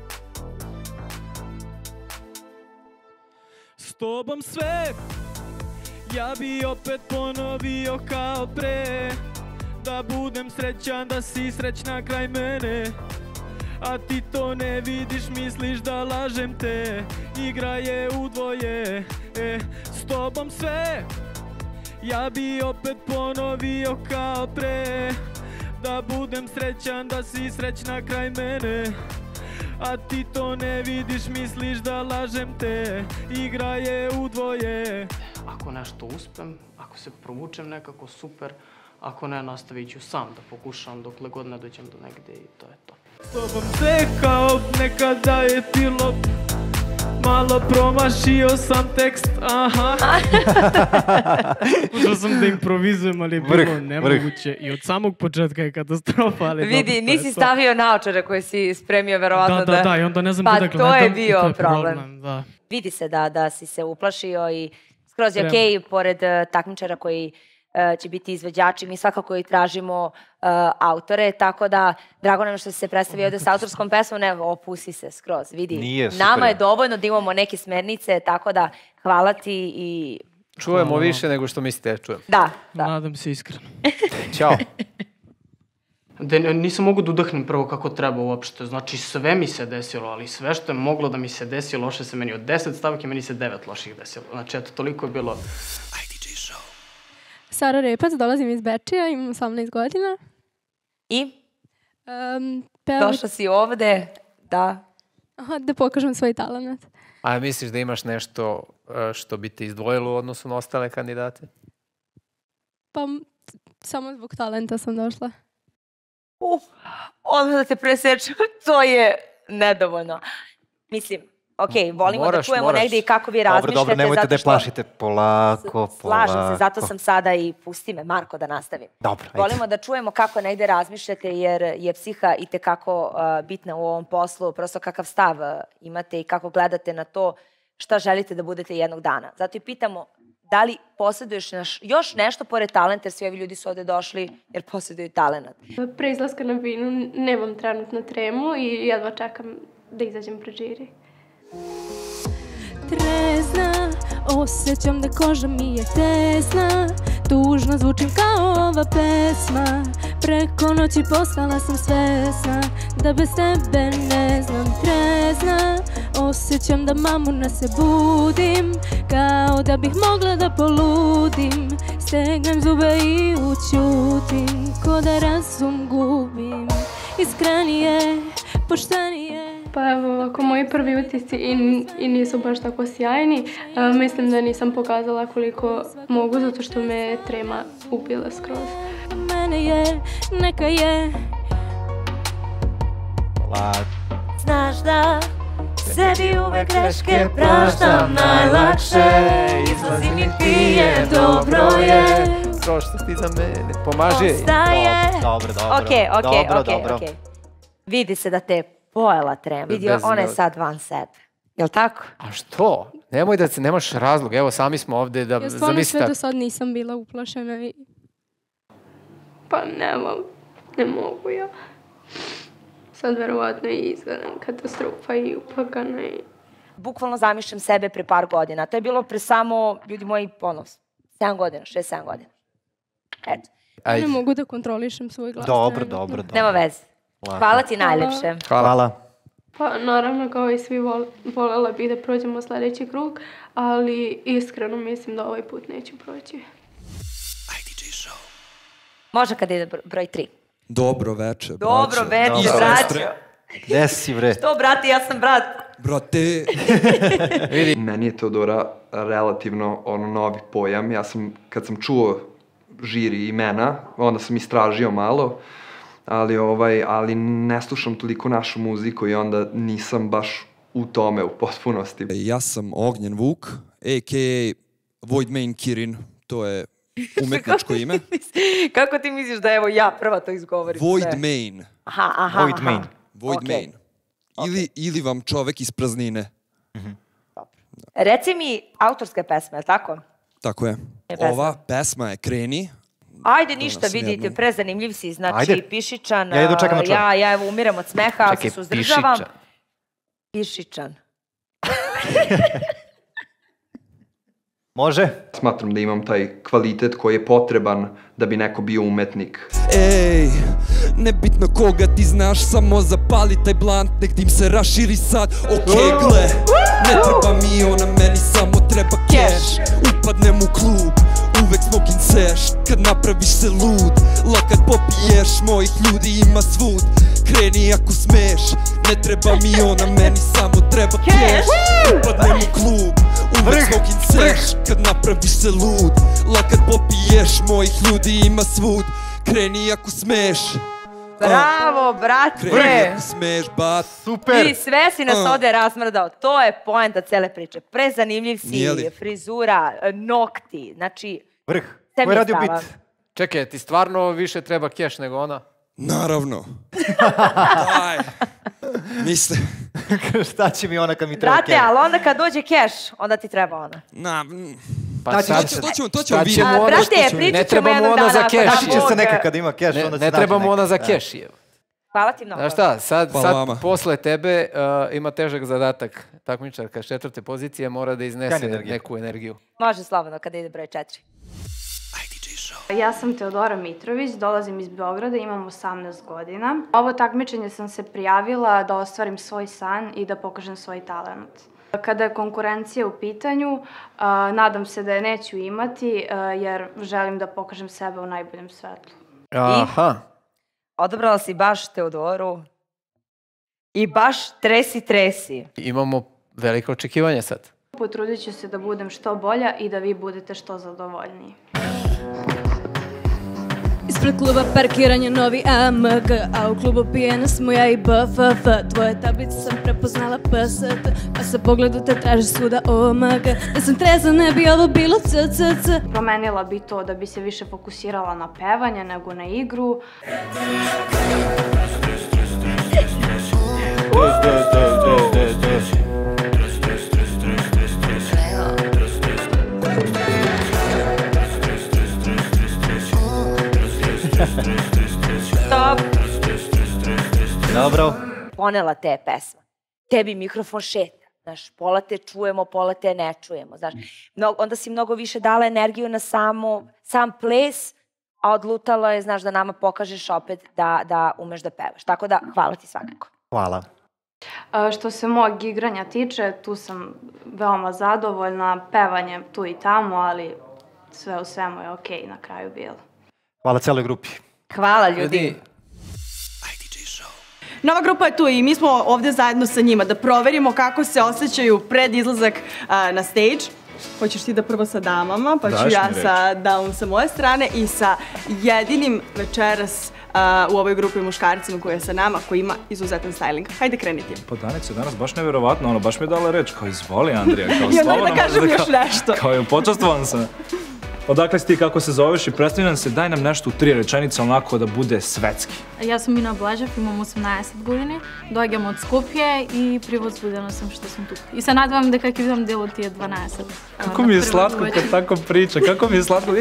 S tobom sve, ja bi opet ponovio kao pre. Da budem srećan, da si srećna kraj mene. A ti to ne vidiš, misliš da lažem te. Igra je u dvoje, e, s tobom sve. Ja bi opet ponovio kao pre. Da budem srećan, da si srećna kraj mene. A ti to ne vidiš, misliš da lažem te. Igra je u dvoje. Ako nešto uspem, ako se provučem nekako, super. Ako ne, nastavit ću sam da pokušam dokle god ne dođem do negde i to je to. S tobom sve kao nekada je bilo. Malo promašio sam tekst, aha. Pokušao sam da improvizujem, ali je bilo nemoguće. I od samog početka je katastrofa, ali dobro, Vidi, to je nisi to. stavio naočare koje si spremio verovatno da... Da, da, da, i onda ne znam pa kuda gledam. to je i bio to je problem. problem, da. Vidi se da, da si se uplašio i skroz je Treba. okej, pored uh, takmičara koji uh, će biti izvođači, mi svakako i tražimo uh, autore, tako da drago nam što si se predstavio ovdje s autorskom pesmom, ne, opusi se skroz, vidi. Nije, super Nama je je. dovoljno da imamo neke smernice, tako da hvala ti i... Čujemo više nego što mislite da čujemo. Da, da. Nadam se iskreno. Ćao. da nisam mogu da udahnem prvo kako treba uopšte. Znači, sve mi se desilo, ali sve što je moglo da mi se desi, loše se meni od deset stavke, meni se devet loših desilo. Znači, eto, toliko je bilo... I D J Show. Sara Repac, dolazim iz Bečeja, imam osamnaest godina. I? Um, pevam... Došla si ovde da... Aha, da pokažem svoj talent. A misliš da imaš nešto što bi te izdvojilo u odnosu na ostale kandidate? Pa, samo zbog talenta sam došla. Uf, odmah da te presečem, to je nedovoljno. Mislim, ok, volimo moraš, da čujemo moraš. negdje i kako vi Dobro, razmišljate. dobro, nemojte da je što... plašite. Polako, polako. Slažem se, zato sam sada i pusti me, Marko, da nastavim. Dobro, ajde. Volimo da čujemo kako negdje razmišljate, jer je psiha i tekako uh, bitna u ovom poslu, prosto kakav stav uh, imate i kako gledate na to šta želite da budete jednog dana. Zato i pitamo, da li posjeduješ naš, još nešto pored talenta, jer svi ovi ljudi su ovdje došli jer posjeduju talent? Pre izlaska na binu nemam trenutno tremu i jedva čekam da izađem pred žiri. Trezna, osjećam da koža mi je tesna, tužno zvučim kao ova pesma, preko noći postala sam svesna, da bez tebe ne znam. Trezna, osjećam da mamuna se budim, kao da bih mogla da poludim, stegnem zube i učutim, ko da razum gubim, iskrenije, poštenije. Pa evo, ako moji prvi utisci i, i nisu baš tako sjajni, a, mislim da nisam pokazala koliko mogu, zato što me trema ubila skroz. Mene je, neka je. Lad. Znaš da sebi uvek greške praštam najlakše, izlazim i pijem, dobro je. Kao što ti za mene, pomaži. Ostaje. Dobro, dobro, Okej, okej, dobro, okej, dobro. okej. Vidi se da te pojela trema. Vidio, Bez- ona je sad van sebe. Jel tako? A što? Nemoj da se, nemaš razlog. Evo, sami smo ovde da Ja stvarno zamisli sve tako. do sad nisam bila uplašena i... Pa nemam, ne mogu ja. Sad verovatno i izgledam katastrofa i upakana i... Bukvalno zamišljam sebe pre par godina. To je bilo pre samo, ljudi moji, ono, sedam godina, šest, sedam godina. Eto. Ne mogu da kontrolišem svoj glas. Dobro, trenutno. dobro, dobro. Nema veze. Lako. Hvala ti najljepše. Hvala. Pa naravno, kao i svi, vol, voljela bih da prođemo sljedeći krug, ali iskreno mislim da ovaj put neću proći. Može kada ide br- broj tri. Dobro veče, braćo. Dobro veče, braćo. Gde si, bre? Što, brati, ja sam brat. Brate. Meni je Teodora relativno ono novi pojam. Ja sam, kad sam čuo žiri imena, onda sam istražio malo, ali, ovaj, ali ne slušam toliko našu muziku i onda nisam baš u tome u potpunosti. Ja sam Ognjen Vuk, a k a. Void Main Kirin, to je umetničko ime. Kako ti misliš da evo ja prva to izgovorim? Void sve? Main. Aha, aha, Void aha. Main. Void Ok. Main. Ili, ili vam čovek iz praznine. Reci mi autorske pesme, je li tako? Tako je. pesma. Ova pesma je Kreni. Ajde, ništa, nas vidite, jednom. prezanimljiv si, znači Ajde. Pišičan, Ja jedva čekam da čujem. ja, ja evo umiram od smeha, ali Čekaj, se suzdržavam. Pišičan. Pišičan. Može? Smatram da imam taj kvalitet koji je potreban da bi neko bio umetnik. Ej, nebitno koga ti znaš, samo zapali taj blant, nek tim se raširi sad. Okej, gle, ne treba mi ona, meni samo treba cash. Upadnem u klub, uvek smoking seš, kad napraviš se lud. Lakat popiješ, mojih ljudi ima svud. Kreni ako smeš, ne treba mi ona, meni samo treba cash. Upadnem u klub, uvek smoking seš, kad napraviš se lud. Lakat popiješ, mojih ljudi ima svud. Kreni ako smeš. Bravo, brate! Kreni ako smeš, bat. Super! I sve si nas A. ovde razmrdao. To je poenta cele priče. Prezanimljiv si, Nije li? frizura, nokti, znači... Vrh. Sve Ko mi je je radio stava. bit? Čekaj, ti stvarno više treba keš nego ona? Naravno. Daj. Misle. Šta će mi ona kad mi treba Brate, keš? ali onda kad dođe keš, onda ti treba ona. Na, mm. Pa Znači, sad to- će- to ćemo- to ćemo sad vidjeti. ćemo A, ona- brate, što ćemo- pričat Ne ćemo treba mu jednog ona za dana, keš. ako Naći će se Boga. neka kad ima keš, Ne, onda se ne nađe treba mu neka. ona za Da. keš. je. Hvala ti mnogo. Znaš šta, sad, Hvala sad vama. posle tebe uh, ima težak zadatak. Takmičarka s četvrte pozicije mora da iznese Sjajna energija. neku energiju. Može slobodno kada ide broj četiri. I D Ja sam Teodora Mitrović, dolazim iz Beograda, imam osamnaest godina. Ovo takmičenje sam se prijavila da ostvarim svoj san i da pokažem svoj talent. Kada je konkurencija u pitanju, nadam se da je neću imati jer želim da pokažem sebe u najboljem svetlu. Aha. Odabrala si baš Teodoru i baš tresi tresi. Imamo velike očekivanja sad. Potrudit ću se da budem što bolja i da vi budete što zadovoljniji. Ispred kluba parkiranje novi A M G, a u klubu pijena smo ja i B F F. Tvoje tablice sam prepoznala P S T, a sa pogledu te traži svuda O M G. Da sam trezna ne bi ovo bilo C C C. Promenila bi to da bi se više fokusirala na pevanje nego na igru. Stop! Dobro. Ponela te pesma. Tebi mikrofon šeta. Znaš, pola te čujemo, pola te ne čujemo. Znaš, onda si mnogo više dala energiju na samo, sam ples, a odlutalo je, znaš, da nama pokažeš opet da, da umeš da pevaš. Tako da, hvala ti svakako. Hvala. Što se mog igranja tiče, tu sam veoma zadovoljna. Pevanje tu i tamo, ali sve u svemu je okej na kraju bilo. Hvala celoj grupi. Hvala ljudi. Nova grupa je tu i mi smo ovde zajedno sa njima da proverimo kako se osjećaju pred izlazak na stage. Hoćeš ti da prvo sa damama, pa ću ja sa damom sa moje strane i sa jedinim večeras u ovoj grupi muškarcima koji je sa nama, koji ima izuzetan styling. Hajde kreniti. Pa Danica, danas baš nevjerovatno, ono, baš mi je dala reč, kao izvoli Andrija, kao slobodno. I onda da kažem još nešto. Kao je počastvovan sam. Odakle si ti, kako se zoveš i predstavi nam se, daj nam nešto u tri rečenice onako da bude svetski. Ja sam Mina Blažev, imam osamnaest godini, dođem od Skopje i privozbudena sam što sam tu. I se nadam da kak idem delo ti je dvanaest. Kako mi je slatko kad tako priča, kako mi je slatko.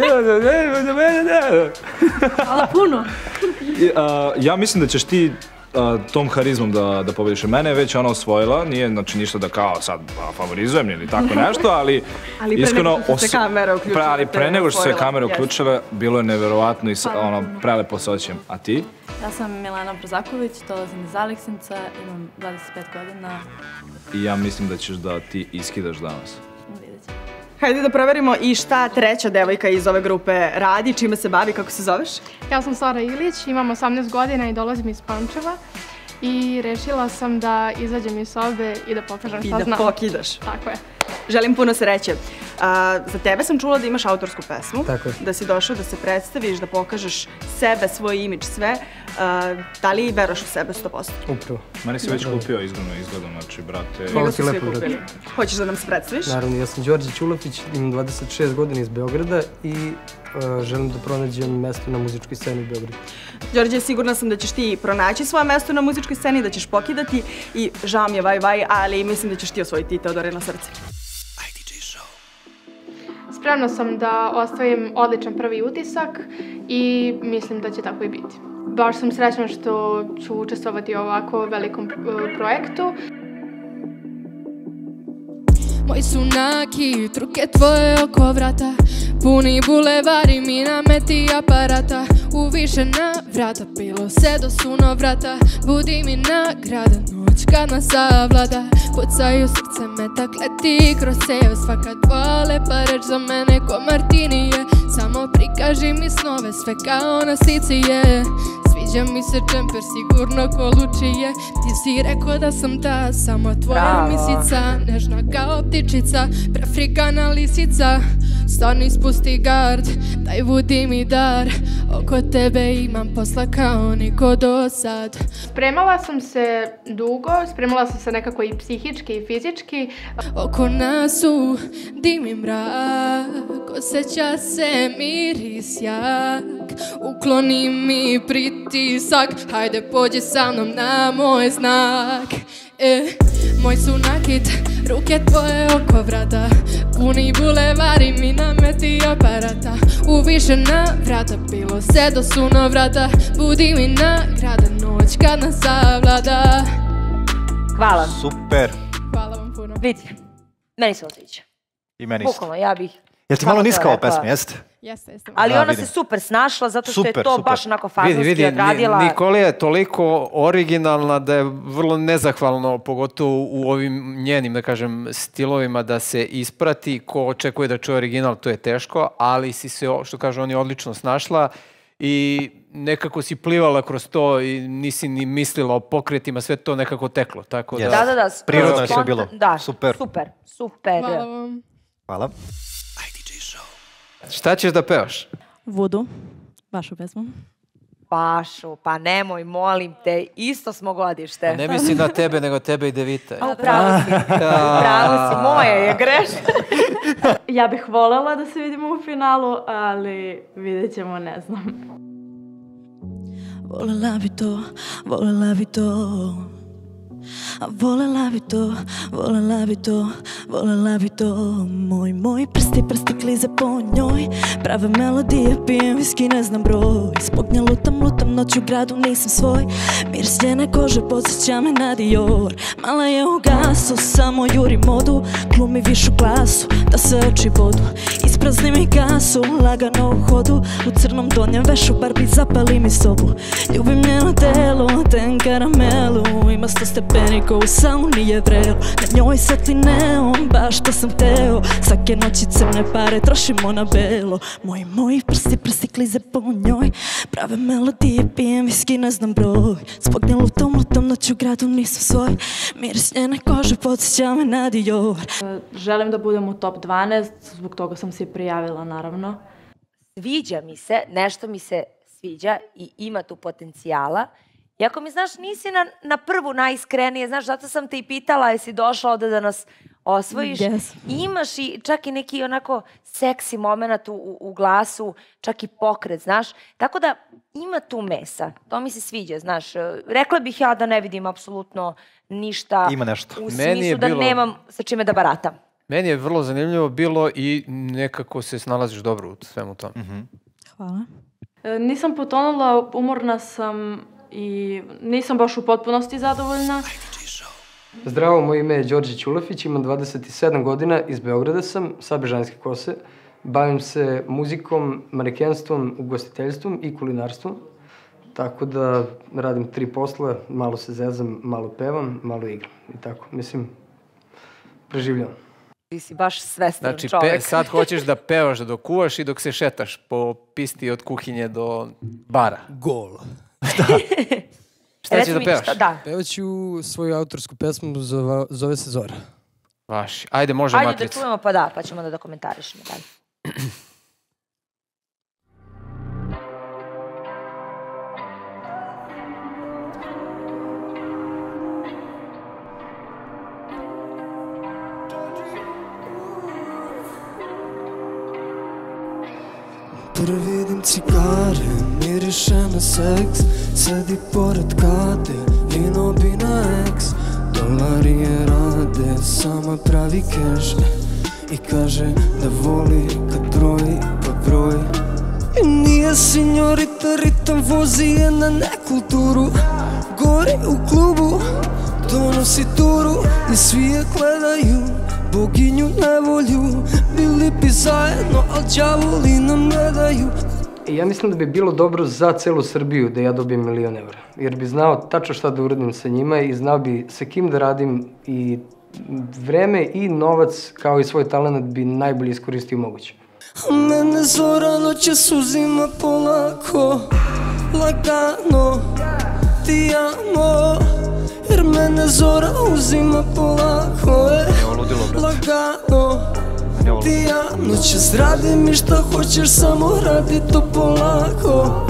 Hvala puno. Ja mislim da ćeš ti tom harizmom da pobediš. Mene je već ona osvojila, nije znači ništa da kao sad favorizujem ili tako nešto, ali iskreno... Ali pre nego što se kamera uključila. Ali pre nego što se kamera uključila, bilo je neverovatno i prelepo se osjećam. A ti? Ja sam Milena Brozaković, dolazim iz Aleksinca, imam dvadeset pet godina. I ja mislim da ćeš da ti iskidaš danas. Vidjet ćemo. Hajde da proverimo i šta treća devojka iz ove grupe radi, čime se bavi, kako se zoveš? Ja sam Sara Ilić, imam osamnaest godina i dolazim iz Pančeva i rešila sam da izađem iz sobe i da pokažem šta znam. I da pokidaš. Tako je. Želim puno sreće. Za tebe sam čula da imaš autorsku pesmu, da si došao da se predstaviš, da pokažeš sebe, svoj imidž, sve. Da li veraš u sebe sto posto? Upravo. Meni si već kupio izgledno izgledom, znači, brate... Hvala ti lepo, brate. Hoćeš da nam se predstaviš? Naravno, ja sam Đorđe Ćulafić, imam dvadeset šest godina iz Beograda i želim da pronađem mesto na muzičkoj sceni u Beogradu. Đorđe, sigurna sam da ćeš ti pronaći svoje mesto na muzičkoj sceni, da ćeš pokidati i žao mi je vaj vaj, ali mislim da ćeš ti osvojiti Teodorino srce. Spremna sam da ostavim odličan prvi utisak i mislim da će tako i biti. Baš sam srećna što ću učestvovati u ovako velikom projektu. Moji su naki, truke tvoje oko vrata, puni bulevari, mi nameti aparata. U više navrata, bilo se do sunovrata, budi mi nagrada, noć kad nas savlada. Pucaju srce, metak leti kroz cev, svaka tvoja lepa reč za mene ko martinije. Samo prikaži mi snove, sve kao na slici je. Sviđa mi se džemper, sigurno ko lučije. Ti si rekao da sam ta, samo tvoja misica, nežna kao ptičica, prefrikana lisica. Stani, spusti gard, daj budi mi dar, oko tebe imam posla kao niko do sad. Spremala sam se dugo, spremala sam se nekako i psihički i fizički. Oko nas u dimi mrak, osjeća se miris jak, ukloni mi pritisak, hajde pođi sa mnom na moj znak. E, moj su nakit, ruke tvoje oko vrata, puni bulevari, mi nameti aparata. U više navrata, bilo se do sunovrata, budi mi nagrada, noć kad nas savlada. Hvala. Super. Hvala vam puno. Vidi, meni se osviđa. I meni isto. Bukvalno, ja bih... Jel ti malo niska ova pesma, jeste? Jeste, jeste. Ali ona se super snašla zato što je to baš onako fazonski vidi, odradila. Vidi, Nikolija je toliko originalna da je vrlo nezahvalno, pogotovo u ovim njenim, da kažem, stilovima da se isprati. Ko očekuje da čuje original, to je teško, ali si se, što kaže, on je odlično snašla i nekako si plivala kroz to i nisi ni mislila o pokretima, sve to nekako teklo. Tako da... Da, da, da. Prirodno je sve bilo. Da, super. Super, super. Hvala vam. Hvala. Šta ćeš da pevaš? Vodu, vašu pesmu. Pašu, pa nemoj, molim te, isto smo godište. Ne misli na tebe, nego tebe i Devita. A, upravo si, upravo si, moja je greška. Ja bih voljela da se vidimo u finalu, ali vidjet ćemo, ne znam. Voljela bi to, voljela bi to. Voljela bi to, voljela bi to, voljela bi to. Moj, moj prsti, prsti klize po njoj. Prave melodije, pijem viski, ne znam broj. Zbog nje lutam, lutam, noć u gradu, nisam svoj. Miris njene kože, podsjeća me na Dior. Mala je u gasu, samo juri modu. Glumi višu klasu, da se oči bodu. Isprazni mi gasu, lagano u hodu. U crnom donjem vešu, Barbie zapali mi sobu. Ljubim njeno telo, ten karamelu. Ima sto stepeni ko u sauni je vrelo. Na njoj svetli neon, baš što sam hteo. Svake noći crne pare trošimo na belo. Moji, moji prsti, prsti klize po njoj. Prave melodije, pijem viski, ne znam broj. Zbog nje lutam, lutam, noć u gradu, nisam svoj. Miris njene kože, podsjeća me na Dior. Želim da budem u top dvanaest, zbog toga sam se i prijavila, naravno. Sviđa mi se, nešto mi se sviđa i ima tu potencijala. Iako mi, znaš, nisi na, na prvu najiskrenije, znaš, zato sam te i pitala, jesi došla ovde da nas osvojiš. Yes. I imaš i čak i neki onako seksi moment u, u glasu, čak i pokret, znaš. Tako da ima tu mesa, to mi se sviđa, znaš. Rekla bih ja da ne vidim apsolutno ništa ima nešto. U smislu da bilo... nemam sa čime da baratam. Meni je vrlo zanimljivo bilo i nekako se snalaziš dobro u svemu tom. Mm-hmm. Hvala. E, nisam potonula, umorna sam i nisam baš u potpunosti zadovoljna. Zdravo, moje ime je Đorđe Ćulefić, imam dvadeset sedam godina, iz Beograda sam, sa Bežanjske Kose. Bavim se muzikom, manekenstvom, ugostiteljstvom i kulinarstvom. Tako da radim tri posla, malo se zezam, malo pevam, malo igram. I tako, mislim, preživljavam. Ti si baš svestan znači, čovek. Znači, sad hoćeš da pevaš, da dokuvaš i dok se šetaš po pisti od kuhinje do bara. Gol. Šta? Šta ćeš da pevaš? Šta, da. Pevaću svoju autorsku pesmu, zove, zove se Zora. Vaš, ajde, može ajde Matrica. Ajde da čujemo, pa da, pa ćemo da dokumentarišemo dalje. Prvi dim cigare, miriše na seks. Sedi pored kade, vino bi na eks. Dolari je rade, sama pravi keš. I kaže da voli kad broji, pa broji. I nije signorita, ritam vozi je na nekulturu. Gori u klubu, donosi turu. I svi je gledaju, boginju nevolju. Bili bi zajedno, al đavoli nam ne daju. Ja mislim da bi bilo dobro za celu Srbiju da ja dobijem milion evra. Jer bi znao tačno šta da uradim sa njima i znao bi sa kim da radim i vreme i novac kao i svoj talent bi najbolje iskoristio moguće. Mene zora noćas uzima polako, lagano, ti amo. Jer mene zora uzima polako, e, lagano, ti amo. Noćas radi mi šta hoćeš, samo radi to polako,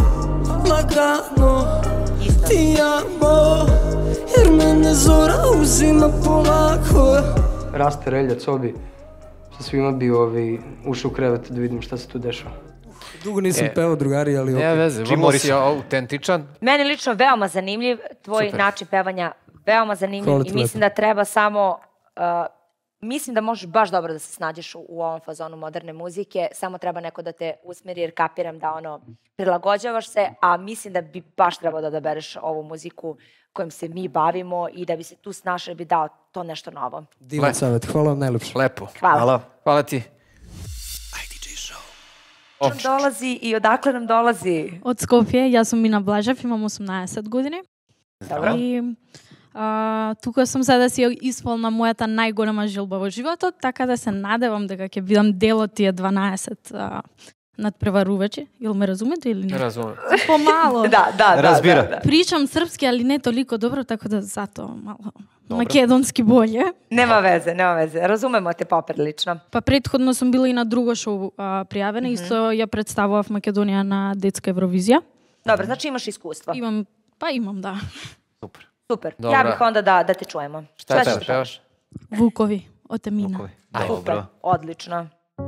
lagano, ti amo. Jer mene zora uzima polako. Raste reljac obi, sa svima bi ovi, ušao u krevet da vidim šta se tu dešava. Dugo nisam e, pevao, drugari, ali okej. Ne veze, vrlo si autentičan. Meni lično veoma zanimljiv, tvoj Super. način pevanja veoma zanimljiv. Hvala i mislim lepo. Da treba samo, uh, mislim da možeš baš dobro da se snađeš u, u ovom fazonu moderne muzike, samo treba neko da te usmeri jer kapiram da ono, prilagođavaš se, a mislim da bi baš trebao da odabereš ovu muziku kojom se mi bavimo i da bi se tu snašao bi dao to nešto novo. Divan savjet, hvala vam najlepše. Lepo. Hvala. Hvala, hvala ti. dolazi i odakle nam dolazi? Od Skopje, ja sam Mina Blažev, imam osemnaесет години. Dobro. И а, тука сум за да си исполнам мојата најголема желба во животот, така да се надевам дека ќе бидам дел од тие дванаесет а, надпреварувачи. Или ме разумете или не? Разумем. Помало. Да, да, да. Разбира. Да, да. Причам српски, али не толико добро, така да затоа мало македонски болje. Нема везе, нема везе. Разумемо те поприлично. Па предходно сум била и на друго шоу а, пријавена, mm-hmm. исто ја представував Македонија на детска Евровизија. Добро, значи имаш искуство. Имам, па имам, да. Супер. Супер. Добро. Ја бих onda да, да те чуемо. Šta ćeš pevaš? Vukovi, od Emina. Vukovi. Super, odlično.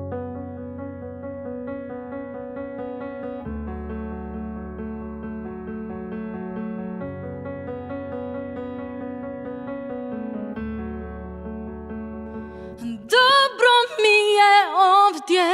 Dobro mi je ovdje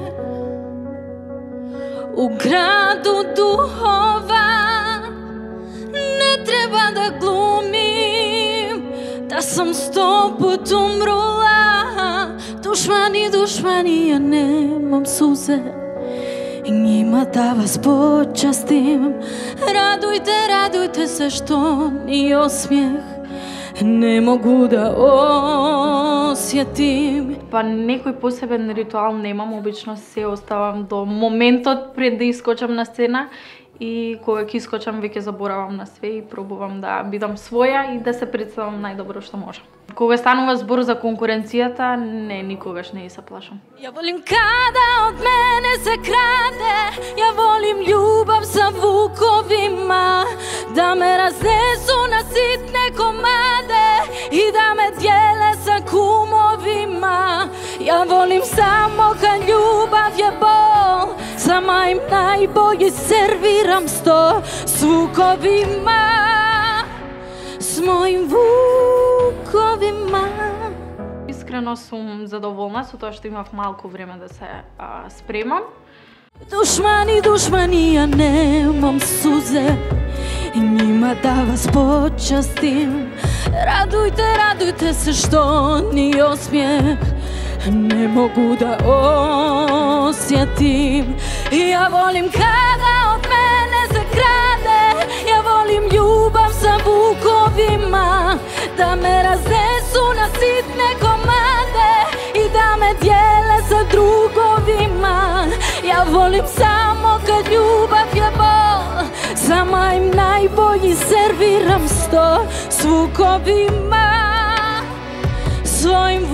u gradu duhova, ne treba da glumim da sam sto put umrula. Dušmani, dušmani, ja nemam suze i njima da vas počastim. Radujte, radujte se što ni osmijeh ne mogu da osjetim. Па некој посебен ритуал немам, обично се оставам до моментот пред да искочам на сцена и кога ќе искочам веќе заборавам на све и пробувам да бидам своја и да се представам најдобро што можам. Кога станува збор за конкуренцијата, не, никогаш не се плашам. Ja volim kada od mene se krade, ja volim ljubav sa vukovima, da me raznesu na sitne komade i da me dijele sa kumovima. Ja volim samo kad ljubav je bol, sama im najbolje serviram sto s vukovima, s mojim vukovima. Искрено сум задоволна со тоа што имав малку време да се а, спремам. Dušmani, dušmani, ja nemam suze i njima da vas počastim. Radujte, radujte se što ni osmijeh ne mogu da osjetim. Ja volim kada od mene se krade, ja volim ljubav sa vukovima, da me raznesu na sitne komade i da me dijele sa drugovima. Ja volim samo kad ljubav je bol, sama im najbolji serviram sto s vukovima, svojim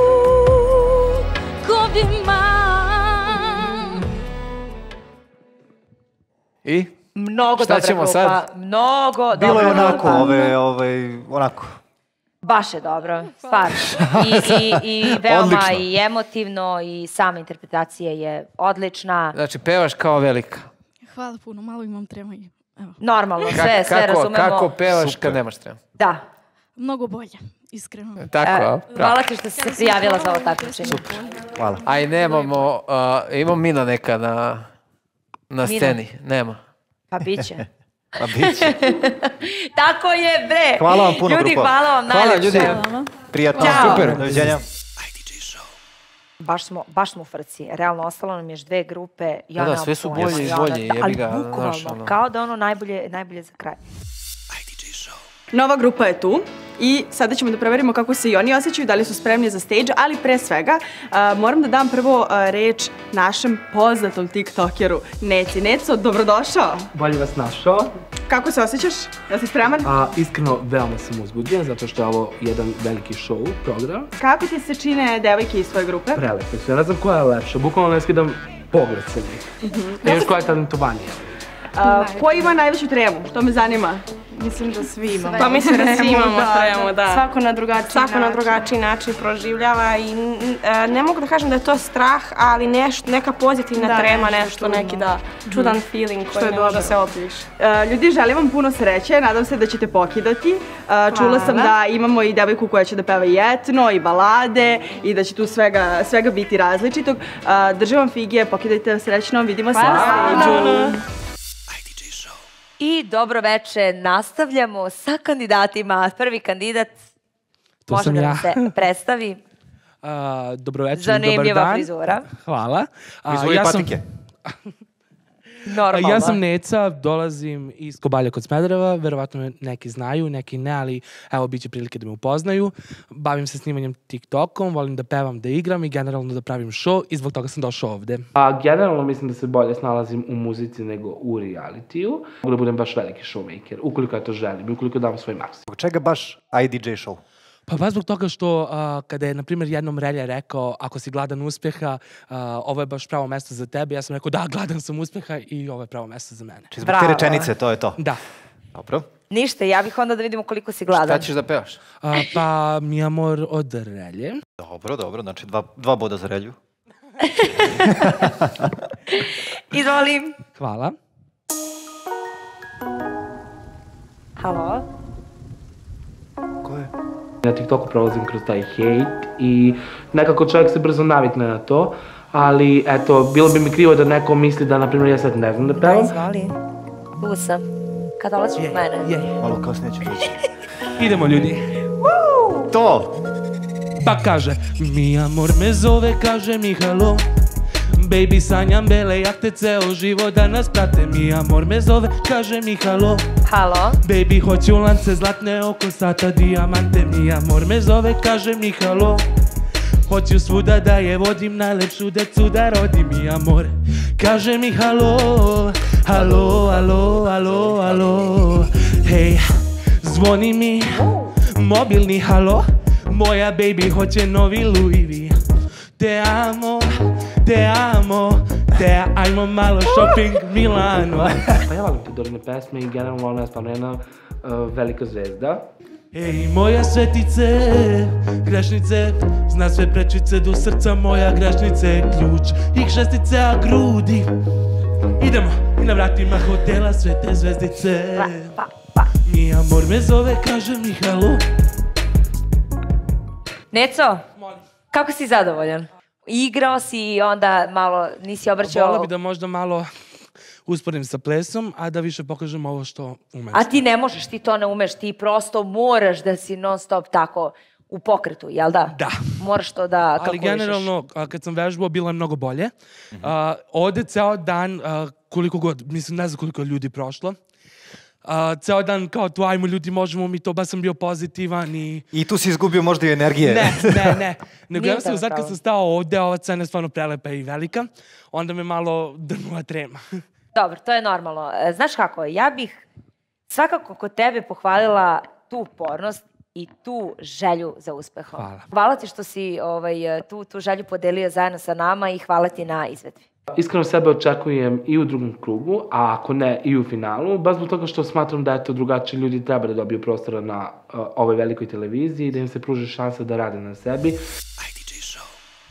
vukovima. I? Mnogo Šta dobra ćemo grupa, sad? mnogo Bilo dobra je onako, grupa. ove, ovaj, onako. Baš je dobro, stvarno. I, i, i veoma Odlično. i emotivno i sama interpretacija je odlična. Znači, pevaš kao velika. Hvala puno, malo imam trema i evo. Normalno, Ka- sve, sve kako, razumemo. Kako pevaš kad nemaš trema? Da. Mnogo bolje, iskreno. Tako, a? E, hvala ti što si se prijavila za ovo takmičenje. Hvala. A i nemamo, uh, imamo Mina neka na, na Mina? sceni. Nema. Pa biće. Pa biće. Tako je, bre. Hvala vam puno, Ljudi, grupa. hvala vam Hvala, najlepše. ljudi. Prijatno. Ćao. Super. Doviđenja. Baš smo, baš smo u frci. Realno, ostalo nam još dve grupe. Ja Da, da, nemam sve su pojma. bolje i Ja, bolje, da, jebi ga, Ali bukvalno, znaš, ono. kao da ono najbolje, najbolje za kraj. Nova grupa je tu i sada ćemo da proverimo kako se i oni osjećaju, da li su spremni za stage, ali pre svega a, moram da dam prvo a, reč našem poznatom tiktokeru Neci. Neco, dobrodošao. Bolje vas našao. Kako se osjećaš? Da si spreman? A, iskreno, veoma sam uzbuđen, zato što je ovo jedan veliki show, program. Kako ti se čine devojke iz tvoje grupe? Prelepo su, ja ne znam koja je lepša, bukvalno ne skidam pogled sa njih. Mhm. I još koja je talentovanija. A, ko ima najveću tremu? To me zanima. Mislim da svi imamo. Pa mislim da svi imamo tremu, da. Svako na drugačiji Svako način. na drugačiji način proživljava i e, ne mogu da kažem da je to strah, ali neš, neka pozitivna Da, trema, nešto nešto, čudno. neki da, čudan feeling Što koji je ne može dobro. da se opiše. E, ljudi, želim vam puno sreće, nadam se da ćete pokidati. E, čula sam Hvala. da imamo i devojku koja će da peva i etno, i balade, i da će tu svega, svega biti različitog. E, držim vam fige, pokidajte srećno, vidimo se na stage-u. I dobro veče, nastavljamo sa kandidatima. Prvi kandidat To može sam da nam ja. se predstavi. A, dobro večer, dobar Zanimljiva dan. frizura. Hvala. A, Izvoli ja sam- patike. Normalno. Ja sam Neca, dolazim iz Kobalja kod Smedereva, verovatno me neki znaju, neki ne, ali evo, bit će prilike da me upoznaju. Bavim se snimanjem TikTokom, volim da pevam, da igram i generalno da pravim show i zbog toga sam došao ovde. A generalno mislim da se bolje snalazim u muzici nego u realitiju. Mogu da budem baš veliki showmaker, ukoliko ja to želim i ukoliko dam svoj maksimum. Zbog čega baš I D J show? Pa baš zbog toga što a, kada je, na primjer, jednom Relja rekao ako si gladan uspeha, a, ovo je baš pravo mesto za tebe, ja sam rekao da, gladan sam uspeha i ovo je pravo mesto za mene. Či zbog te rečenice, to je to? Da. Dobro. Ništa, ja bih onda da vidimo koliko si gladan. Šta ćeš da pevaš? A, pa mi amor od Relje. Dobro, dobro, znači dva, dva boda za Relju. Izvolim. Hvala. Halo? Ko je? Na TikToku prolazim kroz taj hejt i nekako čovjek se brzo navikne na to, ali eto, bilo bi mi krivo da neko misli da, na primjer, ja sad ne znam da pevam. Da, izvoli. Tu sam. Kad dolaziš od mene? Je. Malo kasnije ću doći. Idemo, ljudi. To! Pa kaže, mi amor me zove, kaže mi halo. Baby, sanjam bele jahte, ceo život da nas prate. Mi amor me zove, kaže mi halo. Halo. Baby, hoću lance zlatne oko sata, dijamante. Mi amor me zove, kaže mi halo. Hoću svuda da je vodim, najlepšu decu da rodim. Mi amor, kaže mi halo. Halo, halo, halo, halo. Hej, zvoni mi mobilni halo. Moja baby hoće novi Louis V. Te amo, te amo, te ajmo malo shopping Milano. Pa ja volim te Dorine pesme i generalno ona je stvarno jedna uh, velika zvezda. Ej, moja svetice, grešnice, zna sve prečice do srca moja grešnice, ključ ih šestice, a grudi. Idemo i na vratima hotela sve te zvezdice. Pa, pa. Mi amor me zove, kaže mi halo. Neco, kako si zadovoljan? Igrao si i onda malo nisi obraćao... Volao bi da možda malo usporim sa plesom, a da više pokažem ovo što umem. A ti ne možeš, ti to ne umeš, ti prosto moraš da si non stop tako u pokretu, jel da? Da. Moraš to da kalkulišeš. Ali generalno, kad sam vežbao, bilo je mnogo bolje. Ode ceo dan, koliko god, mislim, ne znam koliko ljudi prošlo. Uh, ceo dan kao tu, ajmo ljudi, možemo mi to, baš sam bio pozitivan i... I tu si izgubio možda i energije. Ne, ne, ne. Nego ja sam sad kad sam stao ovde, ova cena je stvarno prelepa i velika, onda me malo drnula trema. Dobro, to je normalno. Znaš kako, ja bih svakako kod tebe pohvalila tu upornost i tu želju za uspehom. Hvala. Hvala ti što si ovaj, tu, tu želju podelio zajedno sa nama i hvala ti na izvedbi. Iskreno sebe očekujem i u drugom krugu, a ako ne i u finalu, baš zbog toga što smatram da eto, drugačiji ljudi treba da dobiju prostora na uh, ovoj velikoj televiziji i da im se pruži šansa da rade na sebi. I D J Show.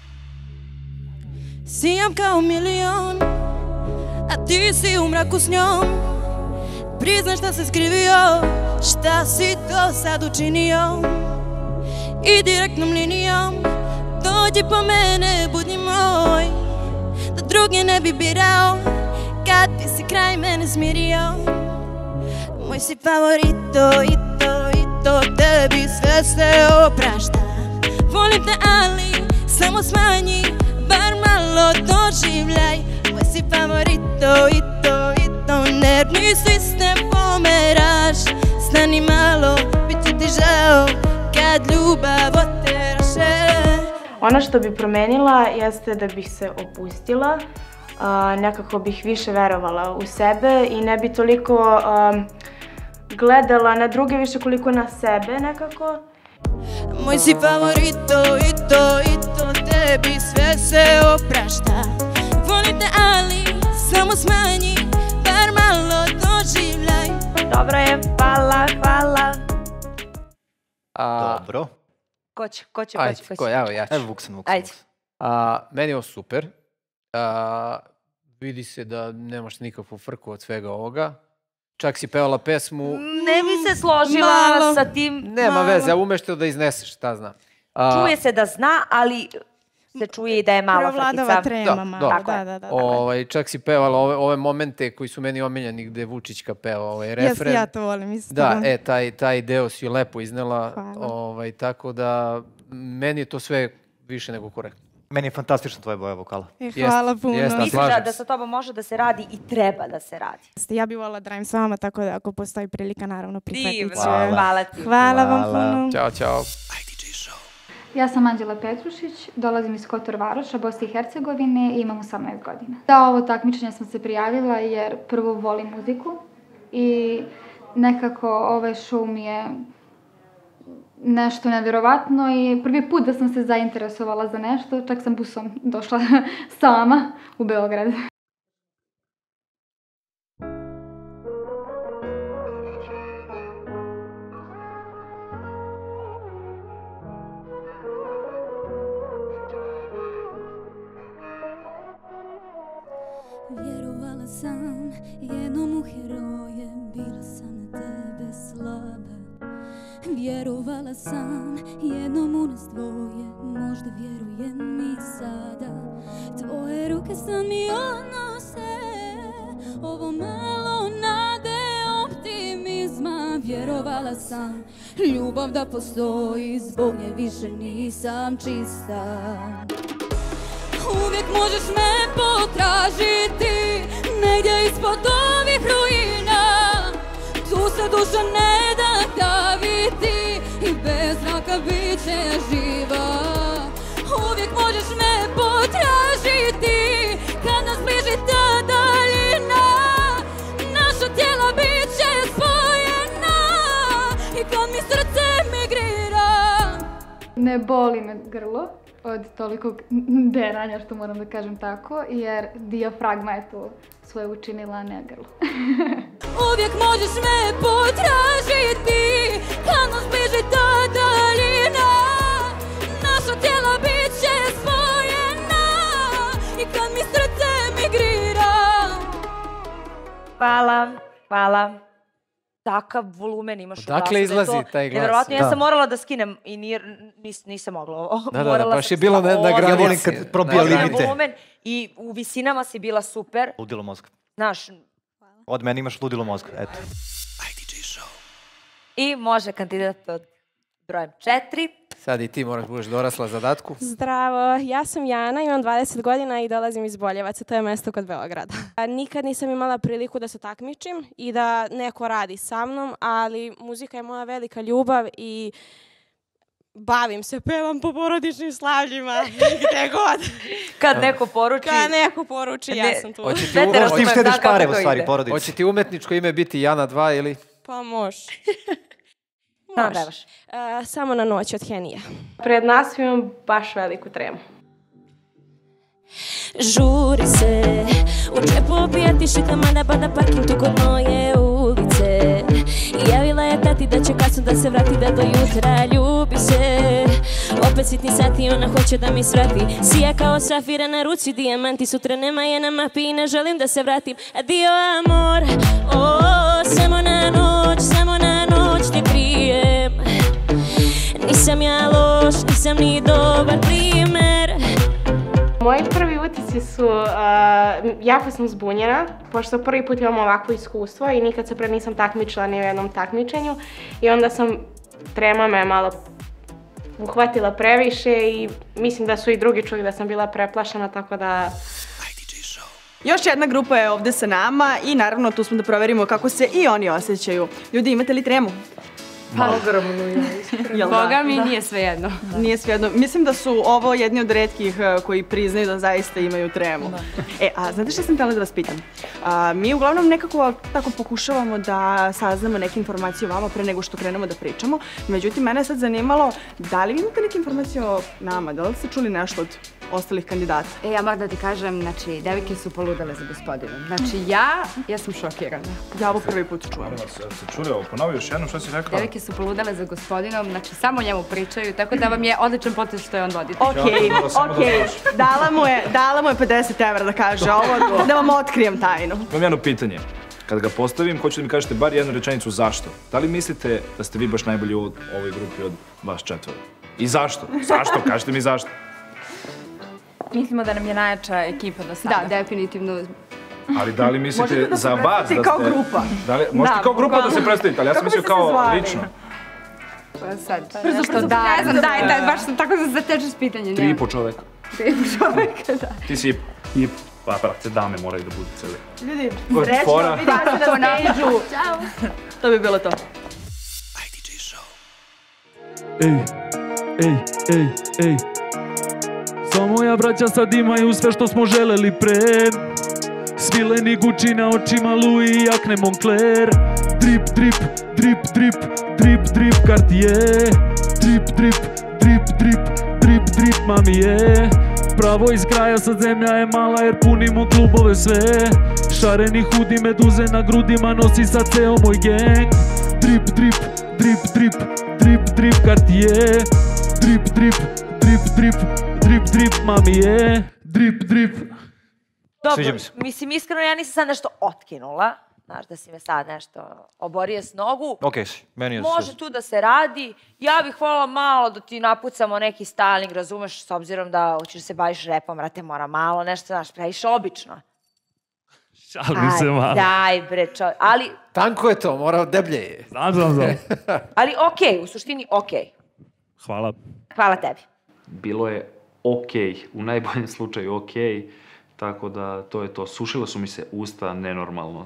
Sijam kao milion, a ti si u mraku s njom. Priznaj šta se skrivio, šta si to sad učinio. I direktnom linijom dođi po mene, budi moj. Da drugi ne bi birao, kad bi se kraj mene smirio. Moj si favorito, i to, i to, tebi sve se oprašta. Volim te, ali samo smanji, bar malo doživljaj. Moj si favorito, i to, i to, nervni sistem pomeraš. Stani malo, bit će ti žao, kad ljubav oteraše. Ono što bi promenila jeste da bih se opustila, uh, nekako bih više verovala u sebe i ne bi toliko uh, gledala na druge više koliko na sebe nekako. Moj si favorito, i to, i to, tebi sve se oprašta. Volim te, ali samo smanji, bar malo doživljaj. Dobro je, hvala, hvala. A... Dobro. Ko će, ko će, Ajde, ko će, ko će? ko, evo ja ću. Evo Vuksan, Vuksan. Ajde. A, meni je ovo super. A, vidi se da nemaš nikakvu frku od svega ovoga. Čak si pevala pesmu... Ne bi se složila Malo. sa tim. Nema Malo. veze, a umeš to da izneseš, šta znam. A, Čuje se da zna, ali se čuje i da je mala Provladava frkica. trema Da, malo, da. da, da, da. Ovaj, čak si pevala ove, ove momente koji su meni omiljeni gde Vučićka peva ovaj refren. Jeste, ja to volim isto. Da, e, taj, taj deo si lepo iznela, Hvala. ovaj, tako da meni je to sve više nego korektno. Meni je fantastična tvoja boja vokala. E, hvala puno. Mislim da, da sa tobom može da se radi i treba da se radi. Ja bih volila da radim s vama, tako da ako postoji prilika, naravno prihvatit ću. Hvala. Hvala ti. Hvala vam puno. Ćao, čao. Ja sam Anđela Petrušić, dolazim iz Kotor Varoša, Bosne i Hercegovine i imam osamnaest godina. Za ovo takmičenje sam se prijavila jer prvo volim muziku i nekako ovaj show mi je nešto nevjerovatno i prvi put da sam se zainteresovala za nešto, čak sam busom došla sama u Beograd. Vjerovala sam jednom u heroje, bila sam na tebe slaba. Vjerovala sam jednom u nas dvoje, možda vjerujem i sada. Tvoje ruke sad mi odnose ovo malo nade, optimizma. Vjerovala sam ljubav da postoji, zbog nje više nisam čista. Uvijek možeš me potražiti negdje ispod ovih ruina. Tu se duša ne da daviti i bez zraka bit će živa. Uvijek možeš me potražiti kad nas bliži ta daljina. Naša tijela bit će spojena i kad mi srce migrira. Ne boli me grlo od tolikog deranja, što moram da kažem tako, jer dijafragma je to svoje učinila, a ne grlo. Uvijek možeš me potražiti kad nas bliži ta daljina. Naša tijela bit će spojena i kad mi srce migrira. Hvala, hvala. Takav volumen imaš u glasu. Dakle izlazi taj glas. Nevjerovatno, ja sam morala da skinem i nisam mogla. Da, da, da, baš je bilo na granici. Ja volim kad probija limite. I u visinama si bila super. Ludilo mozga. Znaš. Od mene imaš ludilo mozga, eto. I može kandidat od brojem četiri. Sad i ti moraš budeš dorasla zadatku. Zdravo, ja sam Jana, imam dvadeset godina i dolazim iz Boljevaca, to je mesto kod Beograda. Nikad nisam imala priliku da se takmičim i da neko radi sa mnom, ali muzika je moja velika ljubav i bavim se, pevam po porodičnim slavljima, gde god. Kad neko poruči. Kad neko poruči, ja sam tu. S tim štediš pare u stvari, porodici. Hoće ti umetničko ime biti Jana dva ili? Pa može. Može. Uh, samo na noć od Henija. Pred nas imam baš veliku tremu. Žuri se, u džepu opijati šika, mada bada parking tu kod moje ulice. Javila je tati da će kasno da se vrati, da do jutra ljubi se. Opet sitni sati, ona hoće da mi svrati. Sija kao safira na ruci, dijamanti, sutra nema je na mapi i ne želim da se vratim. Adio amor, oh, samo na noć, samo na noć te krijem. Nisam ja loš, nisam ni dobar primer. Moji prvi utisci su, uh, jako sam zbunjena, pošto prvi put imam ovakvo iskustvo i nikad se pre nisam takmičila ni u jednom takmičenju. I onda sam, trema me malo uhvatila previše i mislim da su i drugi čuli da sam bila preplašena, tako da... Još jedna grupa je ovde sa nama i naravno tu smo da proverimo kako se i oni osjećaju. Ljudi, imate li tremu? Pa ogromno je. Boga mi nije svejedno. Nije svejedno. Mislim da su ovo jedni od retkih koji priznaju da zaista imaju tremu. E, a znate što sam htjela da vas pitam? Mi uglavnom nekako tako pokušavamo da saznamo neke informacije o vama pre nego što krenemo da pričamo. Međutim, mene je sad zanimalo da li vi imate neke informacije o nama? Da li ste čuli nešto od ostalih kandidata? E, ja moram da ti kažem, znači, devojke su poludele za gospodinom. Znači, ja, ja sam šokirana. Ja ovo prvi put čuvam. Se čuli ovo, ponovi još jednom, što si rekla? Devojke su poludele za gospodinom, znači, samo o njemu pričaju, tako da vam je odličan potez što je on voditelj. Okej, okej, dala mu je, dala mu je pedeset evra da kaže ovo, da vam otkrijem tajnu. Imam jedno pitanje. Kad ga postavim, hoću da mi kažete bar jednu rečenicu zašto. Da li mislite da ste vi baš najbolji u ovoj grupi od vas četvora? I zašto? Zašto? Kažete mi zašto. Mislimo da nam je najjača ekipa do sada. Da, definitivno. Ali da li mislite za vas da ste... Možete kao grupa. Možete kao grupa da se predstavite, ali ja sam mislio kao lično. Pa sad, nešto da, ne znam, daj, daj, baš sam tako za teče s pitanje. Tri i po čoveka. Rip čoveka, da. Ti si ip. Pa, brate, dame moraju da budu celi. Ljudi, Good srećno, fora. vidimo se na stage-u. Ćao. To bi bilo to. Ej, ej, ej, ej. Sva moja braća sad imaju sve što smo želeli pre. Svileni Gucci na očima, Louis i Acne Moncler. Drip, drip, drip, drip, drip, drip, Cartier. Drip, drip, drip, drip, drip, drip, mami je. Pravo iz kraja, sad zemlja je mala jer punimo klubove sve. Šareni hudi, meduze na grudima nosi sad ceo moj gang. Drip, drip, drip, drip, drip, drip, Cartier. Drip, drip, drip, drip, drip, drip, mami je. Drip, drip. Dobro, mislim, iskreno ja nisam sad nešto otkinula. Znaš, da si me sad nešto oborio s nogu. Okej si, meni je... Može tu da se radi. Ja bih voljela malo da ti napucamo neki styling, razumeš, s obzirom da hoćeš da se baviš repom, brate, mora malo nešto, znaš, praviš obično. Šalim se malo. Daj, bre, čovjek. Ali... Tanko je to, mora deblje je. Znam, znam, znam. Ali okej, u suštini okej. Hvala. Hvala tebi. Bilo je okej, u najboljem slučaju okej, tako da to je to. Sušila su mi se usta nenormalno.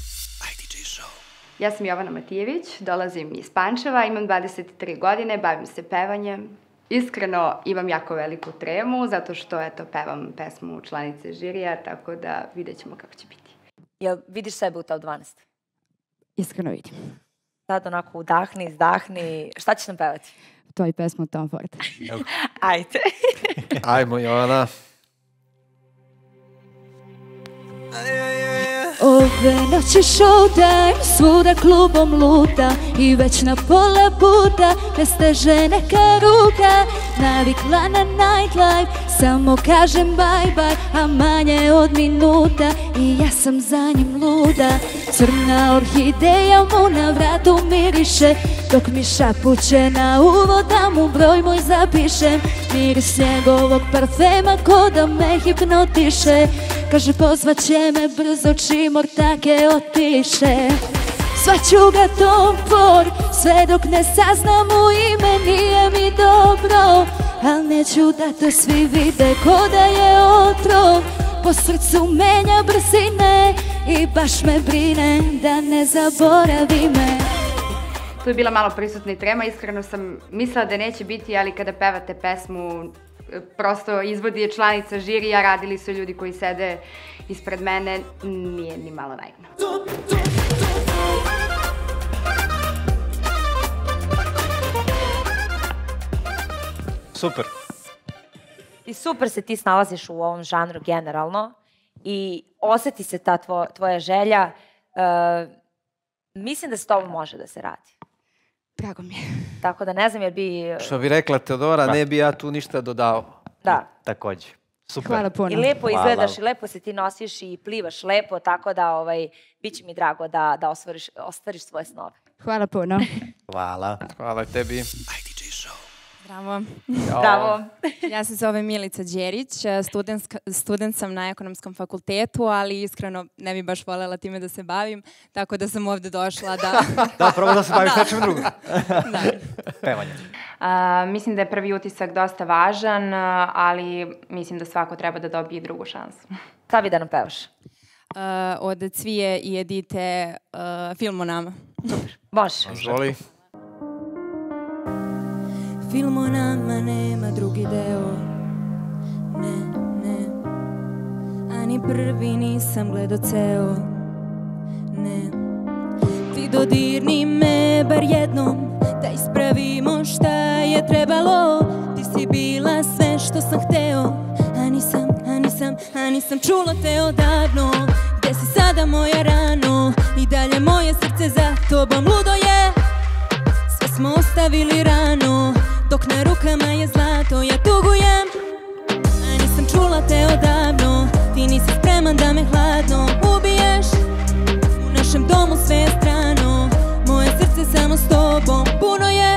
Ja sam Jovana Matijević, dolazim iz Pančeva, imam dvadeset tri godine, bavim se pevanjem. Iskreno imam jako veliku tremu, zato što eto, pevam pesmu članice žirija, tako da vidjet ćemo kako će biti. Jel vidiš sebe u top dvanaest? Iskreno vidim. Sad onako udahni, izdahni. Šta ćeš nam pevati? To je pesma Tom Ford. Ajde. Ajmo, Jovana. Ove noći showtime, svuda klubom luta i već na pola puta me steže neka ruka. Navikla na nightlife, samo kažem bye bye, a manje od minuta i ja sam za njim luda. Crna orhideja mu na vratu miriše, dok mi šapuće na uvod da mu broj moj zapišem. Miris njegovog parfema ko da me hipnotiše. Kaže pozvat će me brzo čim ortake otpiše. Zvaću ga Tom Ford, sve dok ne saznam u ime, nije mi dobro. Al neću da to svi vide ko da je otrov. Po srcu menja brzine i baš me brine da ne zaboravi me. Tu je bila malo prisutna i trema, iskreno sam mislila da neće biti, ali kada pevate pesmu, prosto izvodi je članica žirija, radili su ljudi koji sede ispred mene, nije ni malo naivno. Super. I super se ti snalaziš u ovom žanru generalno i oseti se ta tvo, tvoja želja. Uh, mislim da s tobom može da se radi. Drago mi je. Tako da ne znam jer bi... Što bi rekla Teodora, ne bi ja tu ništa dodao. Da. Takođe. Super. Hvala puno. I lepo izgledaš i lepo se ti nosiš i plivaš lepo, tako da ovaj, bit će mi drago da, da ostvariš, ostvariš svoje snove. Hvala puno. Hvala. Hvala tebi. Bravo. Bravo. Ja se zovem Milica Đerić, student, student sam na ekonomskom fakultetu, ali iskreno ne bi baš voljela time da se bavim, tako da sam ovde došla da... Da, probam da se baviš nečem drugom. Da. Pevanje. Uh, mislim da je prvi utisak dosta važan, ali mislim da svako treba da dobije drugu šansu. Šta bi da nam pevaš? Uh, od Cvije i Edite uh, film o nama. Super. Može. Izvoli. Film o nama nema drugi deo, ne, ne. Ani prvi nisam gledao ceo, ne. Ti dodirni me bar jednom, da ispravimo šta je trebalo. Ti si bila sve što sam hteo, a nisam, a nisam, a nisam čula te odavno. Gde si sada moja rano, i dalje moje srce za tobom ludo je. Sve smo ostavili rano, dok na rukama je zlato, ja tugujem. A nisam čula te odavno, ti nisi spreman da me hladno ubiješ. U našem domu sve je strano, moje srce samo s tobom puno je.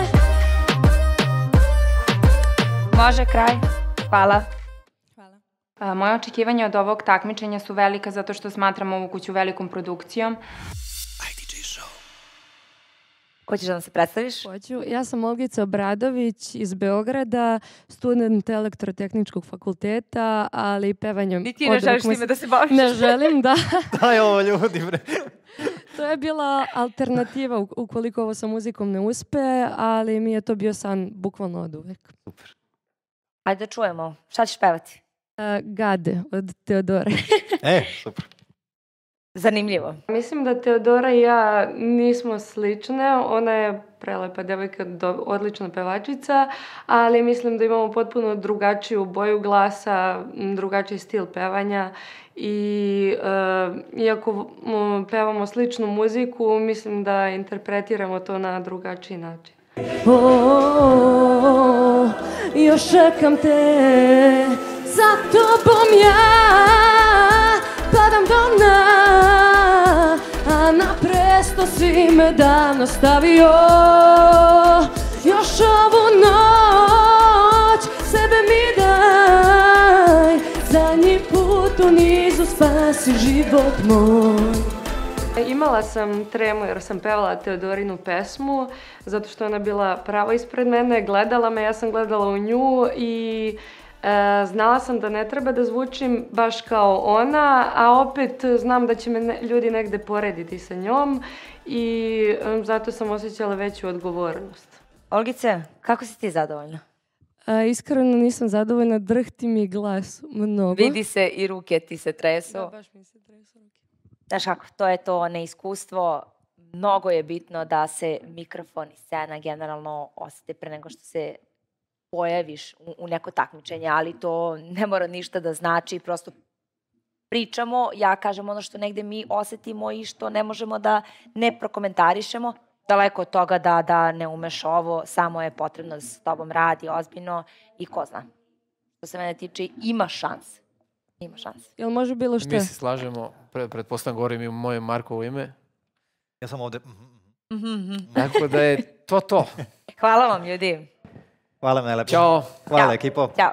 Može, kraj. Hvala. Hvala. Moje očekivanja od ovog takmičenja su velika zato što smatram ovu kuću velikom produkcijom. Hoćeš da nam se predstaviš? Hoću. Ja sam Olgica Obradović iz Beograda, student elektrotehničkog fakulteta, ali pevanjem... Ni ti ne želiš time da se baviš? Ne želim, da. Daj ovo ljudi, bre. To je bila alternativa ukoliko ovo sa muzikom ne uspe, ali mi je to bio san bukvalno od uvek. Super. Ajde da čujemo. Šta ćeš pevati? Uh, Gade od Teodore. E, super. Zanimljivo. Mislim da Teodora i ja nismo slične. Ona je prelepa devojka, do, odlična pevačica, ali mislim da imamo potpuno drugačiju boju glasa, drugačiji stil pevanja i uh, iako um, pevamo sličnu muziku, mislim da interpretiramo to na drugačiji način. O, još čekam te, za tobom ja padam do dna, a na presto si me davno stavio. Još ovu noć sebe mi daj, zadnji put u nizu spasi život moj. Imala sam tremu jer sam pevala Teodorinu pesmu, zato što ona bila pravo ispred mene, gledala me, ja sam gledala u nju i e, znala sam da ne treba da zvučim baš kao ona, a opet znam da će me ne, ljudi negde porediti sa njom i e, zato sam osjećala veću odgovornost. Olgice, kako si ti zadovoljna? A, iskreno nisam zadovoljna, drhti mi glas mnogo. Vidi se i ruke ti se tresu. Da, baš mi se tresu ruke. Znaš kako, to je to neiskustvo. Mnogo je bitno da se mikrofon i scena generalno osjete pre nego što se pojaviš u, u neko takmičenje, ali to ne mora ništa da znači, prosto pričamo, ja kažem ono što negde mi osetimo i što ne možemo da ne prokomentarišemo. Daleko od toga da, da ne umeš ovo, samo je potrebno da se s tobom radi ozbiljno i ko zna. Što se mene tiče, ima šans. Ima šans. Jel može bilo što? Mi se slažemo, pre, pretpostavljam govorim i moje Markovo ime. Ja sam ovde. Mm-hmm. Tako da je to to. Hvala vam, ljudi. Hvala vam najlepše. Ćao. Hvala, Ćao. ekipo. Ćao.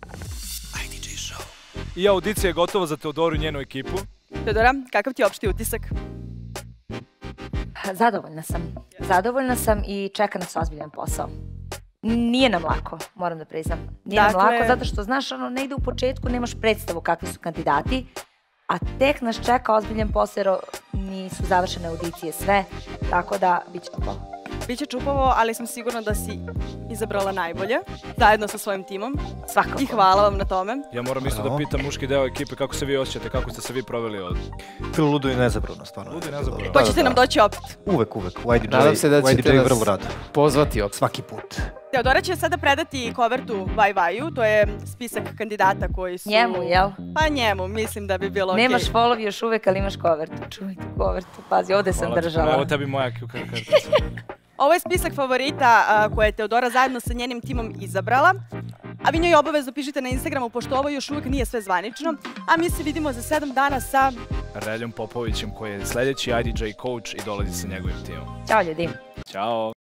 I audicija je gotova za Teodoru i njenu ekipu. Teodora, kakav ti je opšti utisak? Zadovoljna sam. zadovoljna sam i čeka nas ozbiljan posao. Nije nam lako, moram da priznam. Nije Dakle... nam lako zato što, znaš, ono, negde u početku nemaš predstavu kakvi su kandidati, a tek nas čeka ozbiljan posao jer nisu završene audicije sve, tako da bit će čupavo. Biće čupavo, ali sam sigurna da si izabrala najbolje, zajedno sa svojim timom. Svakako. I hvala vam na tome. Ja moram isto da pitam muški deo ekipe kako se vi osjećate, kako ste se vi proveli ovdje. Bilo ludo i nezabrano, stvarno. Ludo i nezabrano. Pa ćete nam doći opet. Uvek, uvek. U I D J, Nadam se da ćete nas vrlo rado pozvati opet. Svaki put. Teodora će sada predati kovertu Vaj Vaju, to je spisak kandidata koji su... Njemu, jel? Pa njemu, mislim da bi bilo okej. Nemaš follow još uvek, ali imaš kovertu. Čuvajte kovertu, pazi, ovde sam držala. Evo tebi moja Q R kartica. Ovo je spisak favorita a, koje je Teodora zajedno sa njenim timom izabrala. A vi njoj obavezno pišite na Instagramu, pošto ovo još uvijek nije sve zvanično. A mi se vidimo za sedam dana sa... Reljom Popovićem, koji je sljedeći I D J coach i dolazi sa njegovim timom. Ćao ljudi. Ćao.